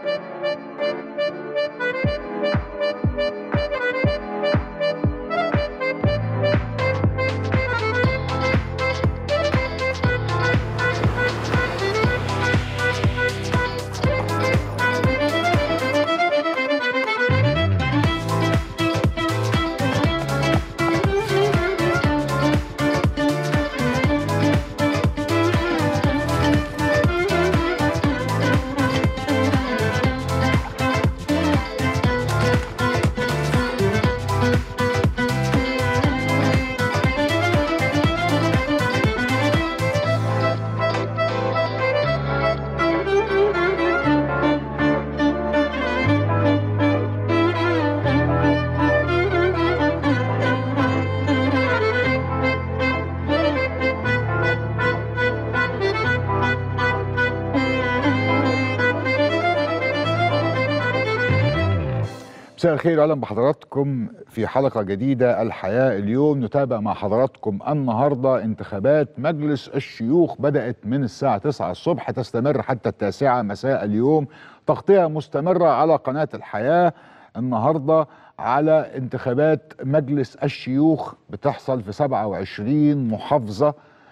مساء الخير، اهلا بحضراتكم في حلقه جديده الحياه اليوم. نتابع مع حضراتكم النهارده انتخابات مجلس الشيوخ بدات من الساعه 9 الصبح تستمر حتى 9 مساء اليوم. تغطيه مستمره على قناه الحياه النهارده على انتخابات مجلس الشيوخ بتحصل في 27 محافظه،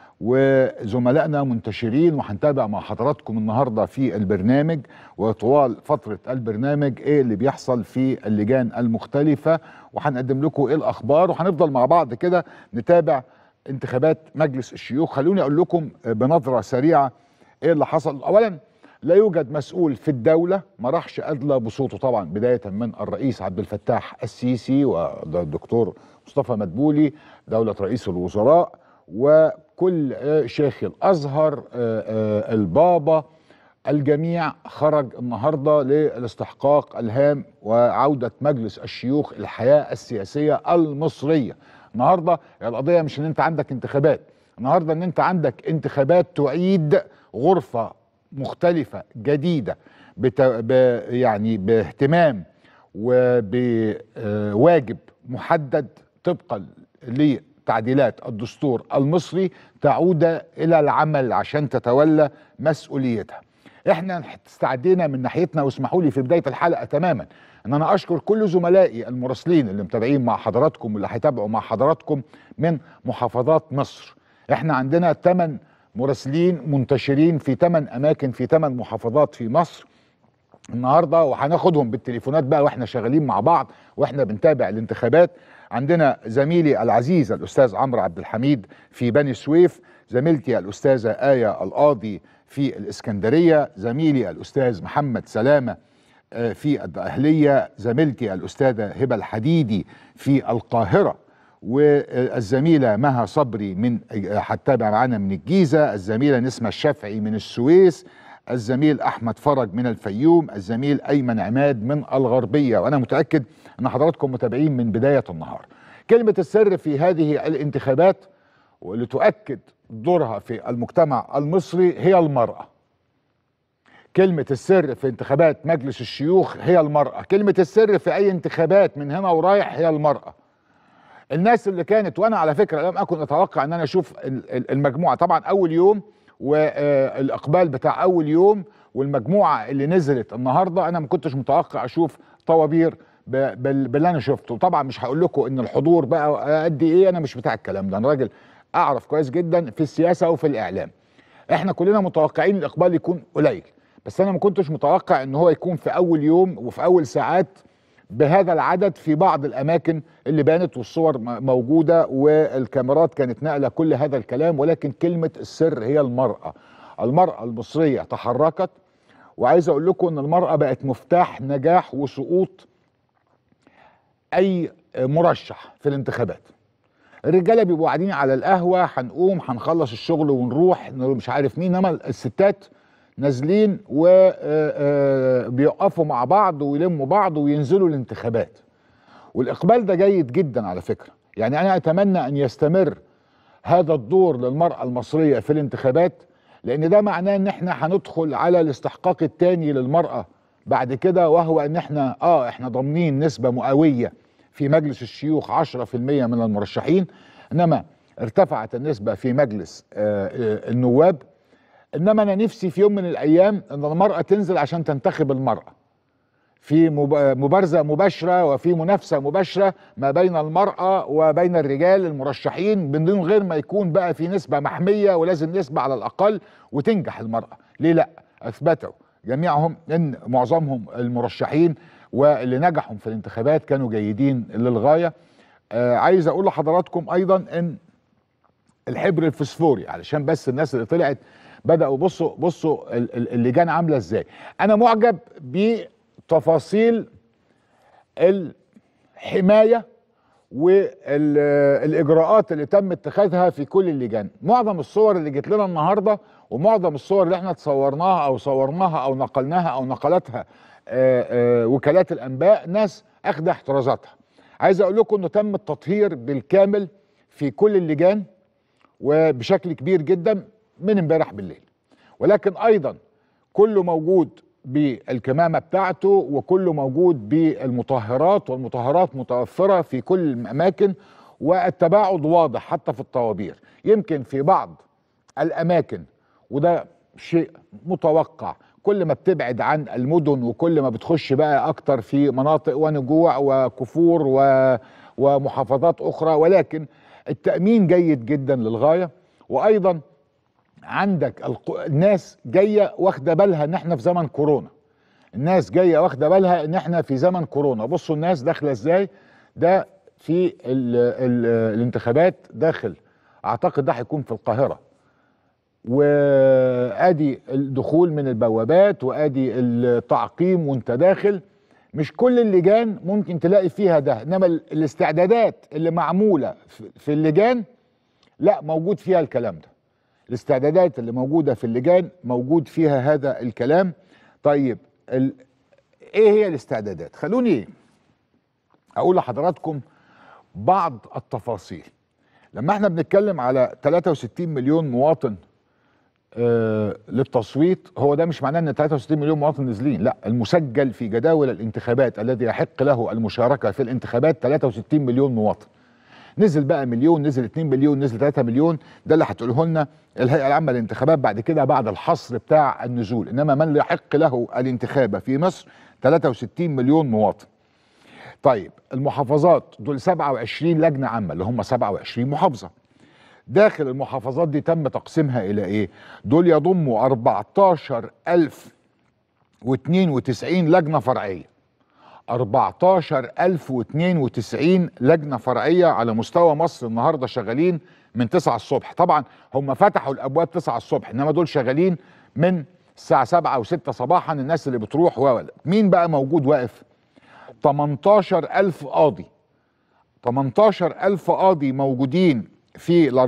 وزملائنا منتشرين، وهنتابع مع حضراتكم النهارده في البرنامج وطوال فتره البرنامج ايه اللي بيحصل في اللجان المختلفه، وهنقدم لكم ايه الاخبار، وهنفضل مع بعض كده نتابع انتخابات مجلس الشيوخ. خلوني اقول لكم بنظره سريعه ايه اللي حصل. اولا، لا يوجد مسؤول في الدوله ما راحش ادلى بصوته، طبعا بدايه من الرئيس عبد الفتاح السيسي والدكتور مصطفى مدبولي دوله رئيس الوزراء، وكل شيخ الازهر، البابا، الجميع خرج النهارده للاستحقاق الهام وعوده مجلس الشيوخ الحياه السياسيه المصريه. النهارده القضيه مش ان انت عندك انتخابات، النهارده ان انت عندك انتخابات تعيد غرفه مختلفه جديده يعني باهتمام وبواجب محدد طبقا تعديلات الدستور المصري، تعود إلى العمل عشان تتولى مسؤوليتها. احنا استعدينا من ناحيتنا، واسمحوا لي في بداية الحلقة تماما ان انا اشكر كل زملائي المراسلين اللي متابعين مع حضراتكم واللي هيتابعوا مع حضراتكم من محافظات مصر. احنا عندنا 8 مراسلين منتشرين في 8 اماكن في 8 محافظات في مصر النهارده، وهناخدهم بالتليفونات بقى واحنا شغالين مع بعض واحنا بنتابع الانتخابات. عندنا زميلي العزيز الأستاذ عمرو عبد الحميد في بني سويف، زميلتي الأستاذة آية القاضي في الإسكندرية، زميلي الأستاذ محمد سلامة في الدقهلية، زميلتي الأستاذة هبة الحديدي في القاهرة، والزميلة مها صبري من هتتابع معانا من الجيزة، الزميلة نسمة الشافعي من السويس، الزميل أحمد فرج من الفيوم، الزميل أيمن عماد من الغربية. وأنا متأكد أن حضراتكم متابعين من بداية النهار. كلمة السر في هذه الانتخابات واللي تؤكد دورها في المجتمع المصري هي المرأة. كلمة السر في انتخابات مجلس الشيوخ هي المرأة. كلمة السر في أي انتخابات من هنا ورايح هي المرأة. الناس اللي كانت، وأنا على فكرة لم أكن أتوقع أن أنا أشوف المجموعة، طبعا أول يوم والإقبال بتاع أول يوم والمجموعة اللي نزلت النهاردة، أنا ما كنتش متوقع أشوف طوابير باللي انا شفته. طبعا مش هقول لكم ان الحضور بقى قد ايه، انا مش بتاع الكلام ده، انا راجل اعرف كويس جدا في السياسه وفي الاعلام. احنا كلنا متوقعين الاقبال يكون قليل، بس انا ما كنتش متوقع ان هو يكون في اول يوم وفي اول ساعات بهذا العدد في بعض الاماكن اللي بانت والصور موجوده والكاميرات كانت ناقله كل هذا الكلام. ولكن كلمه السر هي المراه. المراه المصريه تحركت، وعايز اقول لكم ان المراه بقت مفتاح نجاح وسقوط اي مرشح في الانتخابات. الرجاله بيبقوا قاعدين على القهوه، هنقوم هنخلص الشغل ونروح مش عارف مين، انما الستات نازلين وبيقفوا مع بعض ويلموا بعض وينزلوا الانتخابات. والاقبال ده جيد جدا على فكره، يعني انا اتمنى ان يستمر هذا الدور للمراه المصريه في الانتخابات، لان ده معناه ان احنا هندخل على الاستحقاق الثاني للمراه بعد كده، وهو ان احنا ضامنين نسبه مئويه في مجلس الشيوخ 10% من المرشحين، انما ارتفعت النسبه في مجلس النواب. انما انا نفسي في يوم من الايام ان المراه تنزل عشان تنتخب المراه، في مبارزة مباشرة وفي منافسة مباشرة ما بين المرأة وبين الرجال المرشحين، بدون غير ما يكون بقى في نسبة محمية، ولازم نسبة على الأقل وتنجح المرأة. ليه لا؟ أثبتوا جميعهم ان معظمهم المرشحين واللي نجحوا في الانتخابات كانوا جيدين للغاية. عايز اقول لحضراتكم ايضا ان الحبر الفسفوري، علشان بس الناس اللي طلعت بدأوا بصوا اللجان عاملة ازاي. انا معجب بتفاصيل الحماية والاجراءات اللي تم اتخاذها في كل اللجان. معظم الصور اللي جت لنا النهارده ومعظم الصور اللي احنا صورناها او نقلناها او نقلتها وكالات الانباء، ناس اخذ احترازاتها. عايز اقول لكم انه تم التطهير بالكامل في كل اللجان وبشكل كبير جدا من امبارح بالليل، ولكن ايضا كله موجود بالكمامة بتاعته وكله موجود بالمطهرات، والمطهرات متوفرة في كل الأماكن، والتباعد واضح حتى في الطوابير. يمكن في بعض الأماكن، وده شيء متوقع، كل ما بتبعد عن المدن وكل ما بتخش بقى أكتر في مناطق ونجوع وكفور ومحافظات أخرى، ولكن التأمين جيد جدا للغاية. وأيضا عندك الناس جايه واخده بالها ان احنا في زمن كورونا. الناس جايه واخده بالها ان احنا في زمن كورونا. بصوا الناس داخله ازاي. ده في ال الانتخابات داخل، اعتقد ده هيكون في القاهره، وادي الدخول من البوابات وادي التعقيم وانت داخل. مش كل اللجان ممكن تلاقي فيها ده، انما الاستعدادات اللي معموله في اللجان لا موجود فيها الكلام ده. الاستعدادات اللي موجودة في اللجان موجود فيها هذا الكلام. طيب ايه هي الاستعدادات؟ خلوني اقول لحضراتكم بعض التفاصيل. لما احنا بنتكلم على 63 مليون مواطن للتصويت، هو ده مش معناه ان 63 مليون مواطن نازلين، لا، المسجل في جداول الانتخابات الذي يحق له المشاركة في الانتخابات 63 مليون مواطن. نزل بقى مليون، نزل 2 مليون، نزل 3 مليون، ده اللي هتقوله لنا الهيئة العامة للانتخابات بعد كده بعد الحصر بتاع النزول. انما من يحق له الانتخاب في مصر 63 مليون مواطن. طيب المحافظات دول 27 لجنة عامة اللي هم 27 محافظة. داخل المحافظات دي تم تقسيمها الى ايه؟ دول يضموا 14092 لجنة فرعية. 14092 لجنة فرعية على مستوى مصر النهاردة شغالين من 9 الصبح. طبعا هم فتحوا الأبواب 9 الصبح، إنما دول شغالين من الساعة 7 و6 صباحا. الناس اللي بتروح مين بقى موجود واقف؟ 18000 قاضي. 18000 قاضي موجودين في ال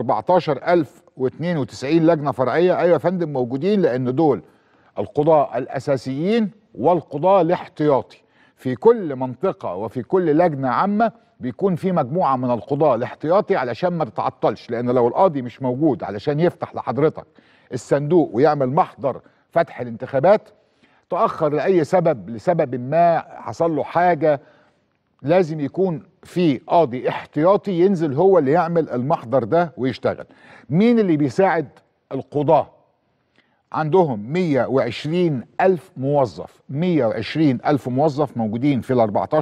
14092 لجنة فرعية. أيوة يا فندم موجودين، لأن دول القضاة الأساسيين والقضاة الاحتياطي. في كل منطقة وفي كل لجنة عامة بيكون في مجموعة من القضاة الاحتياطي علشان ما تتعطلش، لأن لو القاضي مش موجود علشان يفتح لحضرتك الصندوق ويعمل محضر فتح الانتخابات، تأخر لأي سبب، لسبب ما حصل له حاجة، لازم يكون في قاضي احتياطي ينزل هو اللي يعمل المحضر ده ويشتغل. مين اللي بيساعد القضاة؟ عندهم 120 ألف موظف. 120 ألف موظف موجودين في ال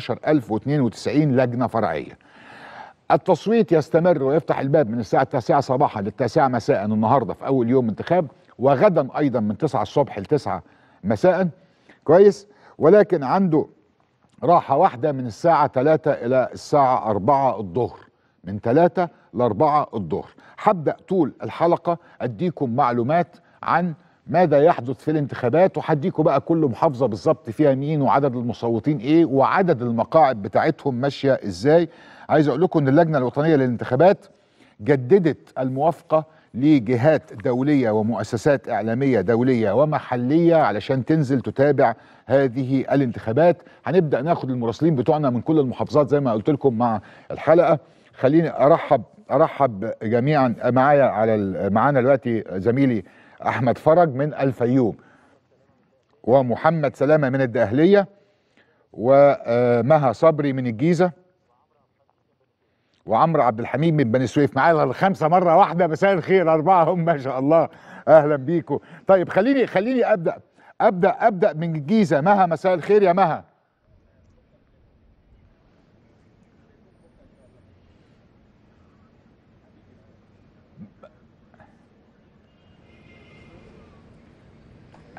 14092 لجنة فرعية. التصويت يستمر ويفتح الباب من الساعة 9 صباحا لل9 مساء النهاردة في أول يوم انتخاب، وغدا أيضا من 9 الصبح ل9 مساء. كويس؟ ولكن عنده راحة واحدة من الساعة 3 إلى الساعة 4 الظهر، من 3 ل 4 الظهر. هبدأ طول الحلقة أديكم معلومات عن ماذا يحدث في الانتخابات، وهديكوا بقى كل محافظة بالظبط فيها مين وعدد المصوتين ايه وعدد المقاعد بتاعتهم ماشية ازاي. عايز اقول لكم ان اللجنة الوطنية للانتخابات جددت الموافقة لجهات دولية ومؤسسات اعلامية دولية ومحلية علشان تنزل تتابع هذه الانتخابات. هنبدأ ناخد المراسلين بتوعنا من كل المحافظات زي ما قلت لكم مع الحلقة. خليني ارحب جميعا معانا دلوقتي زميلي احمد فرج من الفيوم، ومحمد سلامة من الدقهلية، ومها صبري من الجيزة، وعمرو عبد الحميد من بني سويف. معايا الخمسة مرة واحدة. مساء الخير، 4 هم ما شاء الله. اهلا بيكم. طيب خليني ابدا من الجيزة. مها، مساء الخير يا مها.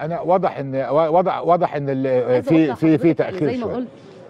انا واضح ان في تاخير زي ما قلت.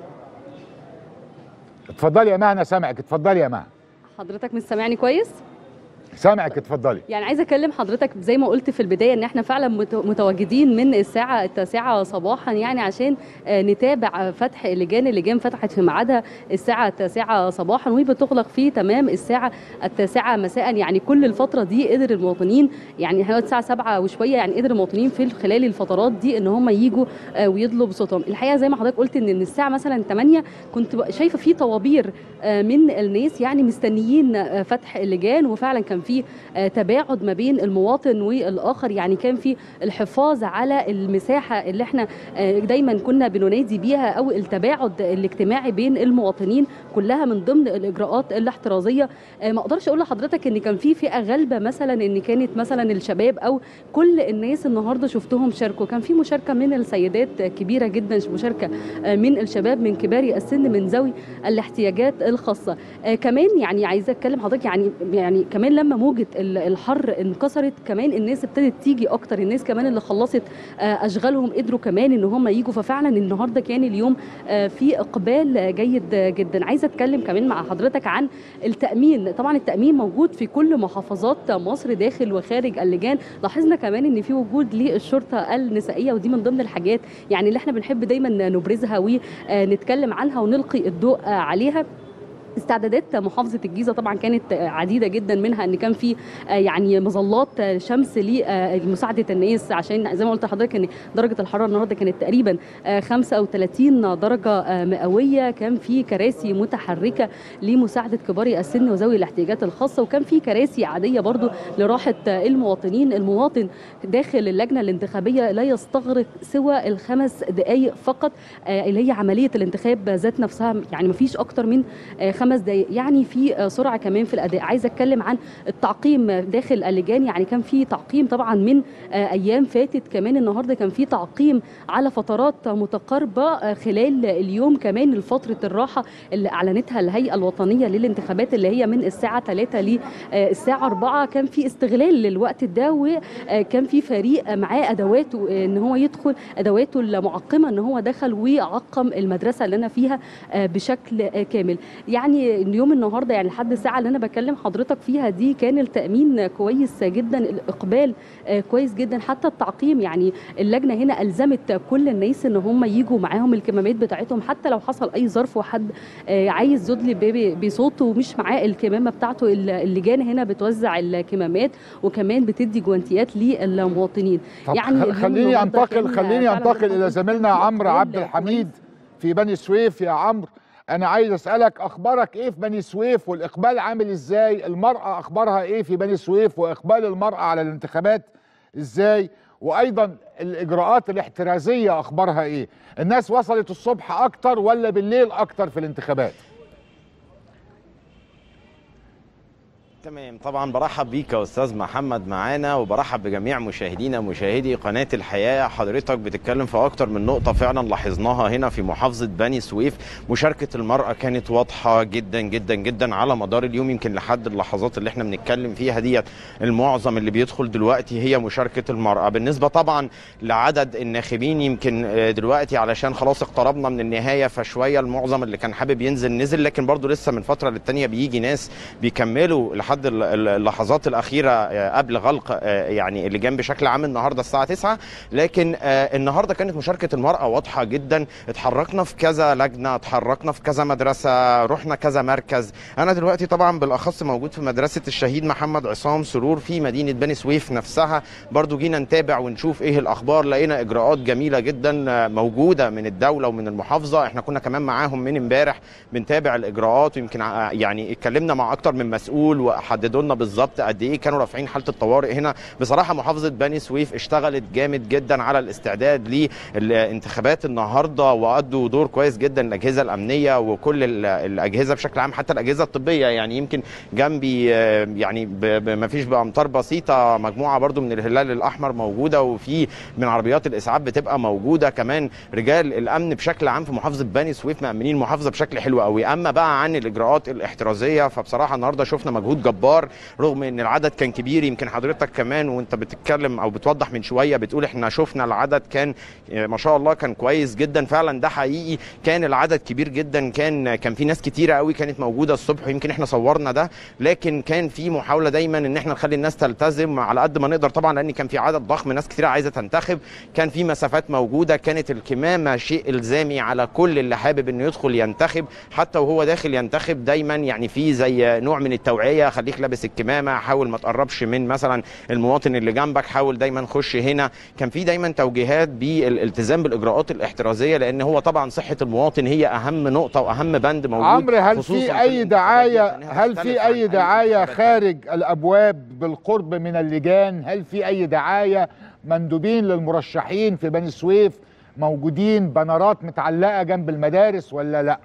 اتفضلي يا مها، انا سامعك، اتفضلي يا مها. حضرتك مش سامعني كويس؟ سامعك، اتفضلي. يعني عايزه اكلم حضرتك زي ما قلت في البدايه ان احنا فعلا متواجدين من الساعه 9 صباحا، يعني عشان نتابع فتح اللجان فتحت في ميعادها الساعه 9 صباحا وبتغلق في تمام الساعه 9 مساء. يعني كل الفتره دي قدر المواطنين، يعني احنا الساعه 7 وشويه، يعني قدر المواطنين في خلال الفترات دي ان هم يجوا ويطلبوا صوتهم. الحقيقه زي ما حضرتك قلت ان الساعه مثلا 8 كنت شايفه في طوابير من الناس يعني مستنيين فتح اللجان، وفعلا كان في تباعد ما بين المواطن والآخر، يعني كان في الحفاظ على المساحة اللي احنا دايما كنا بننادي بيها، أو التباعد الاجتماعي بين المواطنين، كلها من ضمن الإجراءات الاحترازية. ما أقدرش أقول لحضرتك إن كان في فئة غالبة مثلا إن كانت مثلا الشباب أو كل الناس النهاردة شفتهم شاركوا. كان في مشاركة من السيدات كبيرة جدا، مشاركة من الشباب، من كبار السن، من ذوي الاحتياجات الخاصة. كمان يعني عايزة أتكلم حضرتك يعني كمان لما موجة الحر انكسرت، كمان الناس ابتدت تيجي اكتر، الناس كمان اللي خلصت اشغالهم قدروا كمان ان هم يجوا. ففعلا النهارده كان اليوم في اقبال جيد جدا. عايزه اتكلم كمان مع حضرتك عن التامين. طبعا التامين موجود في كل محافظات مصر داخل وخارج اللجان. لاحظنا كمان ان في وجود للشرطه النسائيه، ودي من ضمن الحاجات يعني اللي احنا بنحب دايما نبرزها ونتكلم عنها ونلقي الضوء عليها. استعدادات محافظه الجيزه طبعا كانت عديده جدا، منها ان كان في يعني مظلات شمس لمساعده الناس، عشان زي ما قلت لحضرتك ان درجه الحراره النهارده كانت تقريبا 35 درجه مئويه. كان في كراسي متحركه لمساعده كبار السن وذوي الاحتياجات الخاصه، وكان في كراسي عاديه برضو لراحه المواطنين. المواطن داخل اللجنه الانتخابيه لا يستغرق سوى الخمس دقائق فقط، اللي هي عمليه الانتخاب ذات نفسها، يعني ما فيش اكتر من 5 دقائق، يعني في سرعه كمان في الاداء. عايزه اتكلم عن التعقيم داخل اللجان، يعني كان في تعقيم طبعا من ايام فاتت، كمان النهارده كان في تعقيم على فترات متقاربه خلال اليوم. كمان فتره الراحه اللي اعلنتها الهيئه الوطنيه للانتخابات اللي هي من الساعه 3 للساعه 4، كان في استغلال للوقت ده، وكان في فريق معاه ادواته ان هو يدخل، ادواته المعقمه، ان هو دخل وعقم المدرسه اللي انا فيها بشكل كامل. يعني اليوم النهارده يعني لحد الساعه اللي انا بكلم حضرتك فيها دي كان التامين كويس جدا، الاقبال كويس جدا، حتى التعقيم. يعني اللجنه هنا الزمت كل الناس ان هم يجوا معاهم الكمامات بتاعتهم، حتى لو حصل اي ظرف وحد عايز يدلي بصوته ومش معاه الكمامه بتاعته، اللجان هنا بتوزع الكمامات وكمان بتدي جوانتيات للمواطنين. يعني خليني انتقل الى زميلنا عمرو عبد الحميد في بني سويف. يا عمرو، أنا عايز أسألك أخبارك إيه في بني سويف، والإقبال عامل إزاي؟ المرأة أخبارها إيه في بني سويف، وإقبال المرأة على الانتخابات إزاي؟ وأيضا الإجراءات الاحترازية أخبارها إيه؟ الناس وصلت الصبح أكتر ولا بالليل أكتر في الانتخابات؟ تمام، طبعا برحب بيك يا استاذ محمد معانا، وبرحب بجميع مشاهدينا مشاهدي قناه الحياه. حضرتك بتتكلم في اكتر من نقطه فعلا لاحظناها هنا في محافظه بني سويف. مشاركه المراه كانت واضحه جدا جدا جدا على مدار اليوم، يمكن لحد اللحظات اللي احنا بنتكلم فيها ديت المعظم اللي بيدخل دلوقتي هي مشاركه المراه. بالنسبه طبعا لعدد الناخبين، يمكن دلوقتي علشان خلاص اقتربنا من النهايه فشويه المعظم اللي كان حابب ينزل نزل، لكن برضو لسه من فتره للتانيه بيجي ناس بيكملوا لحد اللحظات الاخيره قبل غلق يعني اللجان بشكل عام النهارده الساعه 9. لكن النهارده كانت مشاركه المراه واضحه جدا. اتحركنا في كذا لجنه، اتحركنا في كذا مدرسه، رحنا كذا مركز. انا دلوقتي طبعا بالاخص موجود في مدرسه الشهيد محمد عصام سرور في مدينه بني سويف نفسها. برضو جينا نتابع ونشوف ايه الاخبار. لقينا اجراءات جميله جدا موجوده من الدوله ومن المحافظه. احنا كنا كمان معاهم من امبارح بنتابع الاجراءات، ويمكن يعني اتكلمنا مع اكتر من مسؤول حددوا لنا بالظبط قد ايه كانوا رافعين حاله الطوارئ هنا. بصراحه محافظه بني سويف اشتغلت جامد جدا على الاستعداد للانتخابات النهارده، وادوا دور كويس جدا الاجهزه الامنيه وكل الاجهزه بشكل عام، حتى الاجهزه الطبيه. يعني يمكن جنبي يعني ما فيش بامتار بسيطه مجموعه برضو من الهلال الاحمر موجوده، وفي من عربيات الاسعاف بتبقى موجوده. كمان رجال الامن بشكل عام في محافظه بني سويف مأمنين المحافظه بشكل حلو قوي. اما بقى عن الاجراءات الاحترازيه، فبصراحه النهارده شفنا مجهود جبار رغم ان العدد كان كبير. يمكن حضرتك كمان وانت بتتكلم او بتوضح من شويه بتقول احنا شفنا العدد كان ما شاء الله كان كويس جدا. فعلا ده حقيقي، كان العدد كبير جدا، كان في ناس كتيره قوي كانت موجوده الصبح، ويمكن احنا صورنا ده، لكن كان في محاوله دايما ان احنا نخلي الناس تلتزم على قد ما نقدر طبعا، لان كان في عدد ضخم، ناس كتيره عايزه تنتخب، كان في مسافات موجوده، كانت الكمامه شيء الزامي على كل اللي حابب انه يدخل ينتخب، حتى وهو داخل ينتخب دايما يعني في زي نوع من التوعيه، خليك لابس الكمامه، حاول ما تقربش من مثلا المواطن اللي جنبك، حاول دايما خش هنا. كان في دايما توجيهات بالالتزام بالاجراءات الاحترازيه، لان هو طبعا صحه المواطن هي اهم نقطه واهم بند موجود. عمرو، هل في اي دعايه خارج الابواب بالقرب من اللجان؟ هل في اي دعايه؟ مندوبين للمرشحين في بني سويف موجودين، بنرات متعلقه جنب المدارس ولا لا؟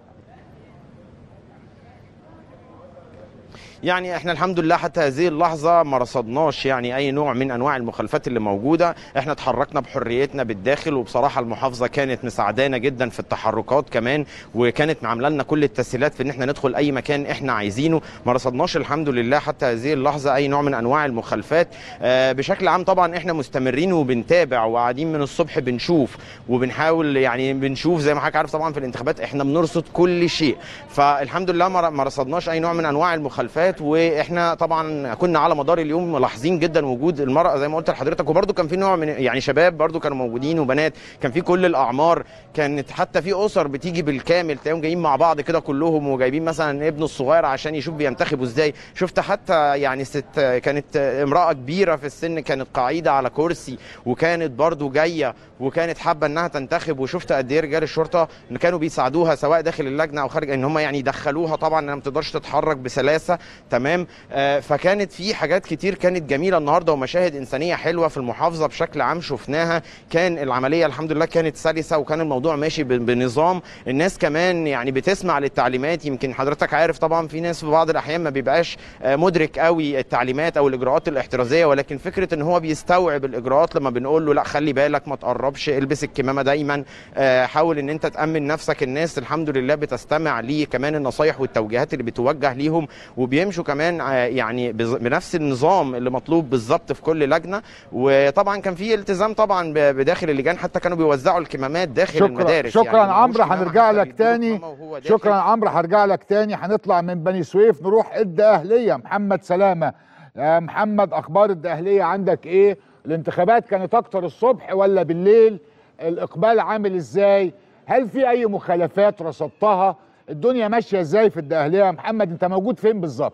يعني احنا الحمد لله حتى هذه اللحظه ما رصدناش يعني اي نوع من انواع المخالفات اللي موجوده. احنا اتحركنا بحريتنا بالداخل، وبصراحه المحافظه كانت مساعدانا جدا في التحركات كمان، وكانت عامله لنا كل التسهيلات في ان احنا ندخل اي مكان احنا عايزينه. ما رصدناش الحمد لله حتى هذه اللحظه اي نوع من انواع المخالفات. بشكل عام طبعا احنا مستمرين وبنتابع وقاعدين من الصبح بنشوف وبنحاول، يعني بنشوف زي ما حضرتك عارف طبعا في الانتخابات احنا بنرصد كل شيء، فالحمد لله ما رصدناش اي نوع من انواع المخالفات. واحنا طبعا كنا على مدار اليوم ملاحظين جدا وجود المرأة زي ما قلت لحضرتك، وبرده كان في نوع من يعني شباب برده كانوا موجودين وبنات، كان في كل الاعمار، كانت حتى في اسر بتيجي بالكامل تلاقيهم جايين مع بعض كده كلهم، وجايبين مثلا ابنه الصغير عشان يشوف بينتخبوا ازاي. شفت حتى يعني ست كانت امرأة كبيرة في السن كانت قاعدة على كرسي وكانت برده جاية وكانت حابة انها تنتخب، وشفت قد ايه رجال الشرطة ان كانوا بيساعدوها سواء داخل اللجنة او خارج، ان هم يعني يدخلوها، طبعا انها ما تقدرش تتحرك بسلاسة تمام. فكانت في حاجات كتير كانت جميله النهارده ومشاهد انسانيه حلوه في المحافظه بشكل عام شفناها. كان العمليه الحمد لله كانت سلسه وكان الموضوع ماشي بنظام، الناس كمان يعني بتسمع للتعليمات. يمكن حضرتك عارف طبعا في ناس في بعض الاحيان ما بيبقاش مدرك قوي التعليمات او الاجراءات الاحترازيه، ولكن فكره ان هو بيستوعب الاجراءات لما بنقول له لا خلي بالك ما تقربش، البس الكمامه دايما، حاول ان انت تامن نفسك. الناس الحمد لله بتستمع ليه كمان النصايح والتوجيهات اللي بتوجه ليهم، وبيمشوا كمان يعني بنفس النظام اللي مطلوب بالظبط في كل لجنه. وطبعا كان في التزام طبعا بداخل اللجان، حتى كانوا بيوزعوا الكمامات داخل المدارس. شكرا يعني عمرو، هنرجع لك تاني. شكرا عمرو، هرجع لك تاني. هنطلع من بني سويف نروح الدقهليه. محمد سلامه. يا محمد، اخبار الدقهليه عندك ايه؟ الانتخابات كانت اكتر الصبح ولا بالليل؟ الاقبال عامل ازاي؟ هل في اي مخالفات رصدتها؟ الدنيا ماشيه ازاي في الدقهليه يا محمد؟ انت موجود فين بالظبط؟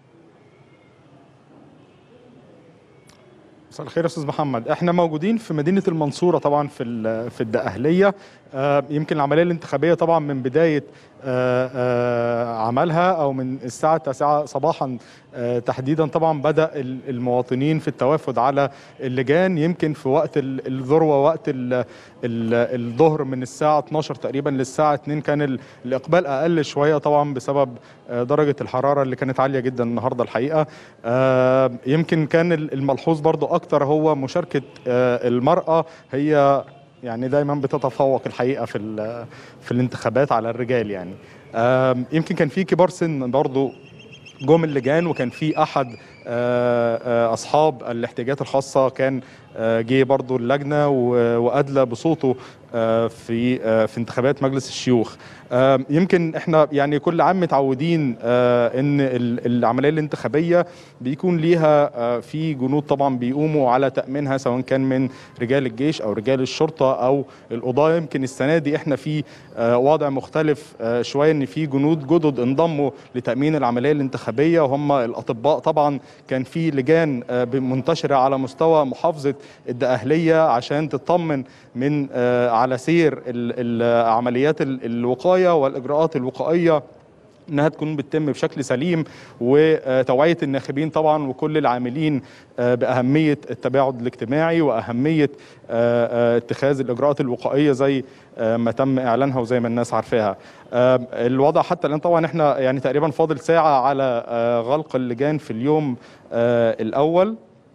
مساء الخير يا استاذ محمد. احنا موجودين في مدينه المنصوره طبعا في الدقهليه. يمكن العمليه الانتخابيه طبعا من بدايه عملها او من الساعه 9 صباحا تحديدا طبعا بدا المواطنين في التوافد على اللجان. يمكن في وقت الذروه وقت الظهر من الساعه 12 تقريبا للساعه 2 كان الاقبال اقل شويه طبعا بسبب درجه الحراره اللي كانت عاليه جدا النهارده الحقيقه. يمكن كان الملحوظ برضو اكتر هو مشاركه المراه، هي يعني دايما بتتفوق الحقيقه في الانتخابات على الرجال. يعني يمكن كان في كبار سن برضو جم اللجان، وكان في احد اصحاب الاحتياجات الخاصه كان جه برضو اللجنه وادلى بصوته في انتخابات مجلس الشيوخ. يمكن احنا يعني كل عام متعودين ان العمليه الانتخابيه بيكون ليها في جنود طبعا بيقوموا على تامينها، سواء كان من رجال الجيش او رجال الشرطه او القضاه. يمكن السنه دي احنا في وضع مختلف شويه، ان في جنود جدد انضموا لتامين العمليه الانتخابيه وهم الاطباء. طبعا كان في لجان منتشره على مستوى محافظه الدقهليه عشان تطمن من على سير عمليات الوقايه والاجراءات الوقائيه انها تكون بتتم بشكل سليم، وتوعيه الناخبين طبعا وكل العاملين باهميه التباعد الاجتماعي واهميه اتخاذ الاجراءات الوقائيه زي ما تم اعلانها وزي ما الناس عارفاها. الوضع حتى الان طبعا احنا يعني تقريبا فاضل ساعه على غلق اللجان في اليوم الاول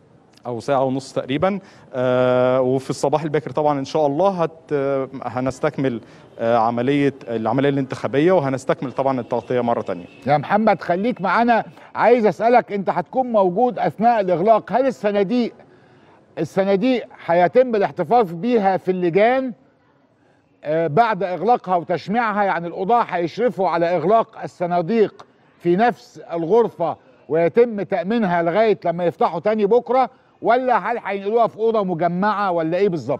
او ساعه ونص تقريبا. وفي الصباح الباكر طبعا ان شاء الله هنستكمل العمليه الانتخابيه، وهنستكمل طبعا التغطيه مره ثانيه. يا محمد خليك معانا، عايز اسالك انت هتكون موجود اثناء الاغلاق، هل الصناديق هيتم الاحتفاظ بيها في اللجان بعد اغلاقها وتشميعها؟ يعني القضاة هيشرفوا على اغلاق الصناديق في نفس الغرفة ويتم تأمينها لغاية لما يفتحوا تاني بكرة، ولا هل هينقلوها في أوضة مجمعة ولا ايه بالظبط؟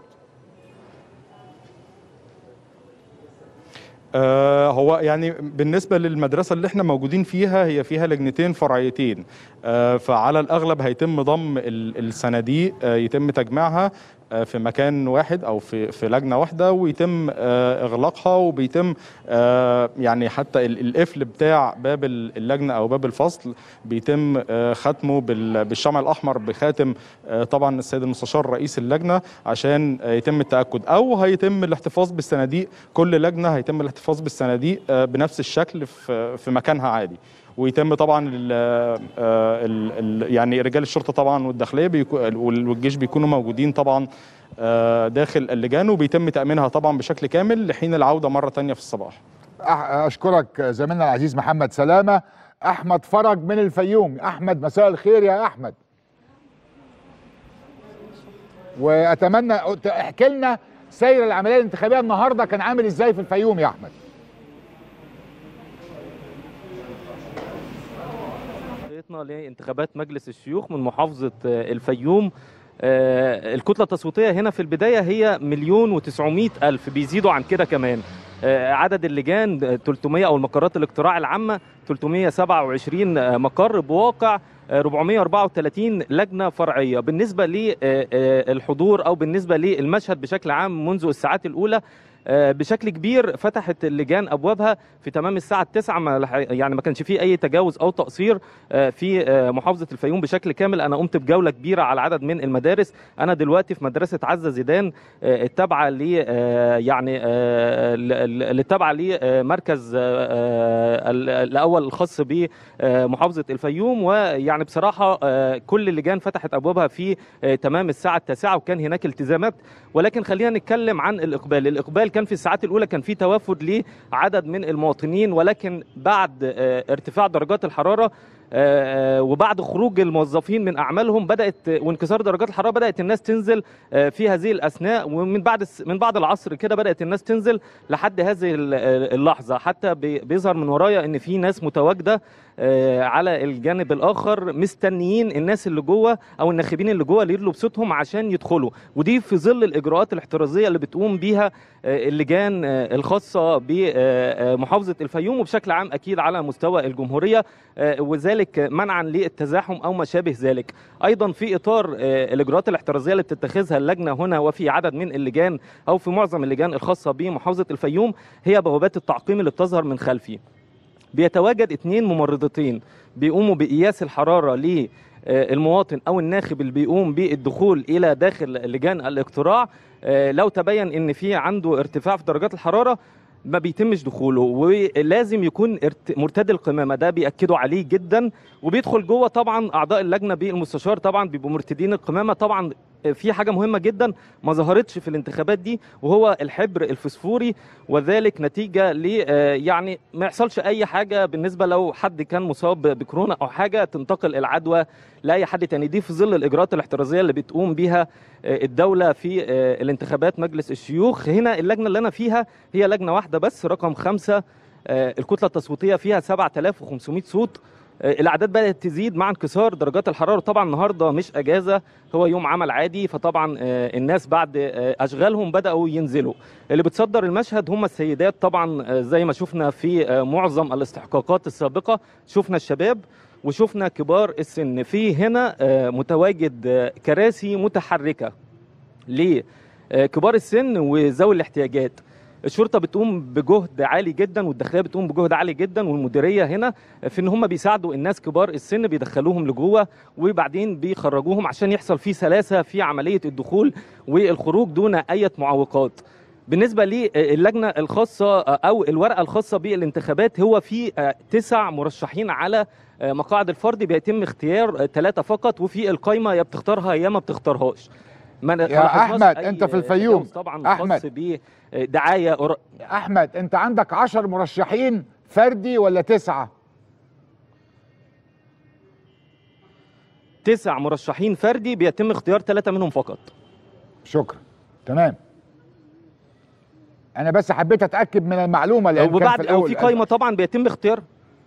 هو يعني بالنسبة للمدرسة اللي احنا موجودين فيها، هي فيها لجنتين فرعيتين، فعلى الأغلب هيتم ضم الصناديق، يتم تجميعها في مكان واحد أو في لجنة واحدة، ويتم إغلاقها، وبيتم يعني حتى القفل بتاع باب اللجنة أو باب الفصل بيتم ختمه بالشمع الأحمر بخاتم طبعا السيد المستشار رئيس اللجنة عشان يتم التأكد، أو هيتم الاحتفاظ بالصناديق. كل لجنة هيتم الاحتفاظ بالصناديق بنفس الشكل في مكانها عادي، ويتم طبعا يعني رجال الشرطه طبعا والداخليه والجيش بيكونوا موجودين طبعا داخل اللجان، وبيتم تامينها طبعا بشكل كامل لحين العوده مره ثانيه في الصباح. اشكرك زميلنا العزيز محمد سلامه. احمد فرج من الفيوم. احمد مساء الخير يا احمد، واتمنى احكي لنا سير العمليه الانتخابيه النهارده كان عامل ازاي في الفيوم يا احمد؟ لانتخابات مجلس الشيوخ من محافظة الفيوم. الكتلة التصويتية هنا في البداية هي 1,900,000، بيزيدوا عن كده كمان. عدد اللجان 300 أو المقرات الاقتراع العامة 327 مقر بواقع 434 لجنة فرعية. بالنسبة للحضور أو بالنسبة للمشهد بشكل عام منذ الساعات الأولى بشكل كبير فتحت اللجان ابوابها في تمام الساعه 9، يعني ما كانش فيه اي تجاوز او تقصير في محافظه الفيوم بشكل كامل. انا قمت بجوله كبيره على عدد من المدارس. انا دلوقتي في مدرسه عزة زيدان التابعه ل يعني التابعه لمركز الاول الخاص بمحافظه الفيوم، ويعني بصراحه كل اللجان فتحت ابوابها في تمام الساعه 9، وكان هناك التزامات. ولكن خلينا نتكلم عن الاقبال كان في الساعات الاولى كان في توافد لعدد من المواطنين، ولكن بعد ارتفاع درجات الحراره وبعد خروج الموظفين من اعمالهم وانكسار درجات الحراره بدات الناس تنزل في هذه الاثناء، ومن بعد العصر كده بدات الناس تنزل لحد هذه اللحظه. حتى بيظهر من ورايا ان في ناس متواجده على الجانب الاخر مستنيين الناس اللي جوه او الناخبين اللي جوه اللي يدلوا بصوتهم عشان يدخلوا، ودي في ظل الاجراءات الاحترازيه اللي بتقوم بيها اللجان الخاصه بمحافظه الفيوم وبشكل عام اكيد على مستوى الجمهوريه، وذلك منعا للتزاحم او ما شابه ذلك. ايضا في اطار الاجراءات الاحترازيه اللي بتتخذها اللجنه هنا وفي عدد من اللجان او في معظم اللجان الخاصه بمحافظه الفيوم هي بوابات التعقيم اللي بتظهر من خلفي. بيتواجد 2 ممرضتين بيقوموا بقياس الحراره للمواطن او الناخب اللي بيقوم بالدخول الى داخل لجان الاقتراع. لو تبين ان في عنده ارتفاع في درجات الحراره ما بيتمش دخوله، ولازم يكون مرتدي القمامه، ده بيأكدوا عليه جدا. وبيدخل جوه طبعا اعضاء اللجنه بالمستشار طبعا بيبقوا مرتدين القمامه. طبعا في حاجه مهمه جدا ما ظهرتش في الانتخابات دي وهو الحبر الفسفوري، وذلك نتيجه ل يعني ما يحصلش اي حاجه بالنسبه لو حد كان مصاب بكورونا او حاجه تنتقل العدوى لاي حد تاني. دي في ظل الاجراءات الاحترازيه اللي بتقوم بيها الدوله في الانتخابات مجلس الشيوخ. هنا اللجنه اللي انا فيها هي لجنه واحده بس رقم 5، الكتله التصويتيه فيها 7500 صوت. الاعداد بدات تزيد مع انكسار درجات الحراره. طبعا النهارده مش اجازه، هو يوم عمل عادي، فطبعا الناس بعد اشغالهم بداوا ينزلوا. اللي بتصدر المشهد هم السيدات طبعا زي ما شفنا في معظم الاستحقاقات السابقه، شفنا الشباب وشفنا كبار السن. في هنا متواجد كراسي متحركه لكبار السن وذوي الاحتياجات. الشرطه بتقوم بجهد عالي جدا والداخليه بتقوم بجهد عالي جدا والمديريه هنا في ان هم بيساعدوا الناس كبار السن، بيدخلوهم لجوه وبعدين بيخرجوهم عشان يحصل فيه سلاسه في عمليه الدخول والخروج دون اي معوقات. بالنسبه للجنه الخاصه او الورقه الخاصه بالانتخابات، هو في 9 مرشحين على مقاعد الفرد، بيتم اختيار 3 فقط، وفي القايمه يا بتختارها يا ما بتختارهاش. يا احمد انت في الفيوم طبعا خاص بدعايه احمد انت عندك 10 مرشحين فردي ولا 9؟ 9 مرشحين فردي، بيتم اختيار 3 منهم فقط. شكرا. تمام. انا بس حبيت اتاكد من المعلومه لان كان في الاول وفي قايمه طبعا بيتم اختيار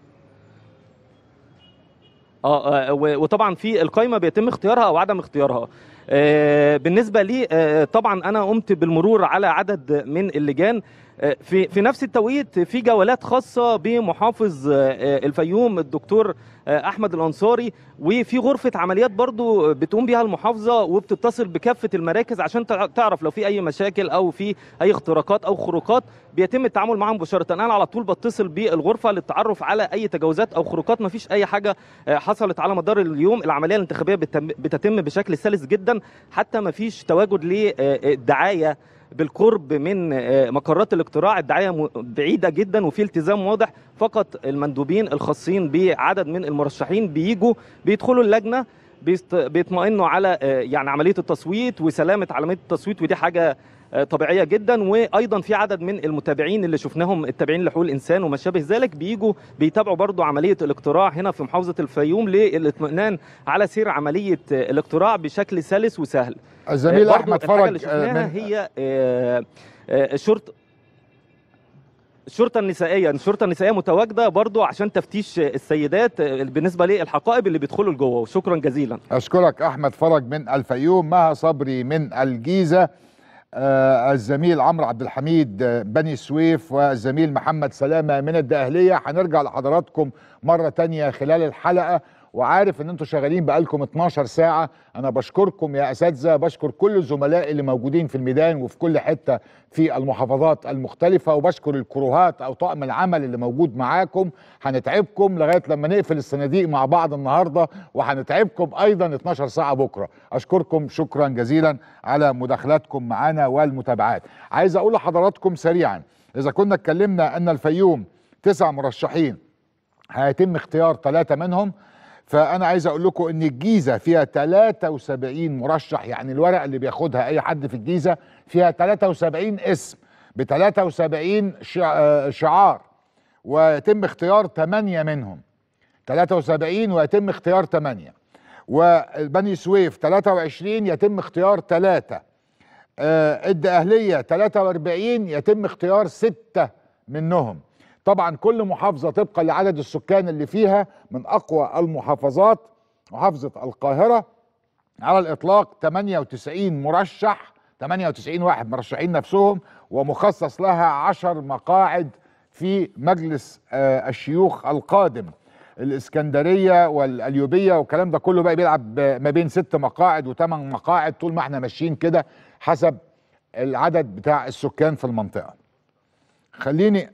وطبعا في القايمه بيتم اختيارها او عدم اختيارها. بالنسبه لي طبعا انا قمت بالمرور على عدد من اللجان. في نفس التوقيت في جولات خاصه بمحافظ الفيوم الدكتور احمد الانصاري، وفي غرفه عمليات برضو بتقوم بها المحافظه وبتتصل بكافه المراكز عشان تعرف لو في اي مشاكل او في اي اختراقات او خروقات، بيتم التعامل معاهم مباشره. انا على طول بتصل بالغرفه للتعرف على اي تجاوزات او خروقات. ما فيش اي حاجه حصلت على مدار اليوم. العمليه الانتخابيه بتتم بشكل سلس جدا، حتى ما فيش تواجد للدعايه بالقرب من مقرات الاقتراع. الدعايه بعيده جدا وفي التزام واضح. فقط المندوبين الخاصين بعدد من المرشحين بيدخلوا اللجنه، بيطمئنوا على يعني عمليه التصويت وسلامه عمليه التصويت، ودي حاجه طبيعيه جدا. وايضا في عدد من المتابعين اللي شفناهم التابعين لحقوق الانسان وما شابه ذلك بيتابعوا برضو عمليه الاقتراع هنا في محافظه الفيوم للاطمئنان على سير عمليه الاقتراع بشكل سلس وسهل. الزميل احمد فرج اللي شفناها هي الشرطه النسائيه متواجده برضو عشان تفتيش السيدات بالنسبه للحقائب اللي بيدخلوا لجوه. وشكرا جزيلا. اشكرك احمد فرج من الفيوم. مها صبري من الجيزه، الزميل عمرو عبد الحميد بني سويف، والزميل محمد سلامه من الدقهليه. هنرجع لحضراتكم مره تانية خلال الحلقه، وعارف ان انتم شغالين بقالكم 12 ساعه. انا بشكركم يا اساتذه، بشكر كل الزملاء اللي موجودين في الميدان وفي كل حته في المحافظات المختلفه، وبشكر الكروهات او طاقم العمل اللي موجود معاكم. هنتعبكم لغايه لما نقفل الصناديق مع بعض النهارده، وهنتعبكم ايضا 12 ساعه بكره. اشكركم شكرا جزيلا على مداخلاتكم معنا والمتابعات. عايز اقول لحضراتكم سريعا، اذا كنا اتكلمنا ان الفيوم 9 مرشحين هيتم اختيار 3 منهم، فأنا عايز أقول لكم إن الجيزة فيها 73 مرشح. يعني الورقة اللي بياخدها أي حد في الجيزة فيها 73 اسم ب 73 شعار، ويتم اختيار 8 منهم. 73 ويتم اختيار 8. وبني سويف 23 يتم اختيار 3. الدقهلية 43 يتم اختيار 6 منهم. طبعا كل محافظة طبقا لعدد السكان اللي فيها. من أقوى المحافظات محافظة القاهرة على الإطلاق 98 مرشح، 98 واحد مرشحين نفسهم، ومخصص لها 10 مقاعد في مجلس الشيوخ القادم. الإسكندرية والأليوبية والكلام ده كله بقى بيلعب ما بين 6 مقاعد و8 مقاعد طول ما احنا ماشيين كده حسب العدد بتاع السكان في المنطقة. خليني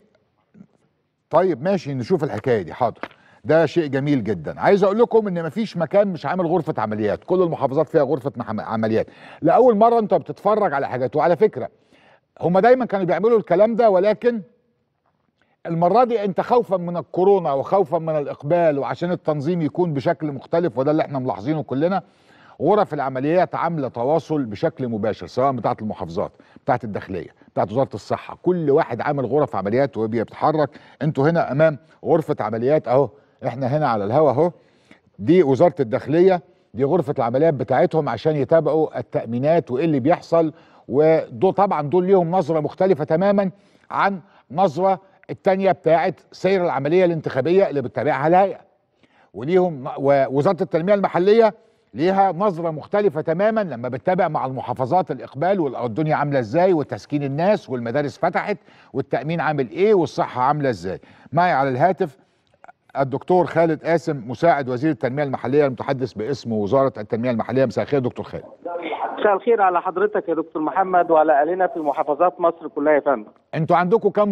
طيب ماشي نشوف الحكايه دي. حاضر، ده شيء جميل جدا. عايز اقول لكم ان مفيش مكان مش عامل غرفه عمليات، كل المحافظات فيها غرفه عمليات. لاول مره انت بتتفرج على حاجات. وعلى فكره هم دايما كانوا بيعملوا الكلام ده، ولكن المره دي انت خوفا من الكورونا وخوفا من الاقبال وعشان التنظيم يكون بشكل مختلف، وده اللي احنا ملاحظينه كلنا، غرف العمليات عامله تواصل بشكل مباشر، سواء بتاعه المحافظات، بتاعه الداخليه، بتاعه وزاره الصحه، كل واحد عامل غرف عمليات وبيتحرك. انتوا هنا امام غرفه عمليات اهو، احنا هنا على الهوا اهو. دي وزاره الداخليه، دي غرفه العمليات بتاعتهم عشان يتابعوا التامينات وايه اللي بيحصل. ودول طبعا دول ليهم نظره مختلفه تماما عن نظره الثانيه بتاعه سير العمليه الانتخابيه اللي بتتابعها الهيئه. وليهم ووزاره التنميه المحليه ليها نظرة مختلفة تماما لما بتتابع مع المحافظات الإقبال والدنيا عاملة إزاي، وتسكين الناس، والمدارس فتحت، والتأمين عامل إيه، والصحة عاملة إزاي. معي على الهاتف الدكتور خالد قاسم مساعد وزير التنمية المحلية المتحدث باسم وزارة التنمية المحلية. مساء الخير دكتور خالد. مساء الخير على حضرتك يا دكتور محمد وعلى أهلنا في محافظات مصر كلها يا فندم. أنتوا عندكم كم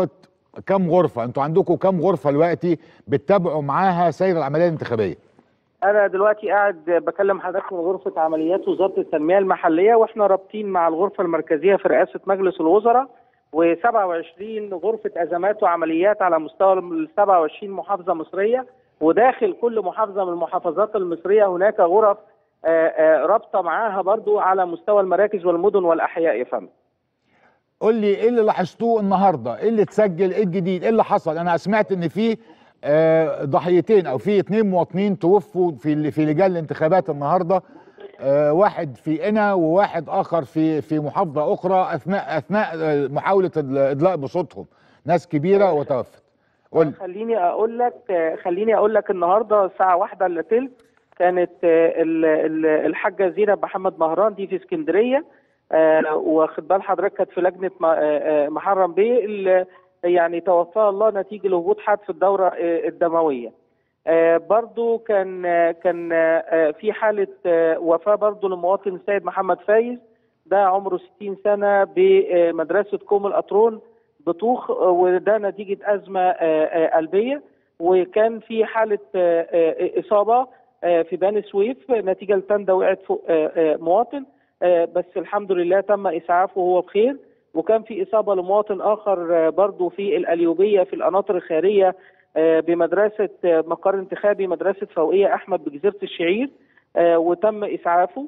غرفة؟ أنتوا عندكم كم غرفة دلوقتي بتتابعوا معاها سير العملية الانتخابية؟ أنا دلوقتي قاعد بكلم حضرتك من غرفة عمليات وزارة التنمية المحلية، وإحنا رابطين مع الغرفة المركزية في رئاسة مجلس الوزراء و27 غرفة أزمات وعمليات على مستوى ال 27 محافظة مصرية، وداخل كل محافظة من المحافظات المصرية هناك غرف رابطة معاها برضو على مستوى المراكز والمدن والأحياء يا فندم. قول لي ايه اللي لاحظتوه النهارده؟ ايه اللي اتسجل؟ ايه الجديد؟ ايه اللي حصل؟ انا سمعت ان في ضحيتين او في 2 مواطنين توفوا في لجان الانتخابات النهارده، واحد في قنا وواحد اخر في محافظه اخرى اثناء محاوله الادلاء بصوتهم، ناس كبيره وتوفت. قول. خليني اقول لك النهارده الساعه 1:15 كانت الحاجه زينب محمد مهران دي في اسكندريه، واخد بال حضرتك كانت في لجنه محرم بيه يعني توفاها الله نتيجه لهبوط حاد في الدوره الدمويه. برضو كان في حاله وفاه برضو للمواطن السيد محمد فايز، ده عمره 60 سنه بمدرسه كوم الأطرون بطوخ، وده نتيجه ازمه قلبيه. وكان في حاله اصابه في بني سويف نتيجه لتندة وقعت فوق مواطن، بس الحمد لله تم اسعافه وهو بخير. وكان في اصابه لمواطن اخر برضو في القليوبيه في القناطر الخيريه بمدرسه مقر انتخابي مدرسه فوقيه احمد بجزيره الشعير، وتم اسعافه.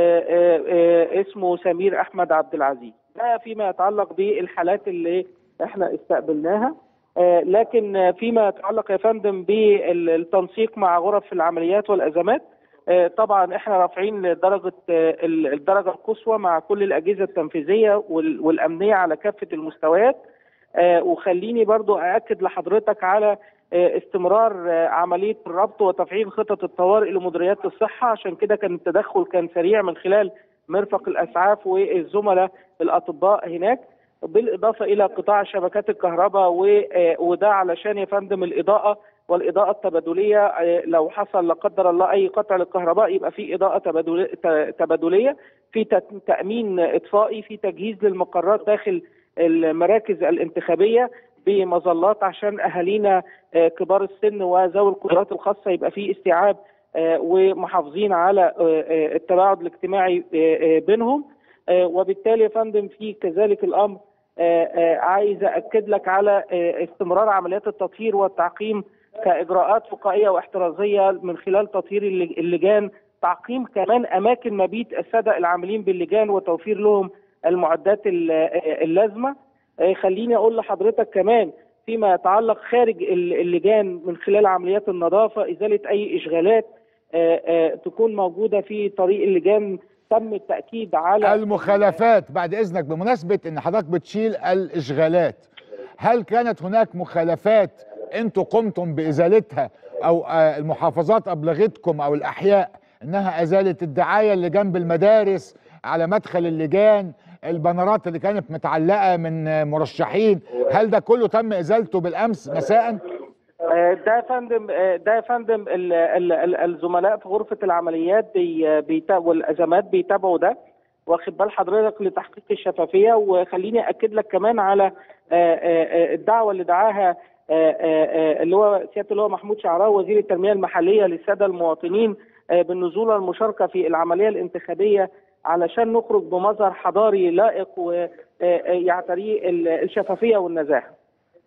اسمه سمير احمد عبد العزيز. ده فيما يتعلق بالحالات اللي احنا استقبلناها. لكن فيما يتعلق يا فندم بالتنسيق مع غرف العمليات والازمات، طبعا احنا رافعين الدرجه القصوى مع كل الاجهزه التنفيذيه والامنيه على كافه المستويات. وخليني برضو أأكد لحضرتك على استمرار عملية الربط وتفعيل خطط الطوارئ لمديريات الصحة، عشان كده كان التدخل كان سريع من خلال مرفق الأسعاف والزملاء الأطباء هناك، بالإضافة إلى قطاع شبكات الكهرباء، وده علشان يا فندم الإضاءة والإضاءة التبادلية. لو حصل لا قدر الله أي قطع للكهرباء يبقى في إضاءة تبادلية، في تأمين إطفائي، في تجهيز للمقرات داخل المراكز الانتخابية بمظلات عشان أهالينا كبار السن وذوي القدرات الخاصة يبقى في استيعاب، ومحافظين على التباعد الاجتماعي بينهم. وبالتالي يا فندم في كذلك الأمر عايز أكد لك على استمرار عمليات التطهير والتعقيم كإجراءات وقائية واحترازية من خلال تطهير اللجان، تعقيم كمان أماكن مبيت السادة العاملين باللجان وتوفير لهم المعدات اللازمة. خليني أقول لحضرتك كمان فيما يتعلق خارج اللجان من خلال عمليات النظافة، إزالة أي إشغالات تكون موجودة في طريق اللجان. تم التأكيد على المخالفات. بعد إذنك، بمناسبة أن حضرتك بتشيل الإشغالات، هل كانت هناك مخالفات أنتوا قمتم بإزالتها أو المحافظات أبلغتكم أو الأحياء أنها أزالت الدعاية اللي جنب المدارس على مدخل اللجان، البنرات اللي كانت متعلقة من مرشحين، هل ده كله تم إزالته بالأمس مساء؟ ده يا فندم الزملاء في غرفة العمليات والأزمات بيتابعوا ده، واخد بال حضرتك لتحقيق الشفافية. وخليني أكد لك كمان على الدعوة اللي دعاها اللي هو سيادة اللواء محمود شعراوي وزير التنمية المحلية للسادة المواطنين بالنزول والمشاركة في العملية الانتخابية علشان نخرج بمظهر حضاري لائق ويعتريه الشفافية والنزاهة.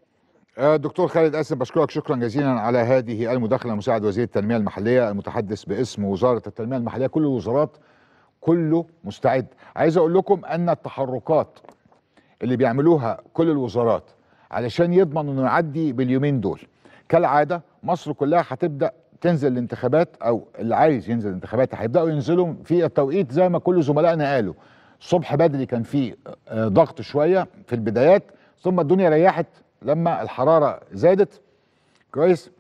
دكتور خالد قاسم، بشكرك شكرا جزيلا على هذه المداخلة. مساعد وزير التنمية المحلية المتحدث باسم وزارة التنمية المحلية. كل الوزارات كله مستعد. عايز اقول لكم ان التحركات اللي بيعملوها كل الوزارات علشان يضمنوا انه يعدي باليومين دول، كالعادة مصر كلها هتبدأ تنزل الانتخابات، او اللي عايز ينزل الانتخابات هيبداوا ينزلوا في التوقيت زي ما كل زملائنا قالوا. الصبح بدري كان في ضغط شويه في البدايات، ثم الدنيا ريحت لما الحراره زادت كويس،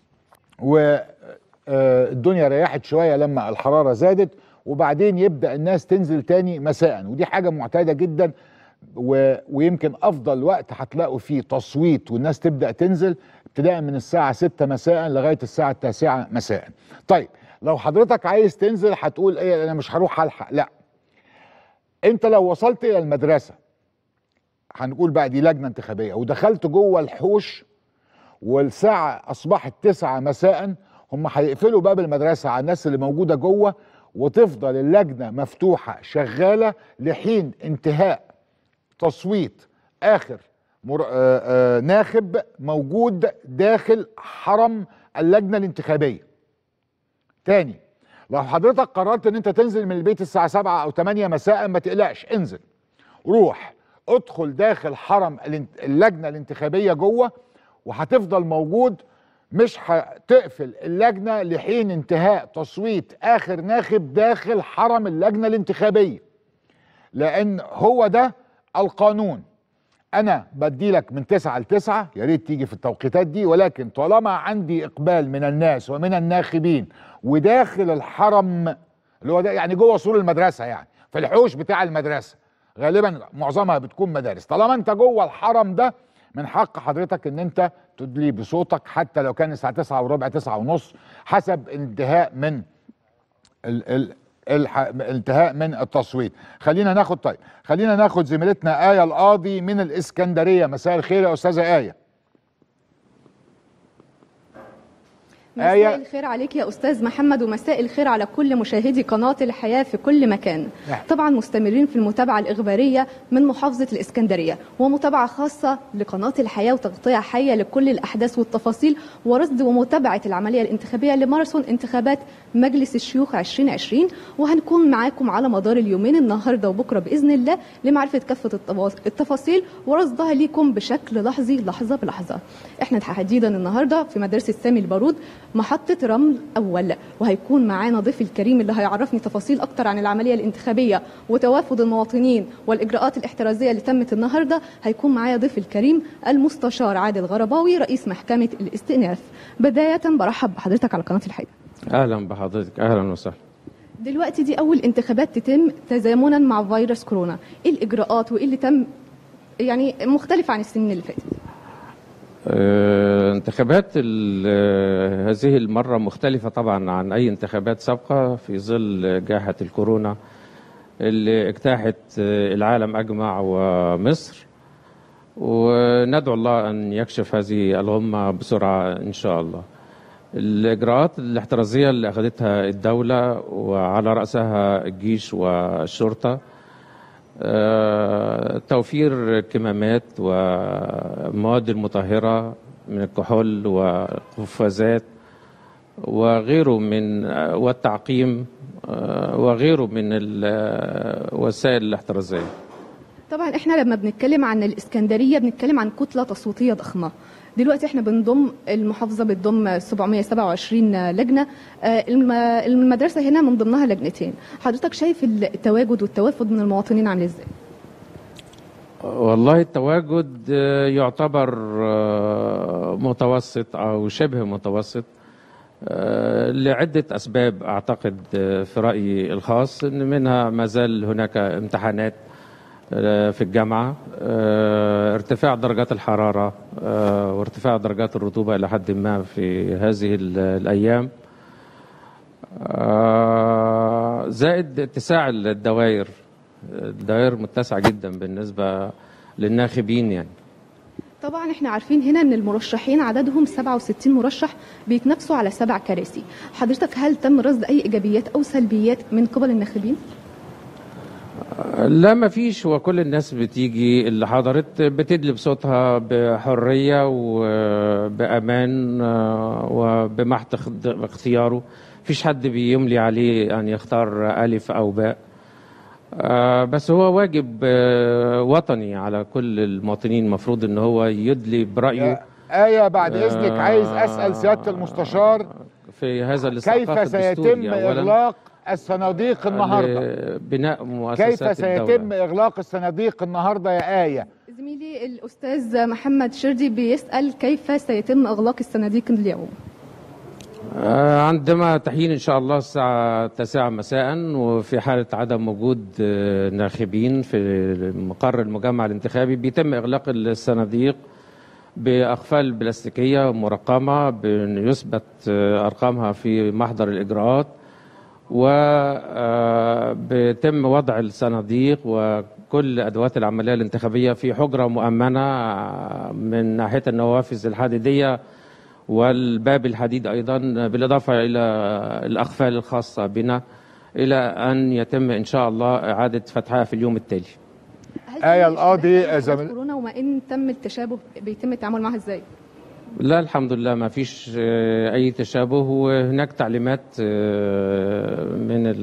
والدنيا ريحت شويه لما الحراره زادت، وبعدين يبدا الناس تنزل تاني مساء، ودي حاجه معتاده جدا. ويمكن افضل وقت هتلاقوا فيه تصويت والناس تبدا تنزل ابتداء من الساعه 6 مساء لغايه الساعه 9 مساء. طيب لو حضرتك عايز تنزل هتقول ايه؟ انا مش هروح الحق. لا، انت لو وصلت الى المدرسه، هنقول بقى دي لجنه انتخابيه، ودخلت جوه الحوش والساعه اصبحت 9 مساء، هم هيقفلوا باب المدرسه على الناس اللي موجوده جوه، وتفضل اللجنه مفتوحه شغاله لحين انتهاء تصويت اخر ناخب موجود داخل حرم اللجنه الانتخابيه. تاني، لو حضرتك قررت ان انت تنزل من البيت الساعه 7 او 8 مساء، ما تقلقش، انزل روح ادخل داخل حرم اللجنه الانتخابيه جوه، وهتفضل موجود. مش هتقفل اللجنه لحين انتهاء تصويت اخر ناخب داخل حرم اللجنه الانتخابيه، لان هو ده القانون. انا بدي لك من 9 ل 9، يا ريت تيجي في التوقيتات دي، ولكن طالما عندي اقبال من الناس ومن الناخبين وداخل الحرم اللي هو ده يعني جوه سور المدرسه، يعني في الحوش بتاع المدرسه غالبا معظمها بتكون مدارس، طالما انت جوه الحرم ده من حق حضرتك ان انت تدلي بصوتك حتى لو كان الساعه 9 وربع 9 ونص حسب انتهاء من الانتهاء من التصويت. خلينا ناخد زميلتنا آية القاضي من الإسكندرية. مساء الخير يا أستاذة آية. مساء الخير عليك يا أستاذ محمد، ومساء الخير على كل مشاهدي قناة الحياة في كل مكان. طبعا مستمرين في المتابعة الإخبارية من محافظة الإسكندرية، ومتابعة خاصة لقناة الحياة وتغطية حية لكل الأحداث والتفاصيل ورصد ومتابعة العملية الانتخابية لماراثون انتخابات مجلس الشيوخ 2020. وهنكون معاكم على مدار اليومين النهاردة وبكرة بإذن الله لمعرفة كافة التفاصيل ورصدها ليكم بشكل لحظي لحظة بلحظة. احنا تحديدا النهاردة في مدرسة سامي البارود محطة رمل أول، وهيكون معانا ضيف الكريم اللي هيعرفني تفاصيل أكتر عن العملية الانتخابية وتوافد المواطنين والإجراءات الاحترازية اللي تمت النهاردة. هيكون معايا ضيف الكريم المستشار عادل غرباوي رئيس محكمة الاستئناف. بداية برحب بحضرتك على قناة الحياة. أهلا بحضرتك، أهلا وسهلا. دلوقتي دي أول انتخابات تتم تزامنا مع فيروس كورونا، إيه الإجراءات وإيه اللي تم يعني مختلف عن السنين اللي فاتت؟ انتخابات هذه المرة مختلفة طبعا عن أي انتخابات سابقة في ظل جائحة الكورونا اللي اجتاحت العالم أجمع ومصر، وندعو الله أن يكشف هذه الغمة بسرعة إن شاء الله. الإجراءات الاحترازية اللي أخذتها الدولة وعلى رأسها الجيش والشرطة، توفير كمامات ومواد المطهرة من الكحول وقفازات وغيره من والتعقيم وغيره من الوسائل الاحترازية. طبعا احنا لما بنتكلم عن الإسكندرية بنتكلم عن كتلة تصويتية ضخمة. دلوقتي احنا المحافظة بتضم 727 لجنة، المدرسة هنا من ضمنها لجنتين. حضرتك شايف التواجد والتوافد من المواطنين عامل ازاي؟ والله التواجد يعتبر متوسط أو شبه متوسط لعدة أسباب أعتقد في رأيي الخاص، إن منها ما زال هناك امتحانات في الجامعة، ارتفاع درجات الحرارة وارتفاع درجات الرطوبة إلى حد ما في هذه الأيام، زائد اتساع الدوائر متسعة جدا بالنسبة للناخبين يعني. طبعا احنا عارفين هنا ان المرشحين عددهم 67 مرشح بيتنافسوا على 7 كراسي. حضرتك هل تم رصد اي ايجابيات او سلبيات من قبل الناخبين؟ لا ما فيش، وكل الناس بتيجي اللي حضرت بتدلي بصوتها بحرية وبأمان وبمحض اختياره، فيش حد بيملي عليه أن يختار ألف أو باء، بس هو واجب وطني على كل المواطنين، المفروض ان هو يدلي برأيه. آية بعد إذنك عايز أسأل سيادة المستشار في هذا الاستحقاق كيف سيتم إغلاق الصناديق النهارده؟ بناء مؤسسات كيف سيتم إغلاق الصناديق النهارده يا آية؟ زميلي الأستاذ محمد شردي بيسأل كيف سيتم إغلاق الصناديق اليوم؟ عندما تحين إن شاء الله الساعة 9 مساء، وفي حالة عدم وجود ناخبين في مقر المجمع الانتخابي بيتم إغلاق الصناديق بأقفال بلاستيكية مرقمة يثبت أرقامها في محضر الإجراءات، وبيتم وضع الصناديق وكل أدوات العملية الانتخابية في حجرة مؤمنة من ناحية النوافذ الحديدية والباب الحديد أيضا، بالإضافة إلى الأقفال الخاصة بنا، إلى أن يتم إن شاء الله إعادة فتحها في اليوم التالي. القاضي كورونا وما إن تم التشابه بيتم التعامل معها إزاي؟ لا الحمد لله ما فيش أي تشابه، وهناك تعليمات من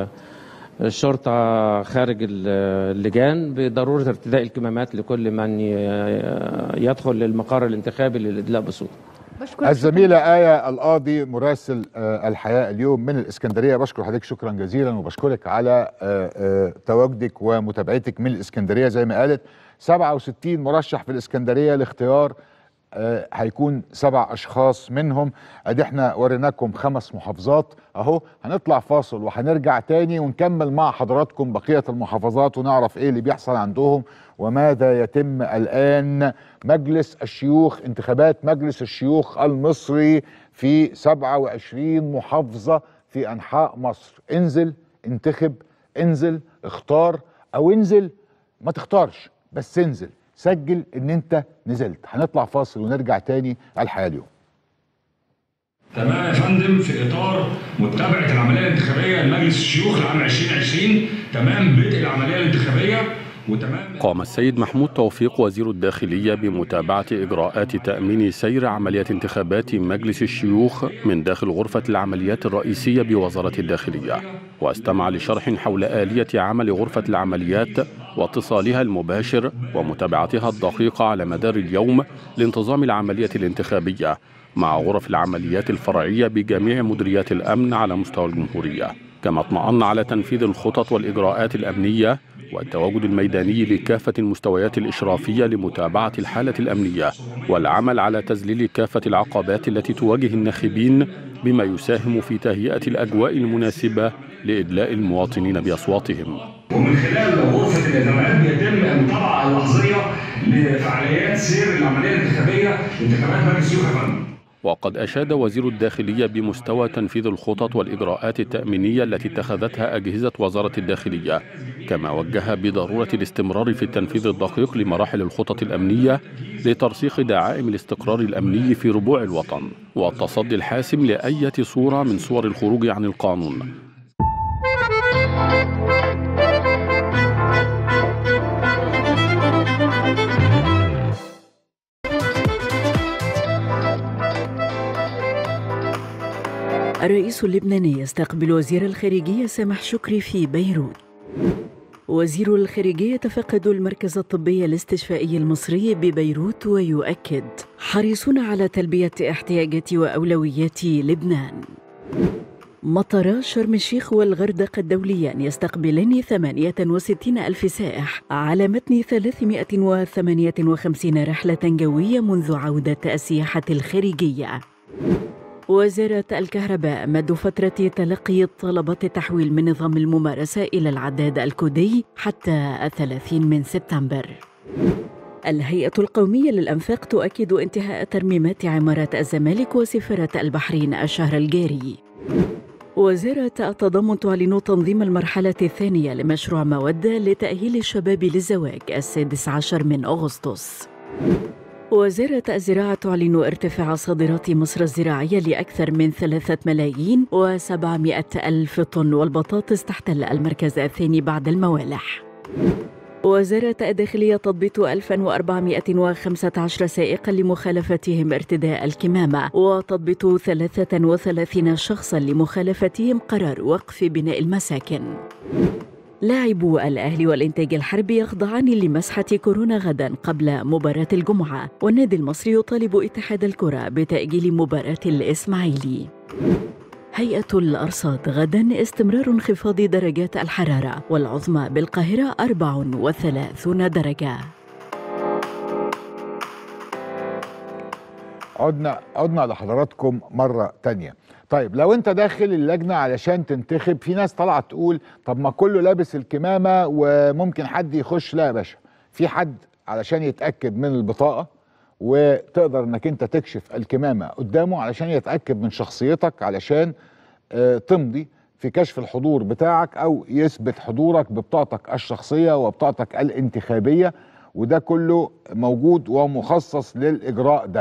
الشرطة خارج اللجان بضرورة ارتداء الكمامات لكل من يدخل للمقر الانتخابي للإدلاء بصوت. الزميلة آية القاضي مراسل الحياة اليوم من الإسكندرية، بشكر حضرتك شكرا جزيلا، وبشكرك على تواجدك ومتابعتك من الإسكندرية. زي ما قالت 67 مرشح في الإسكندرية لاختيار هيكون 7 أشخاص منهم. ادي احنا وريناكم 5 محافظات اهو. هنطلع فاصل وهنرجع تاني ونكمل مع حضراتكم بقية المحافظات ونعرف ايه اللي بيحصل عندهم وماذا يتم الآن. مجلس الشيوخ، انتخابات مجلس الشيوخ المصري في 27 محافظة في أنحاء مصر. انزل انتخب، انزل اختار، او انزل ما تختارش بس انزل سجل ان انت نزلت. هنطلع فاصل ونرجع تاني على الحياة اليوم. تمام يا فندم، في اطار متابعه العمليه الانتخابيه لمجلس الشيوخ لعام 2020، تمام بدء العمليه الانتخابيه وتمام. قام السيد محمود توفيق وزير الداخلية بمتابعة إجراءات تأمين سير عملية انتخابات مجلس الشيوخ من داخل غرفة العمليات الرئيسية بوزارة الداخلية، واستمع لشرح حول آلية عمل غرفة العمليات واتصالها المباشر ومتابعتها الدقيقة على مدار اليوم لانتظام العملية الانتخابية مع غرف العمليات الفرعية بجميع مديريات الأمن على مستوى الجمهورية. كما اطمأن على تنفيذ الخطط والإجراءات الأمنية والتواجد الميداني لكافة المستويات الإشرافية لمتابعة الحالة الأمنية والعمل على تذليل كافة العقبات التي تواجه الناخبين، بما يساهم في تهيئة الأجواء المناسبة لإدلاء المواطنين بأصواتهم. ومن خلال غرفة الإدارات بيتم المتابعة اللحظية لفعاليات سير العملية الانتخابية لانتخابات مجلس الشيوخ. وقد أشاد وزير الداخلية بمستوى تنفيذ الخطط والإجراءات التأمينية التي اتخذتها أجهزة وزارة الداخلية، كما وجه بضرورة الاستمرار في التنفيذ الدقيق لمراحل الخطط الأمنية لترسيخ دعائم الاستقرار الأمني في ربوع الوطن والتصدي الحاسم لأي صورة من صور الخروج عن القانون. الرئيس اللبناني يستقبل وزير الخارجية سامح شكري في بيروت. وزير الخارجية يتفقد المركز الطبي الاستشفائي المصري ببيروت ويؤكد حريصون على تلبية احتياجات وأولويات لبنان. مطار شرم الشيخ والغردقة الدوليان يستقبلان 68 ألف سائح على متن 358 رحلة جوية منذ عودة السياحة الخارجية. وزارة الكهرباء مد فترة تلقي طلبات التحويل من نظام الممارسة إلى العداد الكودي حتى 30 سبتمبر. الهيئة القومية للأنفاق تؤكد انتهاء ترميمات عمارة الزمالك وسفارة البحرين الشهر الجاري. وزارة التضامن تعلن تنظيم المرحلة الثانية لمشروع مودة لتأهيل الشباب للزواج 16 من أغسطس. وزارة الزراعة تعلن ارتفاع صادرات مصر الزراعية لأكثر من 3,700,000 طن، والبطاطس تحتل المركز الثاني بعد الموالح. وزارة الداخلية تضبط 1415 سائقا لمخالفتهم ارتداء الكمامة، وتضبط 33 شخصا لمخالفتهم قرار وقف بناء المساكن. لاعبو الأهلي والإنتاج الحربي يخضعان لمسحة كورونا غدا قبل مباراة الجمعة، والنادي المصري يطالب اتحاد الكرة بتأجيل مباراة الإسماعيلي. هيئة الأرصاد غدا استمرار انخفاض درجات الحرارة، والعظمى بالقاهرة 34 درجة. عدنا لحضراتكم مرة تانية. طيب لو انت داخل اللجنة علشان تنتخب، في ناس طلعت تقول طب ما كله لابس الكمامة وممكن حد يخش. لا يا باشا، في حد علشان يتأكد من البطاقة وتقدر انك انت تكشف الكمامة قدامه علشان يتأكد من شخصيتك، علشان تمضي في كشف الحضور بتاعك او يثبت حضورك ببطاقتك الشخصية وبطاقتك الانتخابية، وده كله موجود ومخصص للإجراء ده.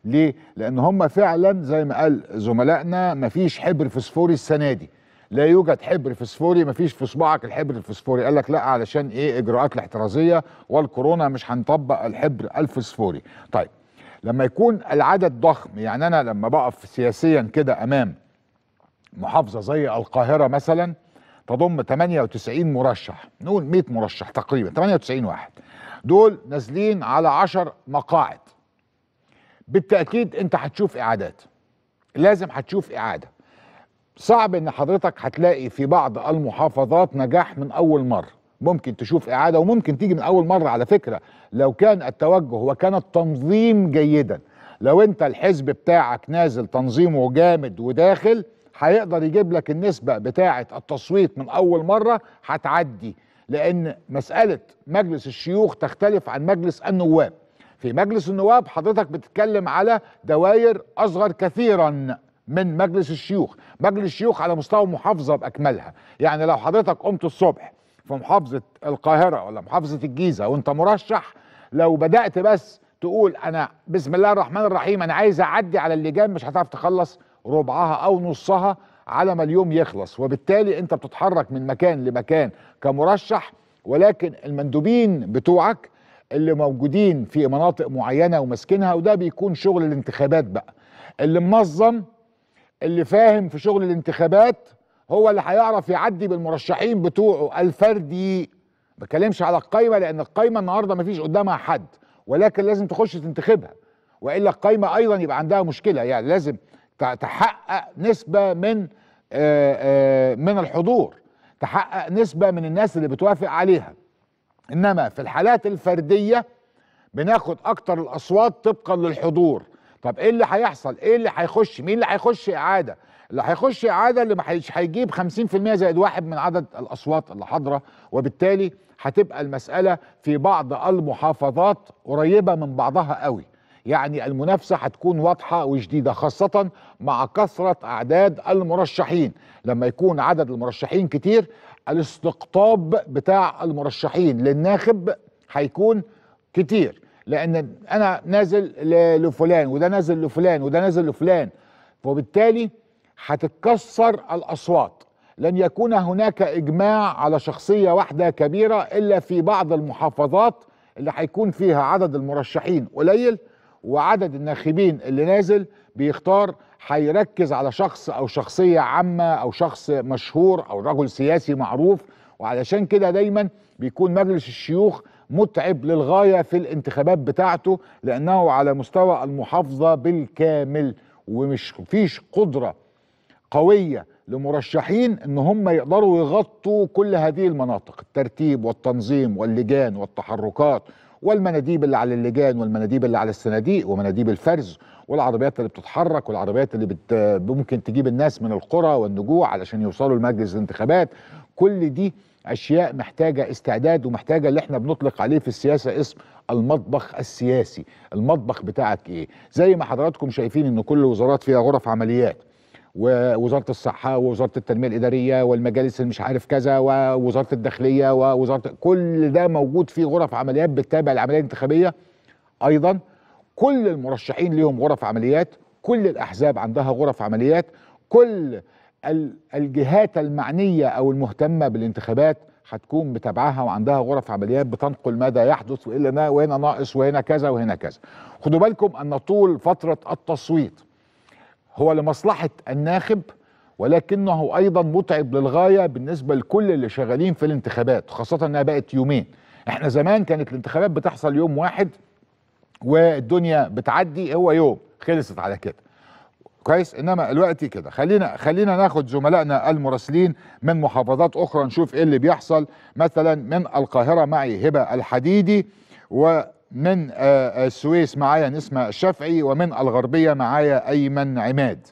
ليه؟ لان هم فعلا زي ما قال زملائنا مفيش حبر فسفوري السنه دي، لا يوجد حبر فسفوري، مفيش في صباعك الحبر الفسفوري. قال لك لا علشان ايه؟ اجراءات الاحترازيه والكورونا مش هنطبق الحبر الفسفوري. طيب لما يكون العدد ضخم، يعني انا لما بقف سياسيا كده امام محافظه زي القاهره مثلا تضم 98 مرشح، نقول 100 مرشح تقريبا، 98 واحد، دول نازلين على 10 مقاعد. بالتاكيد انت هتشوف اعادات، لازم هتشوف اعاده. صعب ان حضرتك هتلاقي في بعض المحافظات نجاح من اول مره، ممكن تشوف اعاده وممكن تيجي من اول مره على فكره لو كان التوجه وكان التنظيم جيدا. لو انت الحزب بتاعك نازل تنظيمه جامد وداخل، هيقدر يجيب لك النسبه بتاعه التصويت من اول مره، هتعدي. لان مساله مجلس الشيوخ تختلف عن مجلس النواب. في مجلس النواب حضرتك بتتكلم على دوائر اصغر كثيرا من مجلس الشيوخ. مجلس الشيوخ على مستوى محافظه باكملها، يعني لو حضرتك قمت الصبح في محافظه القاهره ولا محافظه الجيزه وانت مرشح، لو بدات بس تقول انا بسم الله الرحمن الرحيم انا عايز اعدي على اللجان، مش هتعرف تخلص ربعها او نصها على ما اليوم يخلص. وبالتالي انت بتتحرك من مكان لمكان كمرشح، ولكن المندوبين بتوعك اللي موجودين في مناطق معينه وماسكينها، وده بيكون شغل الانتخابات بقى. اللي منظم، اللي فاهم في شغل الانتخابات، هو اللي هيعرف يعدي بالمرشحين بتوعه الفردي. ما بتكلمش على القايمه، لان القايمه النهارده ما فيش قدامها حد، ولكن لازم تخش تنتخبها، والا القايمه ايضا يبقى عندها مشكله. يعني لازم تحقق نسبه من الحضور، تحقق نسبه من الناس اللي بتوافق عليها. انما في الحالات الفرديه بناخد اكتر الاصوات طبقا للحضور. طب ايه اللي هيحصل؟ ايه اللي هيخش؟ مين اللي هيخش اعاده؟ اللي هيخش اعاده اللي مش هيجيب 50% زائد واحد من عدد الاصوات اللي حاضره. وبالتالي هتبقى المساله في بعض المحافظات قريبه من بعضها قوي، يعني المنافسه هتكون واضحه وشديده، خاصه مع كثره اعداد المرشحين. لما يكون عدد المرشحين كتير، الاستقطاب بتاع المرشحين للناخب هيكون كتير، لان انا نازل لفلان وده نازل لفلان وده نازل لفلان، وبالتالي هتتكسر الاصوات. لن يكون هناك اجماع على شخصيه واحده كبيره الا في بعض المحافظات اللي هيكون فيها عدد المرشحين قليل، وعدد الناخبين اللي نازل بيختار هيركز على شخص او شخصيه عامه او شخص مشهور او رجل سياسي معروف. وعلشان كده دايما بيكون مجلس الشيوخ متعب للغايه في الانتخابات بتاعته، لانه على مستوى المحافظه بالكامل، ومش فيش قدره قويه لمرشحين ان هم يقدروا يغطوا كل هذه المناطق، الترتيب والتنظيم واللجان والتحركات والمناديب اللي على اللجان والمناديب اللي على الصناديق ومناديب الفرز والعربيات اللي بتتحرك والعربيات اللي ممكن تجيب الناس من القرى والنجوع علشان يوصلوا لمجلس الانتخابات. كل دي اشياء محتاجه استعداد، ومحتاجه اللي احنا بنطلق عليه في السياسه اسم المطبخ السياسي. المطبخ بتاعك ايه؟ زي ما حضراتكم شايفين ان كل الوزارات فيها غرف عمليات، ووزاره الصحه ووزاره التنميه الاداريه والمجالس اللي مش عارف كذا ووزاره الداخليه ووزاره، كل ده موجود فيه غرف عمليات بتتابع العمليه الانتخابيه. ايضا كل المرشحين ليهم غرف عمليات، كل الاحزاب عندها غرف عمليات، كل الجهات المعنيه او المهتمه بالانتخابات هتكون متابعاها وعندها غرف عمليات بتنقل ماذا يحدث وهنا ناقص وهنا كذا وهنا كذا. خدوا بالكم ان طول فتره التصويت هو لمصلحه الناخب، ولكنه ايضا متعب للغايه بالنسبه لكل اللي شغالين في الانتخابات، خاصه انها بقت يومين. احنا زمان كانت الانتخابات بتحصل يوم واحد والدنيا بتعدي، هو يوم خلصت على كده كويس. انما دلوقتي كده خلينا ناخد زملائنا المراسلين من محافظات اخرى نشوف ايه اللي بيحصل. مثلا من القاهره معي هبه الحديدي، ومن السويس معايا نسمة الشافعي، ومن الغربيه معايا ايمن عماد،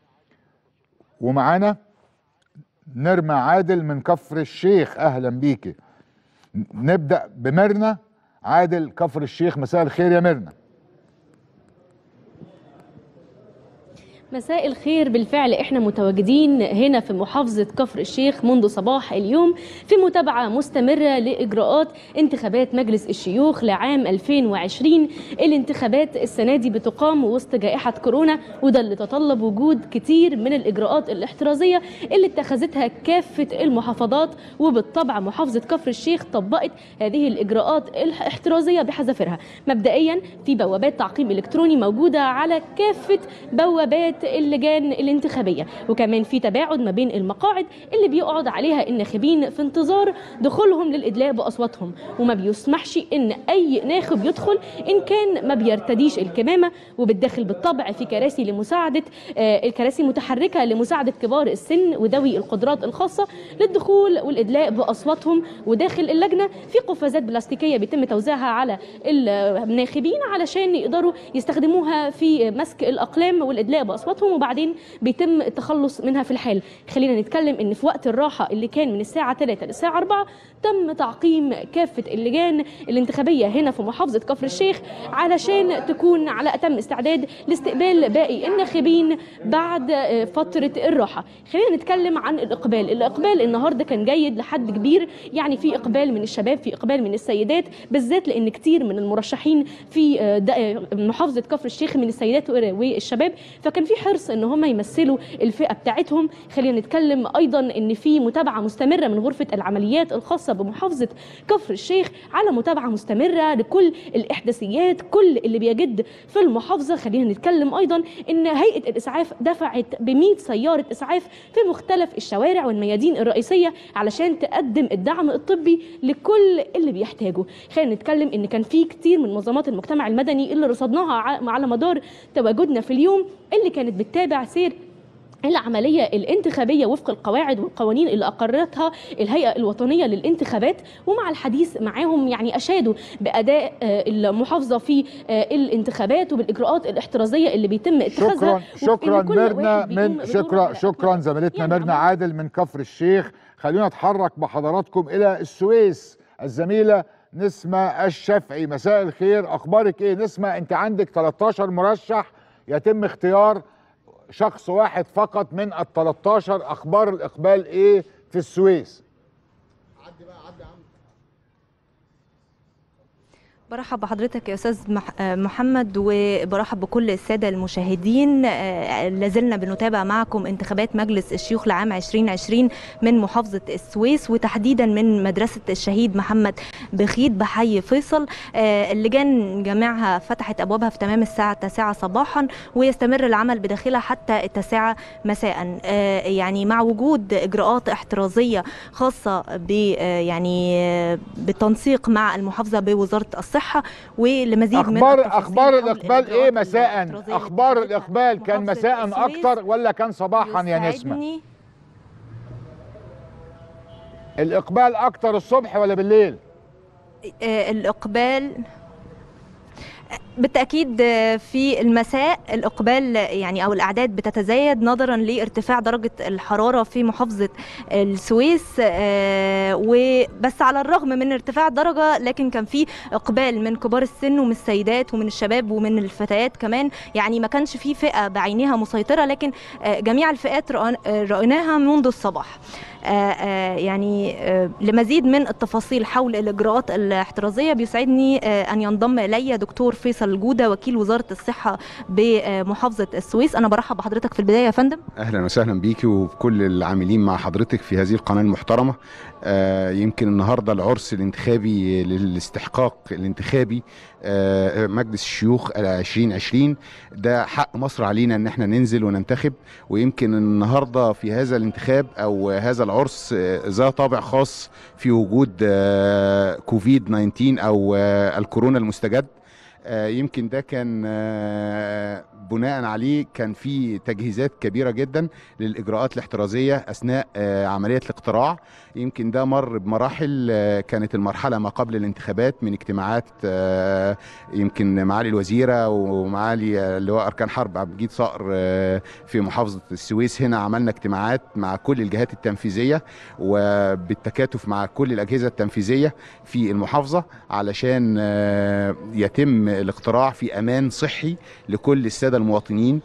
ومعانا نرمى عادل من كفر الشيخ. اهلا بيكي. نبدا بمرنا عادل كفر الشيخ. مساء الخير يا مرنا. مساء الخير. بالفعل احنا متواجدين هنا في محافظة كفر الشيخ منذ صباح اليوم في متابعة مستمرة لإجراءات انتخابات مجلس الشيوخ لعام 2020. الانتخابات السنة دي بتقام وسط جائحة كورونا، وده اللي تطلب وجود كتير من الإجراءات الاحترازية اللي اتخذتها كافة المحافظات، وبالطبع محافظة كفر الشيخ طبقت هذه الإجراءات الاحترازية بحذافيرها. مبدئيا في بوابات تعقيم إلكتروني موجودة على كافة بوابات اللجان الانتخابية، وكمان في تباعد ما بين المقاعد اللي بيقعد عليها الناخبين في انتظار دخولهم للإدلاء بأصواتهم، وما بيسمحش إن أي ناخب يدخل إن كان ما بيرتديش الكمامة. وبالداخل بالطبع في كراسي لمساعدة الكراسي متحركة لمساعدة كبار السن وذوي القدرات الخاصة للدخول والإدلاء بأصواتهم. وداخل اللجنة في قفازات بلاستيكية بيتم توزيعها على الناخبين علشان يقدروا يستخدموها في مسك الأقلام والإدلاء بأصواتهم، وبعدين بيتم التخلص منها في الحال. خلينا نتكلم ان في وقت الراحة اللي كان من الساعة 3 للساعة 4 تم تعقيم كافة اللجان الانتخابية هنا في محافظة كفر الشيخ علشان تكون على أتم استعداد لاستقبال باقي الناخبين بعد فترة الراحة. خلينا نتكلم عن الإقبال النهاردة كان جيد لحد كبير، يعني في إقبال من الشباب، في إقبال من السيدات، بالذات لأن كتير من المرشحين في محافظة كفر الشيخ من السيدات والشباب، فكان في حرص ان هم يمثلوا الفئه بتاعتهم. خلينا نتكلم ايضا ان في متابعه مستمره من غرفه العمليات الخاصه بمحافظه كفر الشيخ على متابعه مستمره لكل الاحداثيات، كل اللي بيجد في المحافظه. خلينا نتكلم ايضا ان هيئه الاسعاف دفعت ب100 سياره اسعاف في مختلف الشوارع والميادين الرئيسيه علشان تقدم الدعم الطبي لكل اللي بيحتاجه. خلينا نتكلم ان كان في كتير من منظمات المجتمع المدني اللي رصدناها على مدار تواجدنا في اليوم، اللي كانت بتتابع سير العملية الانتخابية وفق القواعد والقوانين اللي أقرتها الهيئة الوطنية للانتخابات. ومع الحديث معاهم يعني أشادوا بأداء المحافظة في الانتخابات وبالإجراءات الاحترازية اللي بيتم اتخاذها. شكرا ميرنا شكرا زميلتنا ميرنا عادل من كفر الشيخ. خلونا نتحرك بحضراتكم إلى السويس. الزميلة نسمة الشافعي، مساء الخير، أخبارك إيه؟ نسمة، أنت عندك 13 مرشح، يتم اختيار شخص واحد فقط من ال13، اخبار الاقبال ايه في السويس؟ برحب بحضرتك يا استاذ محمد، وبرحب بكل الساده المشاهدين. لازلنا بنتابع معكم انتخابات مجلس الشيوخ لعام 2020 من محافظه السويس، وتحديدا من مدرسه الشهيد محمد بخيت بحي فيصل. اللجان جميعها فتحت ابوابها في تمام الساعه 9 صباحا، ويستمر العمل بداخلها حتى 9 مساء، يعني مع وجود اجراءات احترازيه خاصه بالتنسيق مع المحافظه بوزاره الصحه. ولمزيد من اخبار الاقبال ايه مساء؟ اخبار الاقبال كان مساء اكتر ولا كان صباحا يا نسمة؟ الاقبال اكتر الصبح ولا بالليل؟ الاقبال بالتأكيد في المساء الإقبال يعني أو الأعداد بتتزايد نظرا لارتفاع درجة الحرارة في محافظة السويس. وبس على الرغم من ارتفاع الدرجة لكن كان في إقبال من كبار السن ومن السيدات ومن الشباب ومن الفتيات كمان، يعني ما كانش في فئة بعينها مسيطرة، لكن جميع الفئات رأيناها منذ الصباح. يعني لمزيد من التفاصيل حول الإجراءات الاحترازية بيسعدني أن ينضم إلي دكتور فيصل الجودة وكيل وزارة الصحة بمحافظة السويس. أنا برحب بحضرتك في البداية يا فندم. أهلا وسهلا بيكي وبكل العاملين مع حضرتك في هذه القناة المحترمة. يمكن النهاردة العرس الانتخابي للاستحقاق الانتخابي مجلس الشيوخ 2020 ده حق مصر علينا ان احنا ننزل وننتخب. ويمكن النهارده في هذا الانتخاب او هذا العرس ذا طابع خاص في وجود كوفيد 19 او الكورونا المستجد. يمكن ده كان بناء عليه كان في تجهيزات كبيرة جدا للإجراءات الاحترازية أثناء عملية الاقتراع. يمكن ده مر بمراحل، كانت المرحلة ما قبل الانتخابات من اجتماعات يمكن معالي الوزيرة ومعالي اللواء أركان حرب عبد المجيد صقر في محافظة السويس. هنا عملنا اجتماعات مع كل الجهات التنفيذية وبالتكاتف مع كل الأجهزة التنفيذية في المحافظة علشان يتم الاقتراع في أمان صحي لكل السادة المواطنين.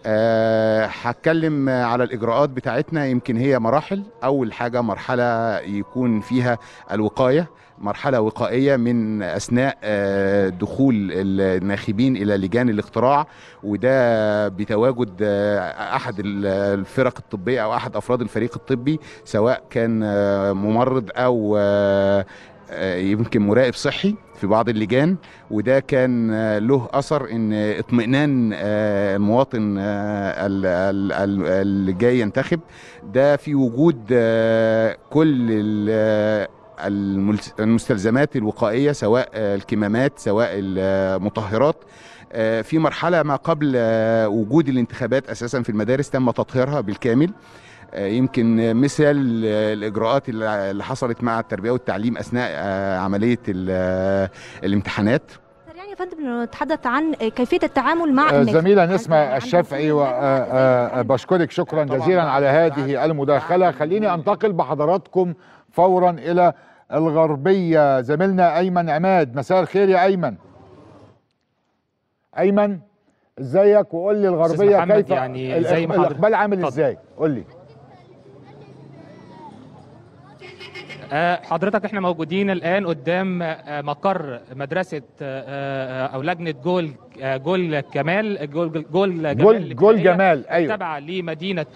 هتكلم على الإجراءات بتاعتنا. يمكن هي مراحل. أول حاجة مرحلة يكون فيها الوقاية، مرحلة وقائية من أثناء دخول الناخبين إلى لجان الاقتراع، وده بتواجد أحد الفرق الطبية أو أحد أفراد الفريق الطبي، سواء كان ممرض أو يمكن مراقب صحي في بعض اللجان. وده كان له أثر إن اطمئنان المواطن اللي جاي ينتخب ده في وجود كل المستلزمات الوقائية، سواء الكمامات سواء المطهرات. في مرحلة ما قبل وجود الانتخابات أساسا في المدارس تم تطهيرها بالكامل. يمكن مثال الإجراءات اللي حصلت مع التربية والتعليم أثناء عملية الامتحانات. يعني يا فندم نتحدث عن كيفية التعامل مع زميلة نسمة الشافعي، وبشكرك شكرا جزيلا على هذه المداخلة. خليني أنتقل بحضراتكم فورا إلى الغربية. زميلنا أيمن عماد، مساء الخير يا أيمن. أيمن ازيك؟ وقول لي الغربية كيف يعني زي ما الإقبال عامل ازاي؟ قول لي. حضرتك احنا موجودين الآن قدام مقر مدرسة أو لجنة جول جمال جول جمال أيوة، تابعة لمدينة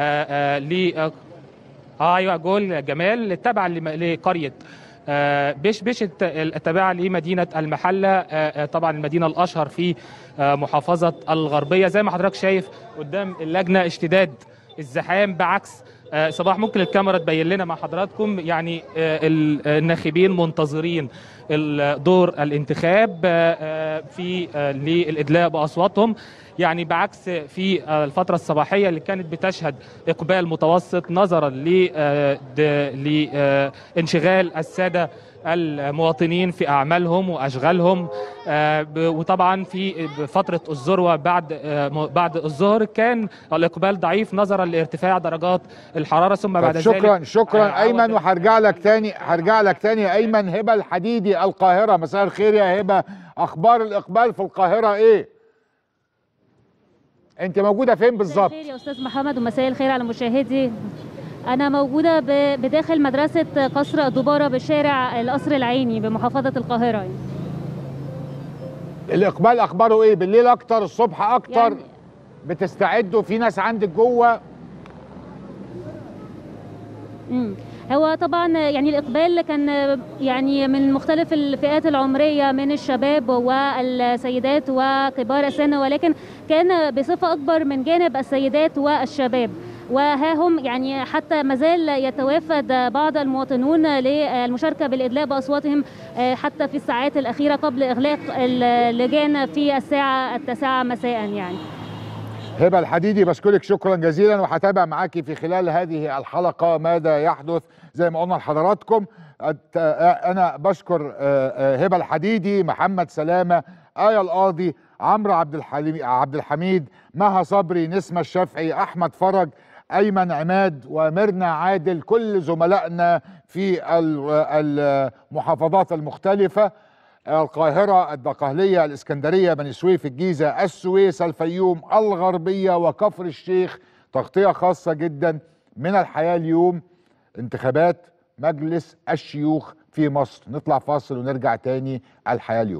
ايوه جول جمال، تابعة لقرية بشبش التابعة لمدينة المحلة، طبعا المدينة الأشهر في محافظة الغربية. زي ما حضرتك شايف قدام اللجنة اشتداد الزحام، بعكس صباح ممكن الكاميرا تبين لنا مع حضراتكم يعني الناخبين منتظرين دور الانتخاب في للإدلاء بأصواتهم، يعني بعكس في الفترة الصباحية اللي كانت بتشهد إقبال متوسط نظرا لانشغال السادة المواطنين في أعمالهم وأشغالهم. وطبعا في فترة الذروة بعد الظهر كان الإقبال ضعيف نظرا لارتفاع درجات الحرارة، ثم بعد ذلك شكرا أيمن. وهرجع لك تاني يا أيمن. هبة الحديدي القاهرة، مساء الخير يا هبة. أخبار الإقبال في القاهرة إيه؟ أنت موجودة فين بالظبط؟ مساء الخير يا أستاذ محمد، ومساء الخير على مشاهدي. أنا موجودة بداخل مدرسة قصر الدبارة بشارع القصر العيني بمحافظة القاهرة. يعني. الإقبال أخباره إيه؟ بالليل أكتر، الصبح أكتر؟ يعني بتستعدوا؟ في ناس عندك جوه؟ هو طبعا يعني الإقبال كان يعني من مختلف الفئات العمرية، من الشباب والسيدات وكبار السن، ولكن كان بصفة أكبر من جانب السيدات والشباب. وها هم يعني حتى مازال يتوافد بعض المواطنون للمشاركة بالإدلاء بأصواتهم حتى في الساعات الأخيرة قبل إغلاق اللجان في الساعة 9 مساء. يعني هبة الحديدي بشكرك شكرا جزيلا، وهتابع معاكي في خلال هذه الحلقة ماذا يحدث زي ما قلنا لحضراتكم. أنا بشكر هبة الحديدي، محمد سلامة، آية القاضي، عمرو عبد الحميد، مها صبري، نسمة الشافعي، أحمد فرج، أيمن عماد، وميرنا عادل، كل زملائنا في المحافظات المختلفة: القاهرة، الدقهلية، الإسكندرية، بني سويف، الجيزة، السويس، الفيوم، الغربية، وكفر الشيخ. تغطية خاصة جدا من الحياة اليوم، انتخابات مجلس الشيوخ في مصر. نطلع فاصل ونرجع تاني. الحياة اليوم.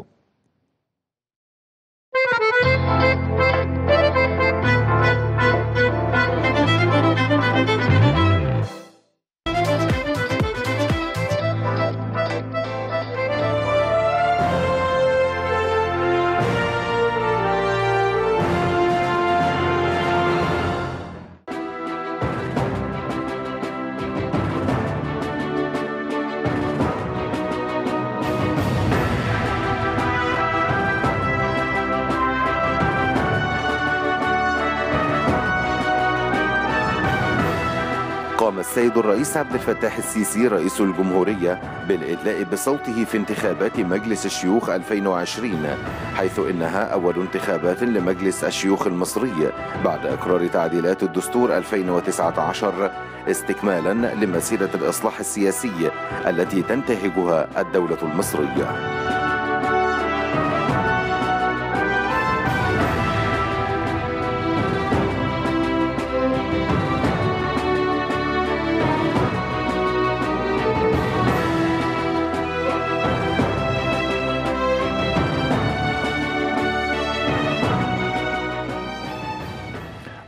قام السيد الرئيس عبد الفتاح السيسي رئيس الجمهورية بالإدلاء بصوته في انتخابات مجلس الشيوخ 2020، حيث إنها أول انتخابات لمجلس الشيوخ المصري بعد إقرار تعديلات الدستور 2019 استكمالا لمسيرة الإصلاح السياسي التي تنتهجها الدولة المصرية.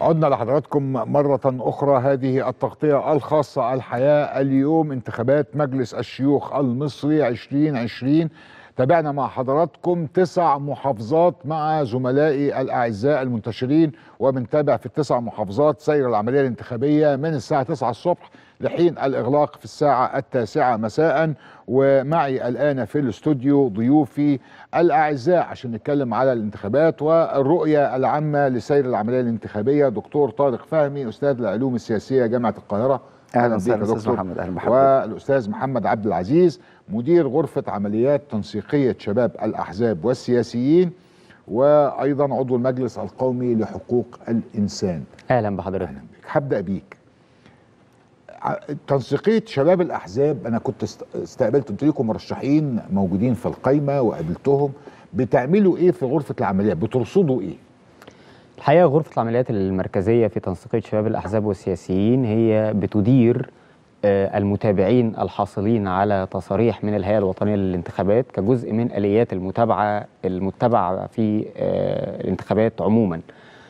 عدنا لحضراتكم مرة أخرى. هذه التغطية الخاصة الحياة اليوم، انتخابات مجلس الشيوخ المصري 2020. تابعنا مع حضراتكم 9 محافظات مع زملائي الأعزاء المنتشرين، وبنتابع في ال9 محافظات سير العملية الانتخابية من الساعة 9 الصبح لحين الإغلاق في الساعة 9 مساء. ومعي الآن في الاستوديو ضيوفي الأعزاء عشان نتكلم على الانتخابات والرؤية العامة لسير العملية الانتخابية. دكتور طارق فهمي، أستاذ العلوم السياسية جامعة القاهرة. أهلا وسهلا أستاذ محمد. أهلا بحضرتك. والأستاذ محمد عبد العزيز، مدير غرفة عمليات تنسيقية شباب الأحزاب والسياسيين، وأيضا عضو المجلس القومي لحقوق الإنسان. أهلا بحضرتك. هبدأ بيك. تنسيقية شباب الأحزاب، أنا كنت استقبلت، قلت لكم مرشحين موجودين في القايمة وقابلتهم. بتعملوا إيه في غرفة العمليات؟ بترصدوا إيه؟ الحقيقة غرفة العمليات المركزية في تنسيقية شباب الأحزاب والسياسيين هي بتدير المتابعين الحاصلين على تصاريح من الهيئة الوطنية للانتخابات كجزء من آليات المتبعة في الانتخابات عموما.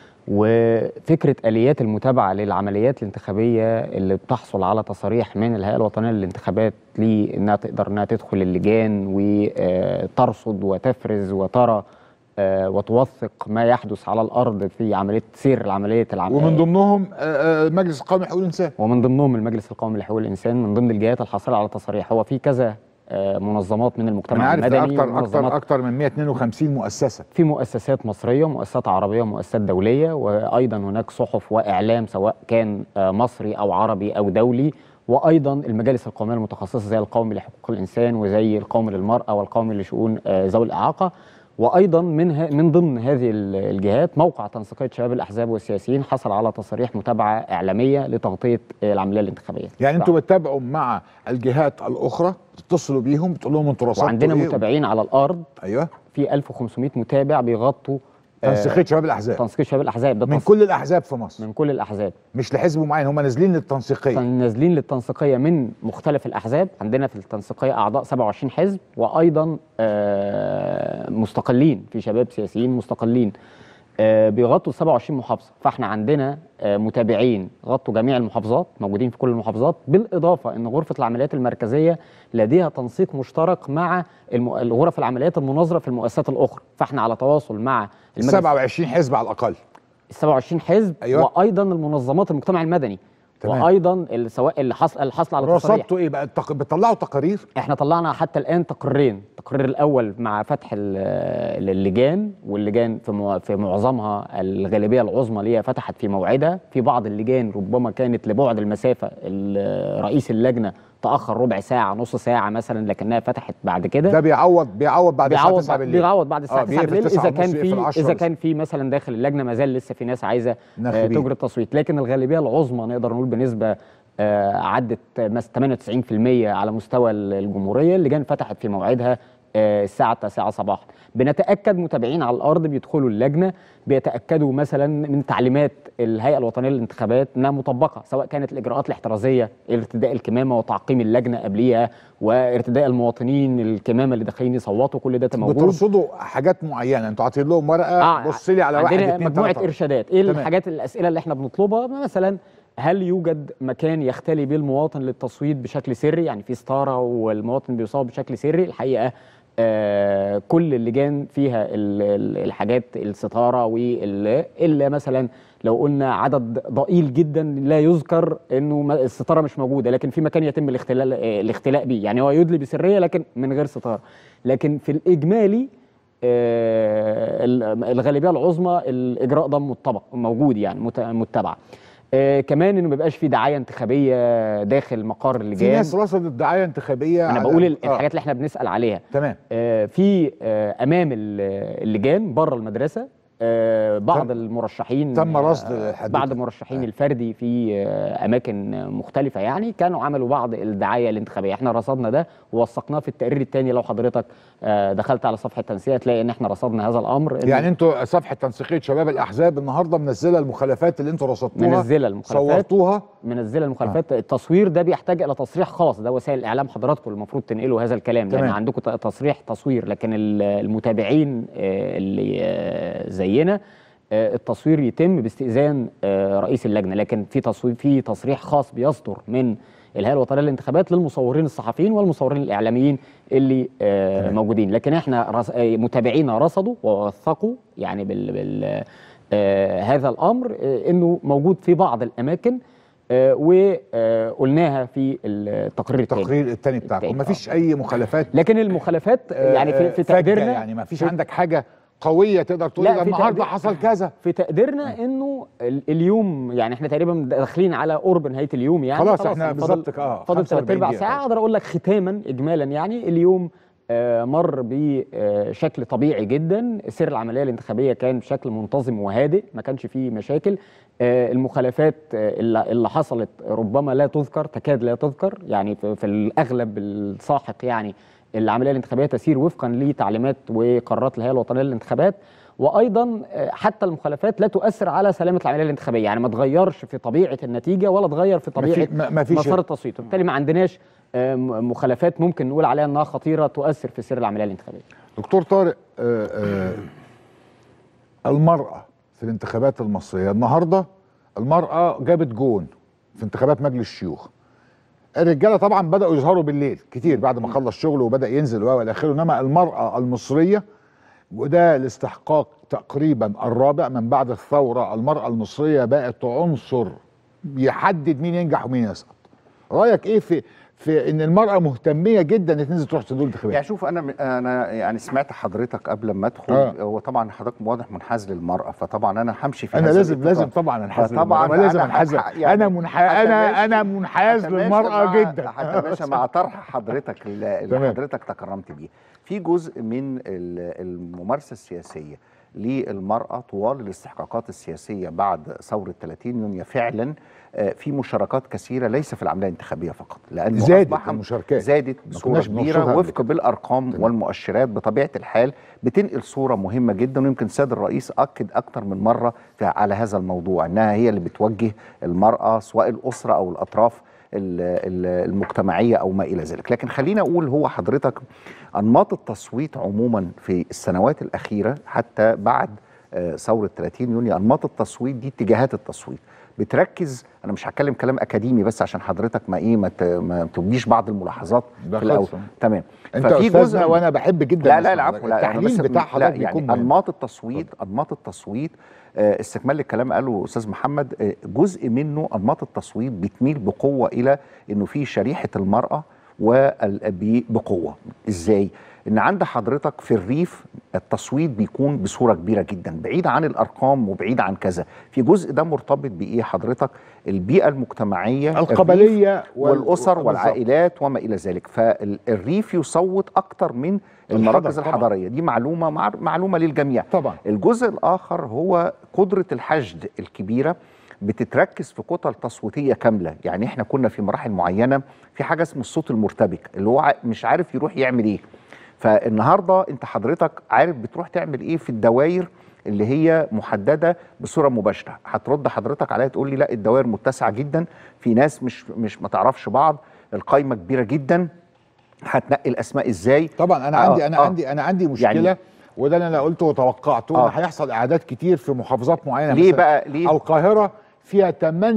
وفكرة آليات المتابعة للعمليات الانتخابية اللي بتحصل على تصاريح من الهيئة الوطنية للانتخابات لأنها تقدر أنها تدخل اللجان وترصد وتفرز وترى وتوثق ما يحدث على الأرض في عملية سير العملية ومن ضمنهم المجلس القومي لحقوق الإنسان. ومن ضمنهم المجلس القومي لحقوق الإنسان من ضمن الجهات الحاصلة على تصاريح. هو في كذا منظمات من المجتمع المدني، أكثر من 152 مؤسسة، في مؤسسات مصرية، مؤسسات عربية، مؤسسات دولية، وأيضا هناك صحف وإعلام سواء كان مصري أو عربي أو دولي، وأيضا المجالس القومية المتخصصة زي القومي لحقوق الإنسان وزي القومي للمرأة والقومي لشؤون ذوي الإعاقة. وأيضا من ضمن هذه الجهات موقع تنسيقية شباب الأحزاب والسياسيين حصل على تصاريح متابعة إعلامية لتغطية العملية الانتخابية. يعني أنتم بتتابعوا مع الجهات الأخرى، تتصلوا بيهم بتقول لهم أنتوا رصدتوا وعندنا إيه؟ متابعين على الأرض. أيوه، في 1500 متابع بيغطوا تنسيقية شباب الأحزاب. تنسيقية شباب الأحزاب ده من كل الأحزاب في مصر. من كل الأحزاب، مش لحزب معين، هم نازلين للتنسيقية. نازلين للتنسيقية من مختلف الأحزاب. عندنا في التنسيقية أعضاء 27 حزب، وأيضا مستقلين، في شباب سياسيين مستقلين بيغطوا 27 محافظة. فاحنا عندنا متابعين غطوا جميع المحافظات، موجودين في كل المحافظات، بالإضافة أن غرفة العمليات المركزية لديها تنسيق مشترك مع غرف العمليات المناظرة في المؤسسات الأخرى. فاحنا على تواصل مع 27 حزب على الأقل. 27 حزب. أيوة. وأيضا المنظمات المجتمع المدني. تمام. وايضا سواء اللي حصل على التصريح. رصدتوا ايه بقى؟ بتطلعوا تقارير؟ احنا طلعنا حتى الان تقريرين. التقرير الاول مع فتح اللجان، واللجان في معظمها الغالبيه العظمى ليها فتحت في موعدها. في بعض اللجان ربما كانت لبعد المسافه رئيس اللجنه تاخر ربع ساعه نص ساعه مثلا، لكنها فتحت بعد كده. ده بيعوض بعد الساعه 9 بالليل. بيعوض بعد الساعه 9 بالليل اذا كان في مثلا داخل اللجنه ما زال لسه في ناس عايزه تجري التصويت. لكن الغالبيه العظمى نقدر نقول بنسبه عدت 98% على مستوى الجمهوريه. اللجان فتحت في موعدها الساعه 9 صباحا. بنتاكد متابعين على الارض بيدخلوا اللجنه بيتاكدوا مثلا من تعليمات الهيئه الوطنيه للانتخابات انها مطبقه، سواء كانت الاجراءات الاحترازيه، ارتداء الكمامه وتعقيم اللجنه قبليها، وارتداء المواطنين الكمامه اللي داخلين يصوتوا، كل ده موجود. بترصدوا حاجات معينه، انتوا عاطين لهم ورقه بص لي على 1 2 3 مجموعه ارشادات. ايه الحاجات الاسئله اللي احنا بنطلبها؟ مثلا هل يوجد مكان يختلي به المواطن للتصويت بشكل سري؟ يعني في ستاره والمواطن بيصوت بشكل سري. الحقيقه كل اللجان فيها الحاجات الستاره، الا مثلا لو قلنا عدد ضئيل جدا لا يذكر انه الستاره مش موجوده، لكن في مكان يتم الاختلاء به، يعني هو يدلي بسريه لكن من غير ستاره. لكن في الاجمالي الغالبيه العظمى الاجراء ده موجود، يعني متبع. كمان انه ما بيبقاش في دعايه انتخابيه داخل مقر اللجان. في ناس رصدت دعايه انتخابيه. انا بقول الحاجات اللي احنا بنسال عليها. تمام. في امام اللجان بره المدرسه بعض المرشحين تم رصد بعض المرشحين الفردي في اماكن مختلفه، يعني كانوا عملوا بعض الدعايه الانتخابيه. احنا رصدنا ده ووثقناه في التقرير الثاني. لو حضرتك دخلت على صفحه التنسيق هتلاقي ان احنا رصدنا هذا الامر. يعني انتوا صفحه تنسيقيه شباب الاحزاب النهارده منزله المخالفات اللي انتوا رصدتوها، منزله المخالفات، صورتوها، منزله المخالفات. التصوير ده بيحتاج الى تصريح خاص، ده وسائل الاعلام حضراتكم المفروض تنقلوا هذا الكلام، لان عندكم تصريح تصوير. لكن المتابعين اللي زينا التصوير يتم باستئذان رئيس اللجنه، لكن في تصريح خاص بيصدر من الهيئه الوطنيه للانتخابات للمصورين الصحفيين والمصورين الاعلاميين اللي موجودين. لكن احنا متابعينا رصدوا ووثقوا يعني هذا الامر انه موجود في بعض الاماكن، وقلناها في التقرير الثاني بتاعكم. ما فيش اي مخالفات، لكن المخالفات يعني في تقديرنا يعني ما فيش عندك حاجه قويه تقدر تقول النهارده حصل كذا. في تقديرنا انه اليوم يعني احنا تقريبا داخلين على قرب نهايه اليوم، يعني خلاص احنا بالظبط فاضل 3/4 ساعه. اقدر اقول لك ختاما اجمالا يعني اليوم مر بشكل طبيعي جدا. سير العمليه الانتخابيه كان بشكل منتظم وهادئ، ما كانش فيه مشاكل. المخالفات اللي حصلت ربما لا تذكر، تكاد لا تذكر، يعني في الاغلب الساحق يعني العمليه الانتخابيه تسير وفقا لتعليمات وقرارات الهيئه الوطنيه للانتخابات. وايضا حتى المخالفات لا تؤثر على سلامه العمليه الانتخابيه، يعني ما تغيرش في طبيعه النتيجه ولا تغير في طبيعه مسار التصويت، وبالتالي ما عندناش مخالفات ممكن نقول عليها انها خطيره تؤثر في سير العمليه الانتخابيه. دكتور طارق، المراه في الانتخابات المصريه النهارده، المراه جابت جون في انتخابات مجلس الشيوخ. الرجاله طبعا بداوا يظهروا بالليل كتير بعد ما خلص شغله وبدا ينزل والى اخره، انما المراه المصريه، وده الاستحقاق تقريبا الرابع من بعد الثوره، المراه المصريه بقت عنصر يحدد مين ينجح ومين يسقط. رايك ايه في ان المراه مهتميه جدا ان تنزل تروح تدور انتخابات؟ يعني شوف، انا يعني سمعت حضرتك قبل ما ادخل، هو طبعا حضرتك واضح منحاز للمراه، فطبعا انا همشي في انا لازم طبعا انحاز للمراه، لازم انحاز يعني انا منحاز للمراه جدا. هتماشى مع طرح حضرتك اللي حضرتك تكرمت بيه. في جزء من الممارسه السياسيه للمرأة طوال الاستحقاقات السياسية بعد ثورة 30 يونيو فعلا في مشاركات كثيرة، ليس في العملية الانتخابية فقط، لأن زادت المشاركات، زادت بصورة كبيرة وفق بالأرقام والمؤشرات. بطبيعة الحال بتنقل صورة مهمة جدا، ويمكن السيد الرئيس أكد أكتر من مرة على هذا الموضوع، أنها هي اللي بتوجه المرأة سواء الأسرة أو الأطراف المجتمعية أو ما إلى ذلك. لكن خلينا أقول، هو حضرتك أنماط التصويت عموما في السنوات الأخيرة حتى بعد ثورة 30 يونيو، أنماط التصويت دي اتجاهات التصويت بتركز. أنا مش هتكلم كلام أكاديمي بس عشان حضرتك ما تبديش بعض الملاحظات في الأول. تمام. أنت أستاذنا وأنا بحب جدا. لا العفو، التحليل بتاع حضرتك يعني أنماط التصويت استكمال للكلام قاله أستاذ محمد، جزء منه أنماط التصويت بتميل بقوة إلى إنه في شريحة المرأة بقوة. إزاي؟ إن عند حضرتك في الريف التصويت بيكون بصورة كبيرة جدا، بعيد عن الأرقام وبعيد عن كذا. في جزء ده مرتبط بإيه حضرتك؟ البيئة المجتمعية القبلية والأسر والعائلات وما إلى ذلك. فالريف يصوت أكتر من المراكز الحضرية. دي معلومة للجميع طبعا. الجزء الآخر هو قدرة الحشد الكبيرة، بتتركز في كتل تصويتيه كامله. يعني احنا كنا في مراحل معينه في حاجه اسمه الصوت المرتبك، اللي هو مش عارف يروح يعمل ايه. فالنهارده انت حضرتك عارف بتروح تعمل ايه في الدوائر اللي هي محدده بصوره مباشره. هترد حضرتك عليها تقول لي لا الدوائر متسعه جدا، في ناس مش ما تعرفش بعض، القايمه كبيره جدا، هتنقي الاسماء ازاي؟ طبعا انا عندي مشكله يعني، وده اللي انا قلته وتوقعته، ان هيحصل اعداد كتير في محافظات معينه. ليه بقى؟ ليه؟ القاهره فيها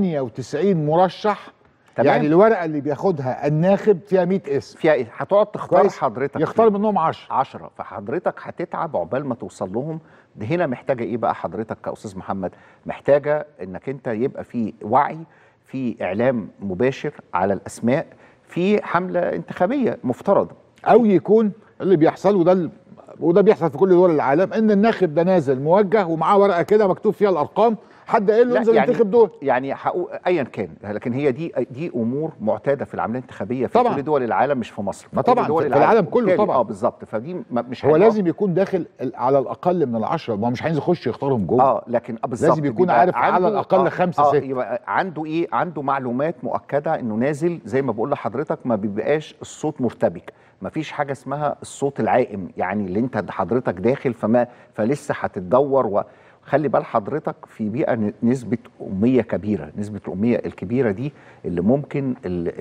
98 مرشح. تمام. يعني الورقه اللي بياخدها الناخب فيها 100 اسم، فيها ايه؟ هتقعد تختار حضرتك، يختار منهم 10، فحضرتك هتتعب عقبال ما توصل لهم. ده هنا محتاجه ايه بقى حضرتك كاستاذ محمد؟ محتاجه انك انت يبقى في وعي، في اعلام مباشر على الاسماء، في حمله انتخابيه مفترض، او يكون اللي بيحصل وده بيحصل في كل دول العالم، ان الناخب ده نازل موجه ومعاه ورقه كده مكتوب فيها الارقام، حد قال له انزل انتخب دول. يعني ايا كان، لكن هي دي امور معتاده في العمليه الانتخابيه في طبعا. كل دول العالم، مش في مصر، ما طبعا في العالم كله طبعا. بالظبط. فدي مش هو لازم يكون داخل على الاقل من ال10، ما هو مش عايز يخش يختارهم جوه. لكن بالظبط لازم يكون عارف على الاقل 5 6. يبقى عنده ايه؟ عنده معلومات مؤكده انه نازل، زي ما بقول لحضرتك ما بيبقاش الصوت مرتبك، ما فيش حاجه اسمها الصوت العائم، يعني اللي انت حضرتك داخل فلسه هتتدور. خلي بال حضرتك في بيئه نسبه اميه كبيره، نسبه الاميه الكبيره دي اللي ممكن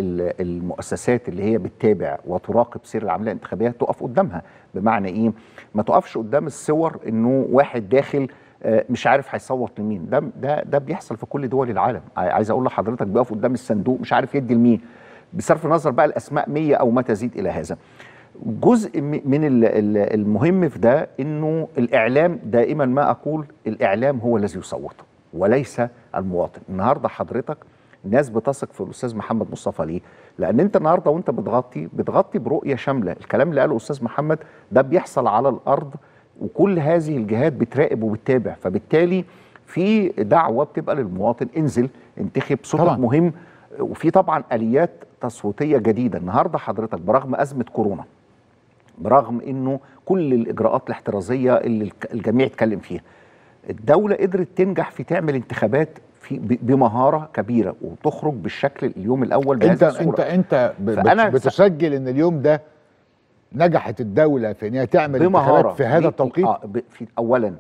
المؤسسات اللي هي بتتابع وتراقب سير العمليه الانتخابيه تقف قدامها. بمعنى ايه؟ ما تقفش قدام الصور انه واحد داخل مش عارف هيصوت لمين. ده بيحصل في كل دول العالم. عايز اقول لحضرتك بيقف قدام الصندوق مش عارف يدي لمين، بصرف النظر بقى الاسماء 100 او ما تزيد الى هذا. جزء من المهم في ده انه الاعلام، دائما ما اقول الاعلام هو الذي يصوت وليس المواطن. النهارده حضرتك الناس بتثق في الاستاذ محمد مصطفى ليه؟ لان انت النهارده وانت بتغطي برؤيه شامله. الكلام اللي قاله الاستاذ محمد ده بيحصل على الارض، وكل هذه الجهات بتراقب وبتتابع، فبالتالي في دعوه بتبقى للمواطن انزل انتخب، صوتك مهم. وفي طبعا اليات تصويتيه جديده. النهارده حضرتك برغم ازمه كورونا، برغم انه كل الاجراءات الاحترازيه اللي الجميع اتكلم فيها، الدوله قدرت تنجح في تعمل انتخابات بمهاره كبيره وتخرج بالشكل اليوم الاول بهذه الصوره. انت بتسجل ان اليوم ده نجحت الدوله في انها تعمل انتخابات في هذا التوقيت؟ في اولا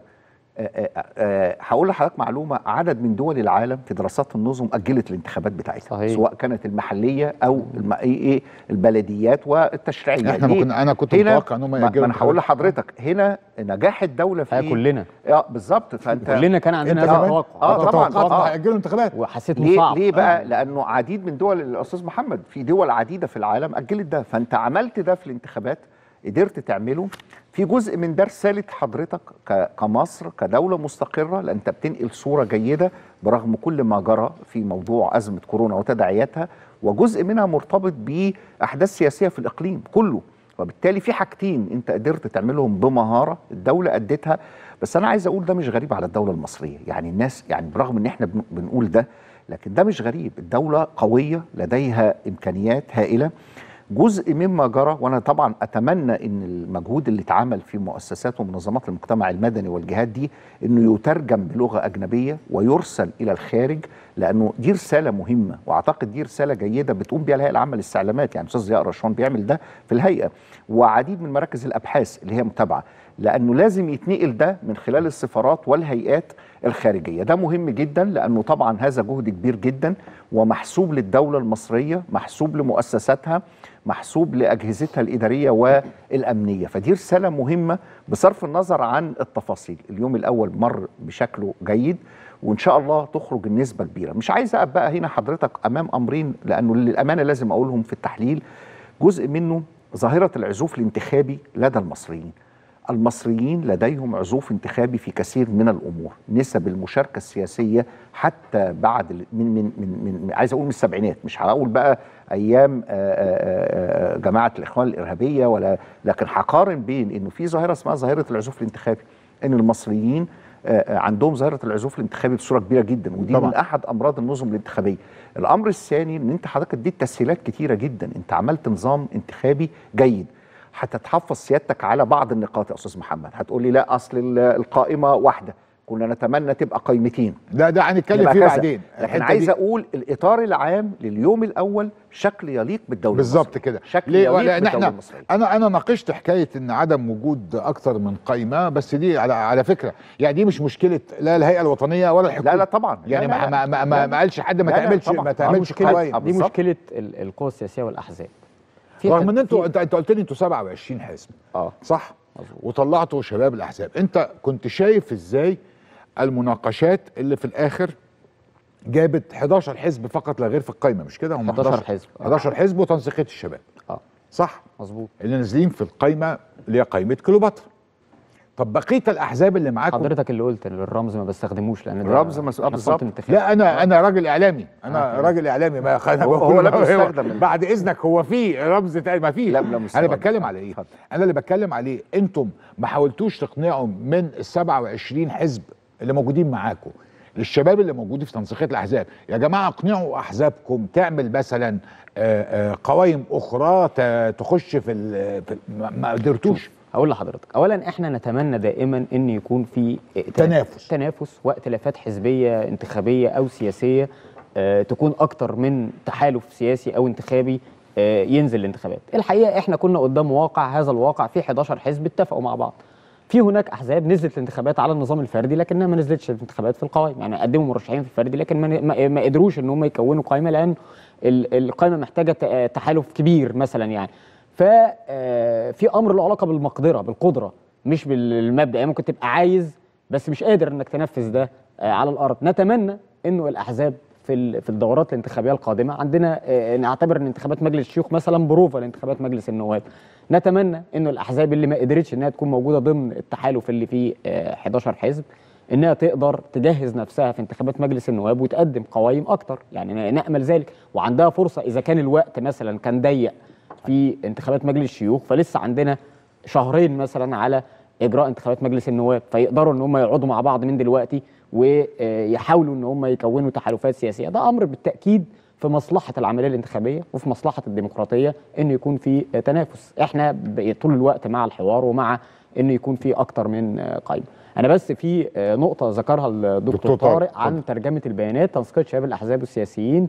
هقول لحضرتك معلومه، عدد من دول العالم في دراسات النظم اجلت الانتخابات بتاعتها، صحيح. سواء كانت المحليه او البلديات والتشريعيه. انا كنت متوقع ان هم ياجلوا. انا هقول لحضرتك هنا نجاح الدوله في كلنا بالظبط. فانت كلنا كان عندنا هذا التوقع. طبعا هياجلوا الانتخابات وحسيت انه صعب. ليه بقى؟ لانه عديد من دول الاستاذ محمد، في دول عديده في العالم اجلت ده، فانت عملت ده في الانتخابات، قدرت تعمله. في جزء من ده رسالة حضرتك كمصر كدولة مستقرة، لأن أنت بتنقل صورة جيدة برغم كل ما جرى في موضوع أزمة كورونا وتداعياتها، وجزء منها مرتبط بأحداث سياسية في الإقليم كله. وبالتالي في حاجتين أنت قدرت تعملهم بمهارة، الدولة أدتها. بس أنا عايز أقول ده مش غريب على الدولة المصرية، يعني الناس برغم أن احنا بنقول ده، لكن ده مش غريب. الدولة قوية، لديها إمكانيات هائلة. جزء مما جرى، وانا طبعا اتمنى ان المجهود اللي اتعمل في مؤسسات ومنظمات المجتمع المدني والجهات دي انه يترجم بلغه اجنبيه ويرسل الى الخارج، لانه دي رساله مهمه، واعتقد دي رساله جيده بتقوم بها الهيئه العامه للاستعلامات. يعني استاذ ضياء رشوان بيعمل ده في الهيئه، وعديد من مراكز الابحاث اللي هي متابعه، لانه لازم يتنقل ده من خلال السفارات والهيئات الخارجيه. ده مهم جدا، لانه طبعا هذا جهد كبير جدا ومحسوب للدوله المصريه، محسوب لمؤسساتها، محسوب لأجهزتها الإدارية والأمنية. فدي رسالة مهمة بصرف النظر عن التفاصيل. اليوم الأول مر بشكله جيد، وإن شاء الله تخرج النسبة كبيرة. مش عايز أبقى هنا حضرتك أمام أمرين، لأنه للأمانة لازم أقولهم في التحليل. جزء منه ظاهرة العزوف الانتخابي لدى المصريين. المصريين لديهم عزوف انتخابي في كثير من الامور، نسب المشاركه السياسيه حتى بعد من عايز اقول من السبعينات، مش هقول بقى ايام جماعه الاخوان الارهابيه ولا، لكن هقارن بين انه في ظاهره اسمها ظاهره العزوف الانتخابي، ان المصريين عندهم ظاهره العزوف الانتخابي بصوره كبيره جدا، ودي طبعا من احد امراض النظم الانتخابيه. الامر الثاني ان انت حضرتك اديت تسهيلات كتيره جدا، انت عملت نظام انتخابي جيد. هتتحفظ سيادتك على بعض النقاط يا استاذ محمد، هتقول لي لا اصل القائمه واحده، كنا نتمنى تبقى قائمتين. ده هنتكلم فيه بعدين. لكن عايز اقول الاطار العام لليوم الاول شكل يليق بالدوله بالظبط كده، شكل يليق بالدوله المصريه. انا ناقشت حكايه ان عدم وجود اكثر من قائمه، بس دي على فكره يعني دي مش مشكله لا الهيئه الوطنيه ولا الحكومه. لا طبعا، يعني ما قالش حد ما تعملش قوائم. دي مشكله القوى السياسيه والاحزاب. رغم ان انت قلت لي انتوا 27 حزب صح؟ وطلعتوا شباب الاحزاب. انت كنت شايف ازاي المناقشات اللي في الاخر جابت 11 حزب فقط لا غير في القائمه، مش كده؟ هم 11 حزب 11 حزب وتنسيقيه الشباب. صح؟ مظبوط. اللي نازلين في القائمه اللي هي قائمه كليوباترا. طب بقيه الاحزاب اللي معاكم، حضرتك اللي قلت الرمز ما بستخدموش، لان الرمز بالظبط. لا انا راجل اعلامي، راجل اعلامي، ما هو لا بيستخدم. بعد اذنك، هو في رمز ما فيش. انا بتكلم على ايه؟ انا اللي بتكلم عليه انتم ما حاولتوش تقنعوا من ال 27 حزب اللي موجودين معاكم، الشباب اللي موجودين في تنسيقيه الاحزاب، يا جماعه اقنعوا احزابكم تعمل مثلا قوائم اخرى تخش في ما قدرتوش. هقول لحضرتك، اولا احنا نتمنى دائما ان يكون في تنافس وائتلافات حزبيه انتخابيه او سياسيه تكون اكتر من تحالف سياسي او انتخابي ينزل الانتخابات. الحقيقه احنا كنا قدام واقع، هذا الواقع فيه 11 حزب اتفقوا مع بعض. في هناك احزاب نزلت الانتخابات على النظام الفردي لكنها ما نزلتش الانتخابات في القوائم، يعني قدموا مرشحين في الفردي لكن ما قدروش ان هم يكونوا قائمه، لان القائمه محتاجه تحالف كبير مثلا يعني. ففي امر له علاقه بالمقدره، بالقدره، مش بالمبدا. يعني ممكن تبقى عايز بس مش قادر انك تنفذ ده على الارض. نتمنى انه الاحزاب في الدورات الانتخابيه القادمه، عندنا نعتبر ان انتخابات مجلس الشيوخ مثلا بروفا لانتخابات مجلس النواب، نتمنى انه الاحزاب اللي ما قدرتش انها تكون موجوده ضمن التحالف اللي فيه 11 حزب انها تقدر تجهز نفسها في انتخابات مجلس النواب وتقدم قوائم اكتر، يعني نامل ذلك. وعندها فرصه اذا كان الوقت مثلا كان ضيق في انتخابات مجلس الشيوخ، فلسه عندنا شهرين مثلا على اجراء انتخابات مجلس النواب، فيقدروا ان هم يقعدوا مع بعض من دلوقتي ويحاولوا ان هم يكونوا تحالفات سياسيه. ده امر بالتاكيد في مصلحه العمليه الانتخابيه وفي مصلحه الديمقراطيه انه يكون في تنافس. احنا طول الوقت مع الحوار ومع انه يكون في اكتر من قائمه. انا بس في نقطه ذكرها الدكتور طارق عن ترجمه البيانات. تنسيقيه شباب الاحزاب والسياسيين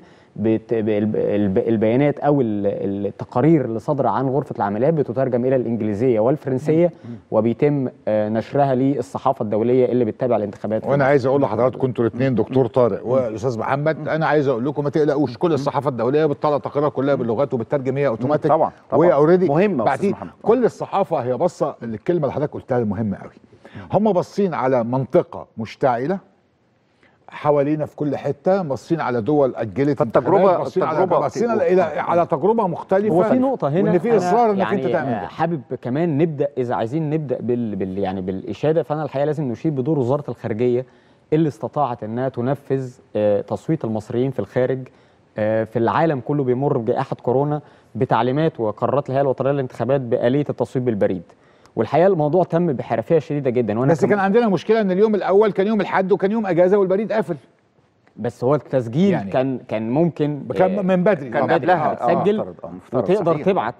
البيانات او التقارير اللي صادره عن غرفه العمليات بتترجم الى الانجليزيه والفرنسيه وبيتم نشرها للصحافه الدوليه اللي بتتابع الانتخابات. وانا عايز اقول لحضراتكم انتوا الاثنين دكتور طارق والاستاذ محمد، انا عايز اقول لكم ما تقلقوش، كل الصحافه الدوليه بتطلع تقاريرها كلها باللغات وبتترجم هي اوتوماتيك. طبعا وهي اوريدي مهمه بعدين كل الصحافه هي باصه الكلمه اللي حضرتك قلتها المهمه قوي. هم باصين على منطقه مشتعله حوالينا في كل حته، باصين على دول اجلت التجربه، باصين على تجربه مختلفه. هو في نقطه هنا وان في اصرار انك يعني انت تعمل ده. حابب كمان نبدا، اذا عايزين نبدا يعني بالاشاده، فانا الحقيقه لازم نشيد بدور وزاره الخارجيه اللي استطاعت انها تنفذ تصويت المصريين في الخارج في العالم كله بيمر بجائحه كورونا بتعليمات وقرارات الهيئه الوطنيه للانتخابات بآلية التصويت بالبريد. والحقيقه الموضوع تم بحرفيه شديده جدا. وانا بس كان عندنا مشكله ان اليوم الاول كان يوم الاحد وكان يوم اجازه والبريد قافل. بس هو التسجيل يعني كان ممكن كان من بدري، كان قبلها تسجل وتقدر تبعت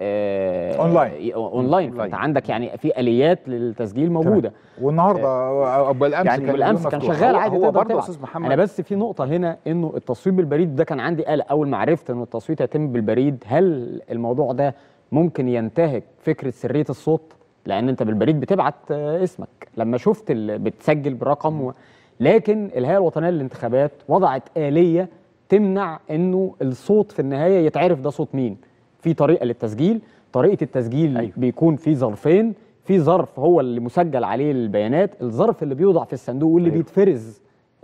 اونلاين. فانت عندك يعني في اليات للتسجيل موجوده. والنهارده بالامس يعني بالامس كان شغال عادي. هو برضه استاذ محمد، انا بس في نقطه هنا انه التصويت بالبريد ده كان عندي قلق اول ما عرفت انه التصويت هيتم بالبريد. هل الموضوع ده ممكن ينتهك فكره سريه الصوت؟ لان انت بالبريد بتبعت اسمك. لما شفت بتسجل برقم لكن الهيئه الوطنيه للانتخابات وضعت آلية تمنع انه الصوت في النهايه يتعرف ده صوت مين. في طريقه للتسجيل، طريقه التسجيل بيكون في ظرفين، في ظرف هو اللي مسجل عليه البيانات، الظرف اللي بيوضع في الصندوق واللي بيتفرز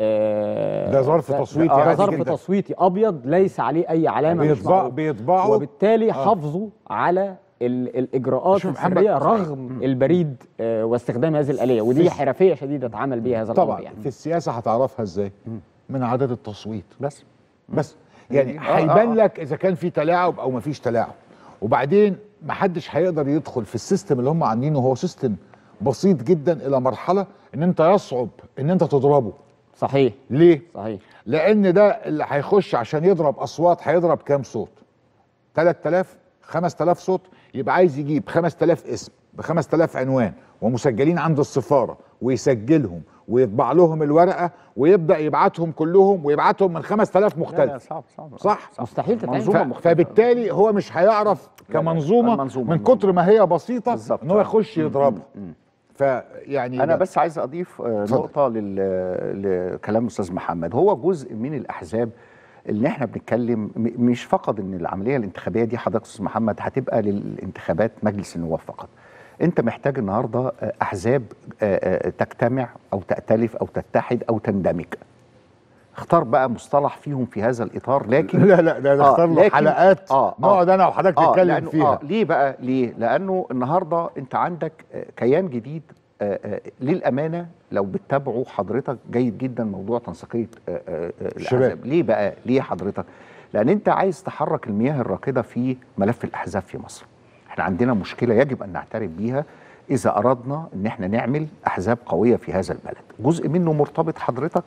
ده ظرف تصويتي ده ظرف تصويتي ابيض ليس عليه اي علامه بيطبعوا وبالتالي حافظوا على الاجراءات السريه رغم البريد واستخدام هذه الآلية، ودي حرفيه شديده اتعمل بيها هذا الامر. طبعا يعني في السياسه هتعرفها ازاي؟ من عدد التصويت بس يعني هيبان لك اذا كان في تلاعب او ما فيش تلاعب. وبعدين ما حدش هيقدر يدخل في السيستم اللي هم عاملينه، هو سيستم بسيط جدا الى مرحله ان انت يصعب ان انت تضربه. صحيح. ليه؟ صحيح. لان ده اللي هيخش عشان يضرب اصوات هيضرب كام صوت؟ 3000 5000 صوت، يبقى عايز يجيب 5000 اسم ب 5000 عنوان ومسجلين عند السفاره ويسجلهم ويطبع لهم الورقه ويبدا يبعتهم كلهم ويبعتهم من 5000 مختلف. لا صعب صح؟ مستحيل تتعمل. منظومه مختلفه. فبالتالي هو مش هيعرف كمنظومه من كتر ما هي بسيطه ان هو يخش يضربها. فيعني انا بس عايز اضيف نقطه لكلام الاستاذ محمد. هو جزء من الاحزاب اللي احنا بنتكلم مش فقط ان العمليه الانتخابيه دي حضرتك استاذ محمد هتبقى للانتخابات مجلس النواب فقط. انت محتاج النهارده احزاب تجتمع او تأتلف او تتحد او تندمج. اختار بقى مصطلح فيهم في هذا الاطار. لكن لا ده نختار له حلقات نقعد انا وحضرتك نتكلم فيها. ليه بقى؟ ليه؟ لانه النهارده انت عندك كيان جديد. للامانه لو بتتابعوا حضرتك جيد جدا موضوع تنسيقيه الاحزاب. ليه بقى؟ ليه حضرتك؟ لان انت عايز تحرك المياه الراكده في ملف الاحزاب في مصر. احنا عندنا مشكله يجب ان نعترف بيها اذا اردنا ان احنا نعمل احزاب قويه في هذا البلد. جزء منه مرتبط حضرتك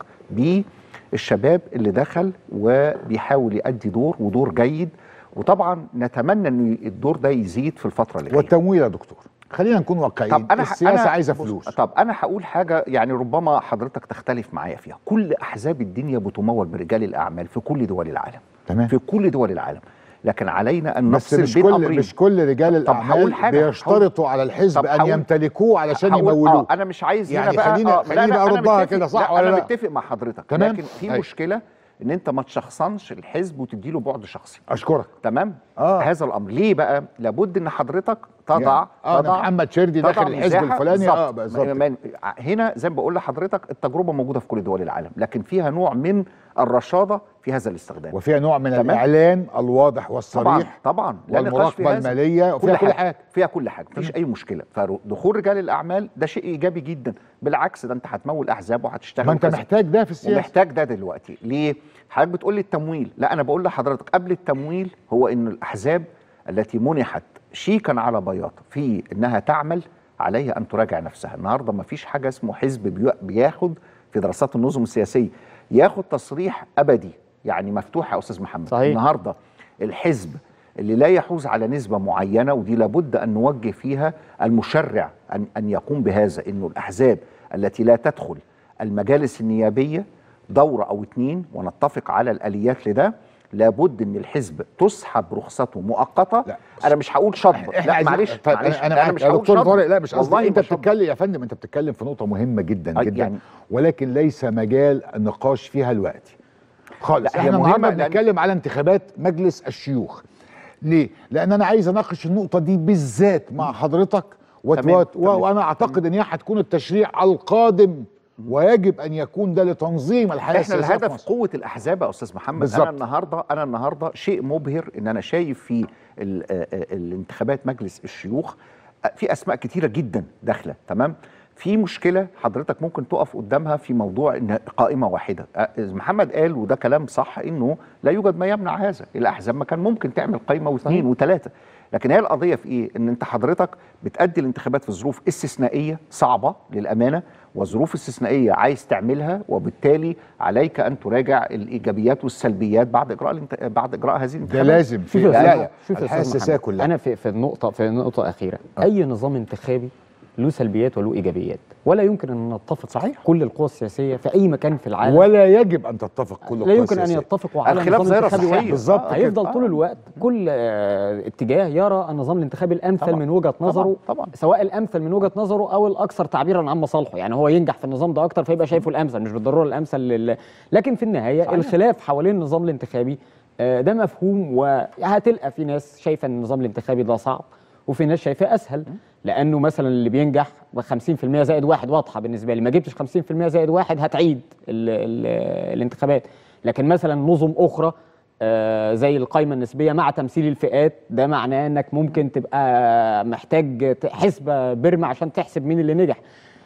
بالشباب اللي دخل وبيحاول يؤدي دور جيد، وطبعا نتمنى ان الدور ده يزيد في الفتره اللي جايه. والتمويل يا دكتور، خلينا نكون واقعيين. السياسه عايزه فلوس. طب انا هقول حاجه يعني ربما حضرتك تختلف معايا فيها. كل احزاب الدنيا بتمول برجال الاعمال في كل دول العالم. تمام. في كل دول العالم. لكن علينا ان نفصل بين امرين. مش كل رجال الاعمال بيشترطوا على الحزب ان يمتلكوه علشان يمولوه. انا مش عايز يعني هنا بقى خليني بقى اردها كده صح ولا لا؟ انا متفق مع حضرتك. تمام. لكن في مشكله ان انت ما تشخصنش الحزب وتدي له بعد شخصي. اشكرك. تمام. هذا الامر ليه بقى؟ لابد ان حضرتك تضع محمد شردي داخل الحزب الفلاني. بالظبط. هنا زي ما بقول لحضرتك التجربه موجوده في كل دول العالم، لكن فيها نوع من الرشاده في هذا الاستخدام، وفيها نوع من الاعلان الواضح والصريح طبعا والمراقبه الماليه، وفيها كل حاجه، فيها كل حاجه، مفيش اي مشكله. فدخول رجال الاعمال ده شيء ايجابي جدا، بالعكس ده انت هتمول احزاب وهتشتغل، ما انت محتاج ده في السياسه، ومحتاج ده دلوقتي. ليه حضرتك بتقول لي التمويل؟ لا، انا بقول لحضرتك قبل التمويل هو ان الاحزاب التي منحت شيكا على بياض في انها تعمل عليها ان تراجع نفسها. النهارده ما فيش حاجه اسمه حزب بياخد في دراسات النظم السياسيه ياخد تصريح ابدي يعني مفتوح يا استاذ محمد. صحيح. النهارده الحزب اللي لا يحوز على نسبه معينه، ودي لابد ان نوجه فيها المشرع ان يقوم بهذا، انه الاحزاب التي لا تدخل المجالس النيابيه دوره او اتنين ونتفق على الاليات لده، لابد ان الحزب تسحب رخصته مؤقته. انا مش هقول شطب، لا معلش انا مش هقول دكتور طارق، لا مش قصدي. انت بتتكلم يا فندم، انت بتتكلم في نقطه مهمه جدا جدا يعني، ولكن ليس مجال النقاش فيها دلوقتي خالص. احنا النهارده بنتكلم على انتخابات مجلس الشيوخ. ليه؟ لان انا عايز اناقش النقطه دي بالذات مع حضرتك، وانا اعتقد ان هي هتكون التشريع القادم، ويجب ان يكون ده لتنظيم الحياه السياسيه. احنا الهدف قوه الاحزاب يا استاذ محمد. بالزبط. انا النهارده شيء مبهر ان انا شايف في الانتخابات مجلس الشيوخ في اسماء كتيره جدا داخله. تمام. في مشكله حضرتك ممكن تقف قدامها في موضوع ان قائمه واحده. محمد قال وده كلام صح، انه لا يوجد ما يمنع هذا. الاحزاب ما كان ممكن تعمل قائمه واثنين وثلاثه، لكن هي القضيه في ايه؟ ان انت حضرتك بتأدي الانتخابات في ظروف استثنائيه صعبه للامانه، وظروف استثنائيه عايز تعملها، وبالتالي عليك ان تراجع الايجابيات والسلبيات بعد اجراء هذه الانتخابات. ده لازم في الحياه السياسيه كلها. انا في نقطه اخيره. اي نظام انتخابي له سلبيات وله ايجابيات، ولا يمكن ان نتفق صحيح كل القوى السياسيه في اي مكان في العالم، ولا يجب ان تتفق كل القوى السياسيه. لا يمكن ان يتفقوا على الخلاف ظاهره صحيح. بالظبط. هيفضل طول الوقت كل اتجاه يرى النظام الانتخابي الامثل طبعا. من وجهه نظره طبعا. سواء الامثل من وجهه نظره او الاكثر تعبيرا عن مصالحه، يعني هو ينجح في النظام ده اكتر فيبقى شايفه الامثل، مش بالضروره الامثل لكن في النهايه صحيح. الخلاف حوالين النظام الانتخابي ده مفهوم، وهتلقى في ناس شايفه ان النظام الانتخابي ده صعب، وفي ناس شايفاه اسهل، لانه مثلا اللي بينجح ب 50% زائد واحد واضحه بالنسبه لي، ما جبتش 50% زائد واحد هتعيد الانتخابات. لكن مثلا نظم اخرى زي القائمه النسبيه مع تمثيل الفئات، ده معناه انك ممكن تبقى محتاج حسبه برمة عشان تحسب مين اللي نجح.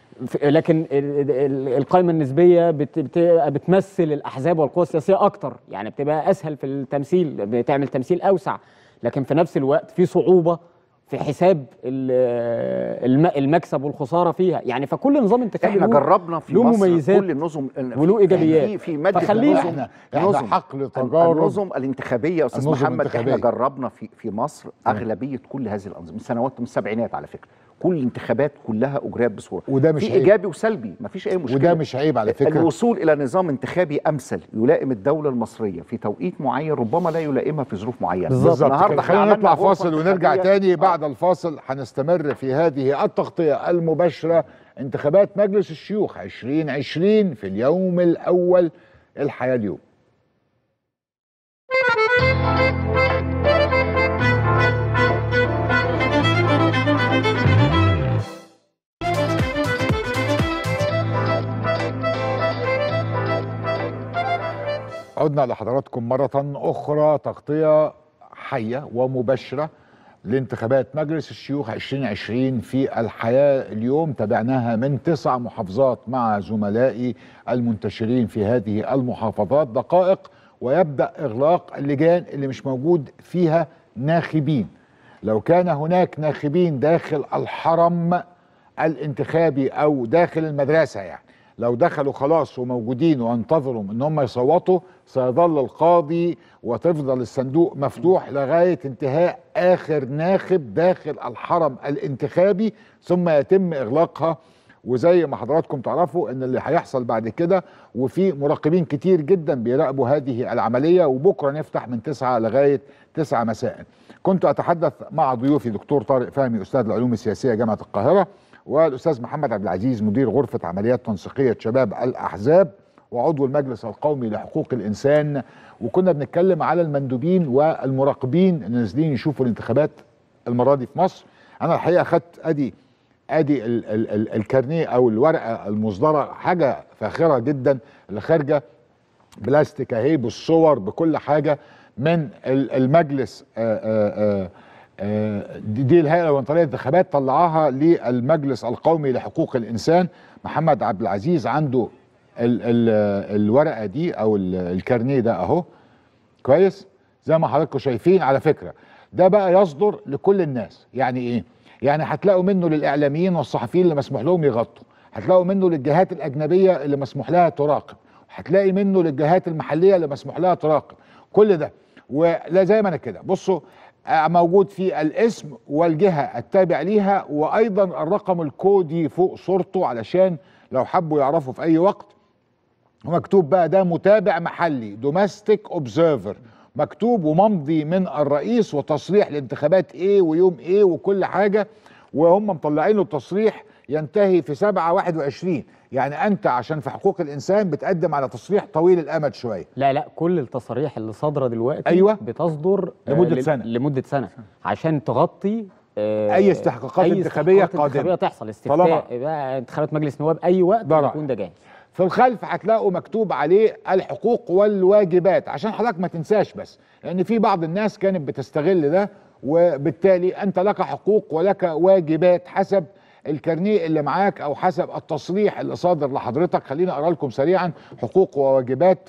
لكن القائمه النسبيه بتمثل الاحزاب والقوى السياسيه اكتر، يعني بتبقى اسهل في التمثيل، بتعمل تمثيل اوسع، لكن في نفس الوقت في صعوبه في حساب المكسب والخساره فيها. يعني فكل نظام انتخابي احنا جربنا في له مصر مميزات كل النظم وله ايجابيات. في ماده احنا حقل تجارب النظم الانتخابيه يا استاذ محمد. احنا جربنا في مصر اغلبيه كل هذه الانظمه من سنوات من السبعينات على فكره. كل الانتخابات كلها اجريت بصوره، وده مش في ايجابي وسلبي، مفيش اي مشكله، وده مش عيب على فكره. الوصول الى نظام انتخابي امثل يلائم الدوله المصريه في توقيت معين ربما لا يلائمها في ظروف معينه. بالظبط. خلينا نطلع فاصل ونرجع تاني. بعد الفاصل هنستمر في هذه التغطيه المباشره. انتخابات مجلس الشيوخ 2020 في اليوم الاول. الحياه اليوم. عدنا لحضراتكم مرة أخرى، تغطية حية ومباشرة لانتخابات مجلس الشيوخ 2020 في الحياة اليوم. تابعناها من 9 محافظات مع زملائي المنتشرين في هذه المحافظات. دقائق ويبدأ إغلاق اللجان اللي مش موجود فيها ناخبين. لو كان هناك ناخبين داخل الحرم الانتخابي أو داخل المدرسة، يعني لو دخلوا خلاص وموجودين وانتظروا ان هم يصوتوا، سيظل القاضي وتفضل الصندوق مفتوح لغايه انتهاء اخر ناخب داخل الحرم الانتخابي، ثم يتم اغلاقها. وزي ما حضراتكم تعرفوا ان اللي هيحصل بعد كده، وفي مراقبين كتير جدا بيراقبوا هذه العمليه، وبكره نفتح من 9 لغايه 9 مساء. كنت اتحدث مع ضيوفي دكتور طارق فهمي استاذ العلوم السياسيه جامعه القاهره، والاستاذ محمد عبد العزيز مدير غرفه عمليات تنسيقيه شباب الاحزاب وعضو المجلس القومي لحقوق الانسان. وكنا بنتكلم على المندوبين والمراقبين اللي نازلين يشوفوا الانتخابات المره دي في مصر. انا الحقيقه خدت ادي الكارنيه او الورقه المصدره، حاجه فاخره جدا اللي خارجه بلاستيك اهي بالصور بكل حاجه من المجلس. دي الهيئه الوطنيه للانتخابات طلعها للمجلس القومي لحقوق الانسان. محمد عبد العزيز عنده الورقه دي او الكارنيه ده اهو كويس زي ما حضراتكم شايفين. على فكره ده بقى يصدر لكل الناس. يعني ايه؟ يعني هتلاقوا منه للاعلاميين والصحفيين اللي مسموح لهم يغطوا، هتلاقوا منه للجهات الاجنبيه اللي مسموح لها تراقب، هتلاقي منه للجهات المحليه اللي مسموح لها تراقب، كل ده. ولا زي ما انا كده بصوا موجود في الاسم والجهه التابع ليها، وايضا الرقم الكودي فوق صورته علشان لو حبوا يعرفوا في اي وقت. ومكتوب بقى ده متابع محلي دوماستيك اوبزرفر، مكتوب وممضي من الرئيس وتصريح الانتخابات ايه ويوم ايه وكل حاجه. وهم مطلعين له التصريح ينتهي في 7/21. يعني انت عشان في حقوق الانسان بتقدم على تصريح طويل الامد شويه. لا كل التصاريح اللي صادره دلوقتي أيوة بتصدر لمده سنه عشان تغطي اي استحقاقات انتخابيه قادمه تحصل، استفتاء بقى، انتخابات مجلس نواب، اي وقت يكون ده جاهز. في الخلف هتلاقوا مكتوب عليه الحقوق والواجبات عشان حضرتك ما تنساش، بس لان في بعض الناس كانت بتستغل ده، وبالتالي انت لك حقوق ولك واجبات حسب الكارنيه اللي معاك او حسب التصريح اللي صادر لحضرتك. خليني اقرا لكم سريعا حقوق وواجبات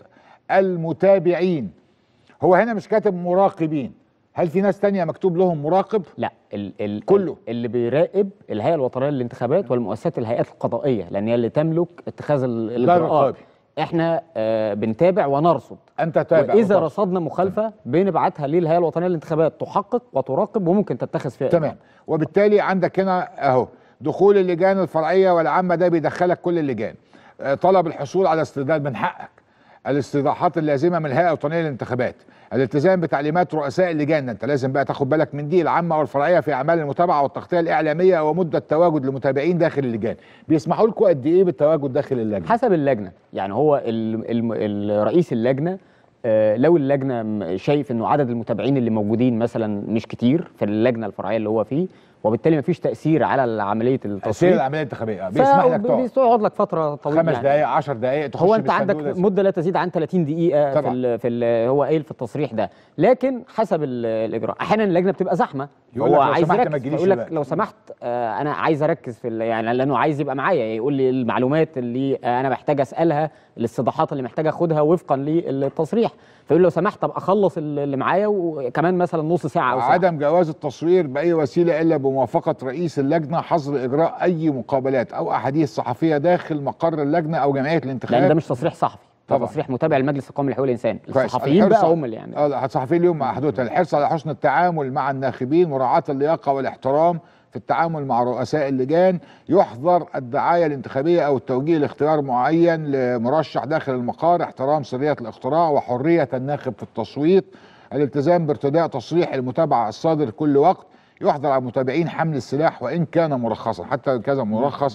المتابعين. هو هنا مش كاتب مراقبين، هل في ناس تانية مكتوب لهم مراقب؟ لا كله اللي بيراقب الهيئه الوطنيه للانتخابات والمؤسسات الهيئات القضائيه، لان هي اللي تملك اتخاذ الاجراءات. احنا بنتابع ونرصد. انت تابع، واذا رصدنا مخالفه بنبعتها للهيئه الوطنيه للانتخابات تحقق وتراقب وممكن تتخذ فيها تمام. وبالتالي عندك هنا اهو دخول اللجان الفرعيه والعامه، ده بيدخلك كل اللجان. طلب الحصول على استرداد من حقك، الاستيضاحات اللازمه من الهيئه الوطنيه للانتخابات، الالتزام بتعليمات رؤساء اللجان. انت لازم بقى تاخد بالك من دي، العامه والفرعيه في اعمال المتابعه والتغطيه الاعلاميه ومده تواجد المتابعين داخل اللجان. بيسمحوا لكم قد ايه بالتواجد داخل اللجنه؟ حسب اللجنه. يعني هو رئيس اللجنه لو اللجنه شايف انه عدد المتابعين اللي موجودين مثلا مش كتير في اللجنه الفرعيه اللي هو فيه، وبالتالي مفيش تاثير على عمليه التصويت، العمليه الانتخابيه، بيسمح لك تقعد لك فتره طويله 5 دقائق 10 دقائق تخش. هو انت عندك مده لا تزيد عن 30 دقيقه طبعا. هو قايل في التصريح ده، لكن حسب الاجراء. احيانا اللجنه بتبقى زحمه، هو عايز يركز، يقول لك لو سمحت انا عايز اركز في يعني لانه عايز يبقى معايا، يقول لي المعلومات اللي انا محتاج اسالها، الاستيضاحات اللي محتاج اخدها وفقا للتصريح، فيقول لو سمحت طب اخلص اللي معايا وكمان مثلا نص ساعه او ساعه. عدم جواز التصوير باي وسيله الا بموافقه رئيس اللجنه، حظر اجراء اي مقابلات او احاديث صحفيه داخل مقر اللجنه او جمعيه الانتخابات. لان ده مش تصريح صحفي، ده تصريح متابع المجلس القومي لحقوق الانسان. الصحفيين بقى هم اللي يعني الصحفيين لهم محدودة. الحرص على حسن التعامل مع الناخبين، مراعاه اللياقه والاحترام في التعامل مع رؤساء اللجان، يحظر الدعايه الانتخابيه او التوجيه لاختيار معين لمرشح داخل المقار، احترام سريه الاقتراع وحريه الناخب في التصويت، الالتزام بارتداء تصريح المتابعه الصادر كل وقت، يحظر على المتابعين حمل السلاح وان كان مرخصا، حتى كذا مرخص،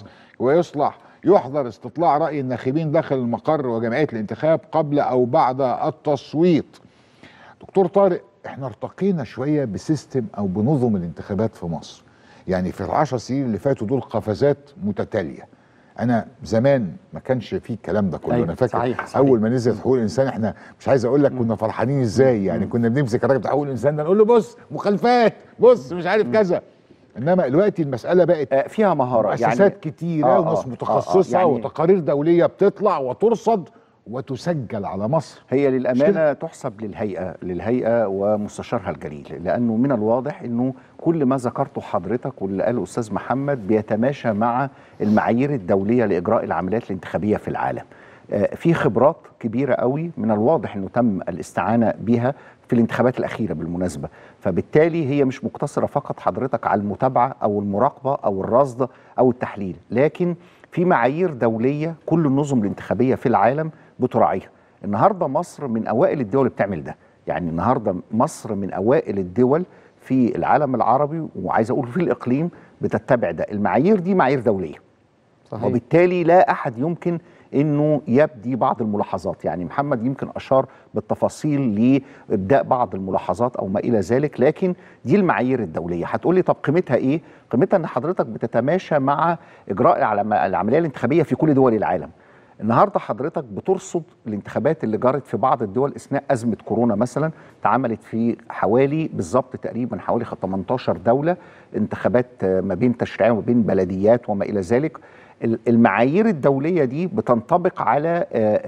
يحظر استطلاع راي الناخبين داخل المقر وجمعيه الانتخاب قبل او بعد التصويت. دكتور طارق، احنا ارتقينا شويه بسيستم او بنظم الانتخابات في مصر. يعني في ال10 سنين اللي فاتوا دول قفزات متتاليه. انا زمان ما كانش فيه الكلام ده كله. أيوة، انا فاكر صحيح. اول ما نزلت حقوق الانسان احنا مش عايز اقول لك كنا فرحانين ازاي. يعني كنا بنمسك الراجل بتاع حقوق الانسان ده نقول له بص مخالفات، بص مش عارف كذا. انما دلوقتي المساله بقت فيها مهاره، مؤسسات يعني كتيره وناس متخصصه يعني وتقارير دوليه بتطلع وترصد وتسجل على مصر. هي للامانه تحسب للهيئه ومستشارها الجليل، لانه من الواضح انه كل ما ذكرته حضرتك واللي قاله الاستاذ محمد بيتماشى مع المعايير الدوليه لاجراء العمليات الانتخابيه في العالم. في خبرات كبيره قوي من الواضح انه تم الاستعانه بها في الانتخابات الاخيره بالمناسبه، فبالتالي هي مش مقتصره فقط حضرتك على المتابعه او المراقبه او الرصد او التحليل، لكن في معايير دوليه كل النظم الانتخابيه في العالم بتراعيها. النهارده مصر من اوائل الدول اللي بتعمل ده، يعني النهارده مصر من اوائل الدول في العالم العربي وعايز اقول في الاقليم بتتبع ده. المعايير دي معايير دوليه صحيح. وبالتالي لا احد يمكن انه يبدي بعض الملاحظات. يعني محمد يمكن اشار بالتفاصيل لابداء بعض الملاحظات او ما الى ذلك، لكن دي المعايير الدوليه. هتقولي طب قيمتها ايه؟ قيمتها ان حضرتك بتتماشى مع اجراء العمليه الانتخابيه في كل دول العالم. النهارده حضرتك بترصد الانتخابات اللي جرت في بعض الدول اثناء ازمه كورونا مثلا، اتعملت في حوالي بالظبط تقريبا حوالي 18 دوله، انتخابات ما بين تشريعيه وما بين بلديات وما الى ذلك. المعايير الدوليه دي بتنطبق على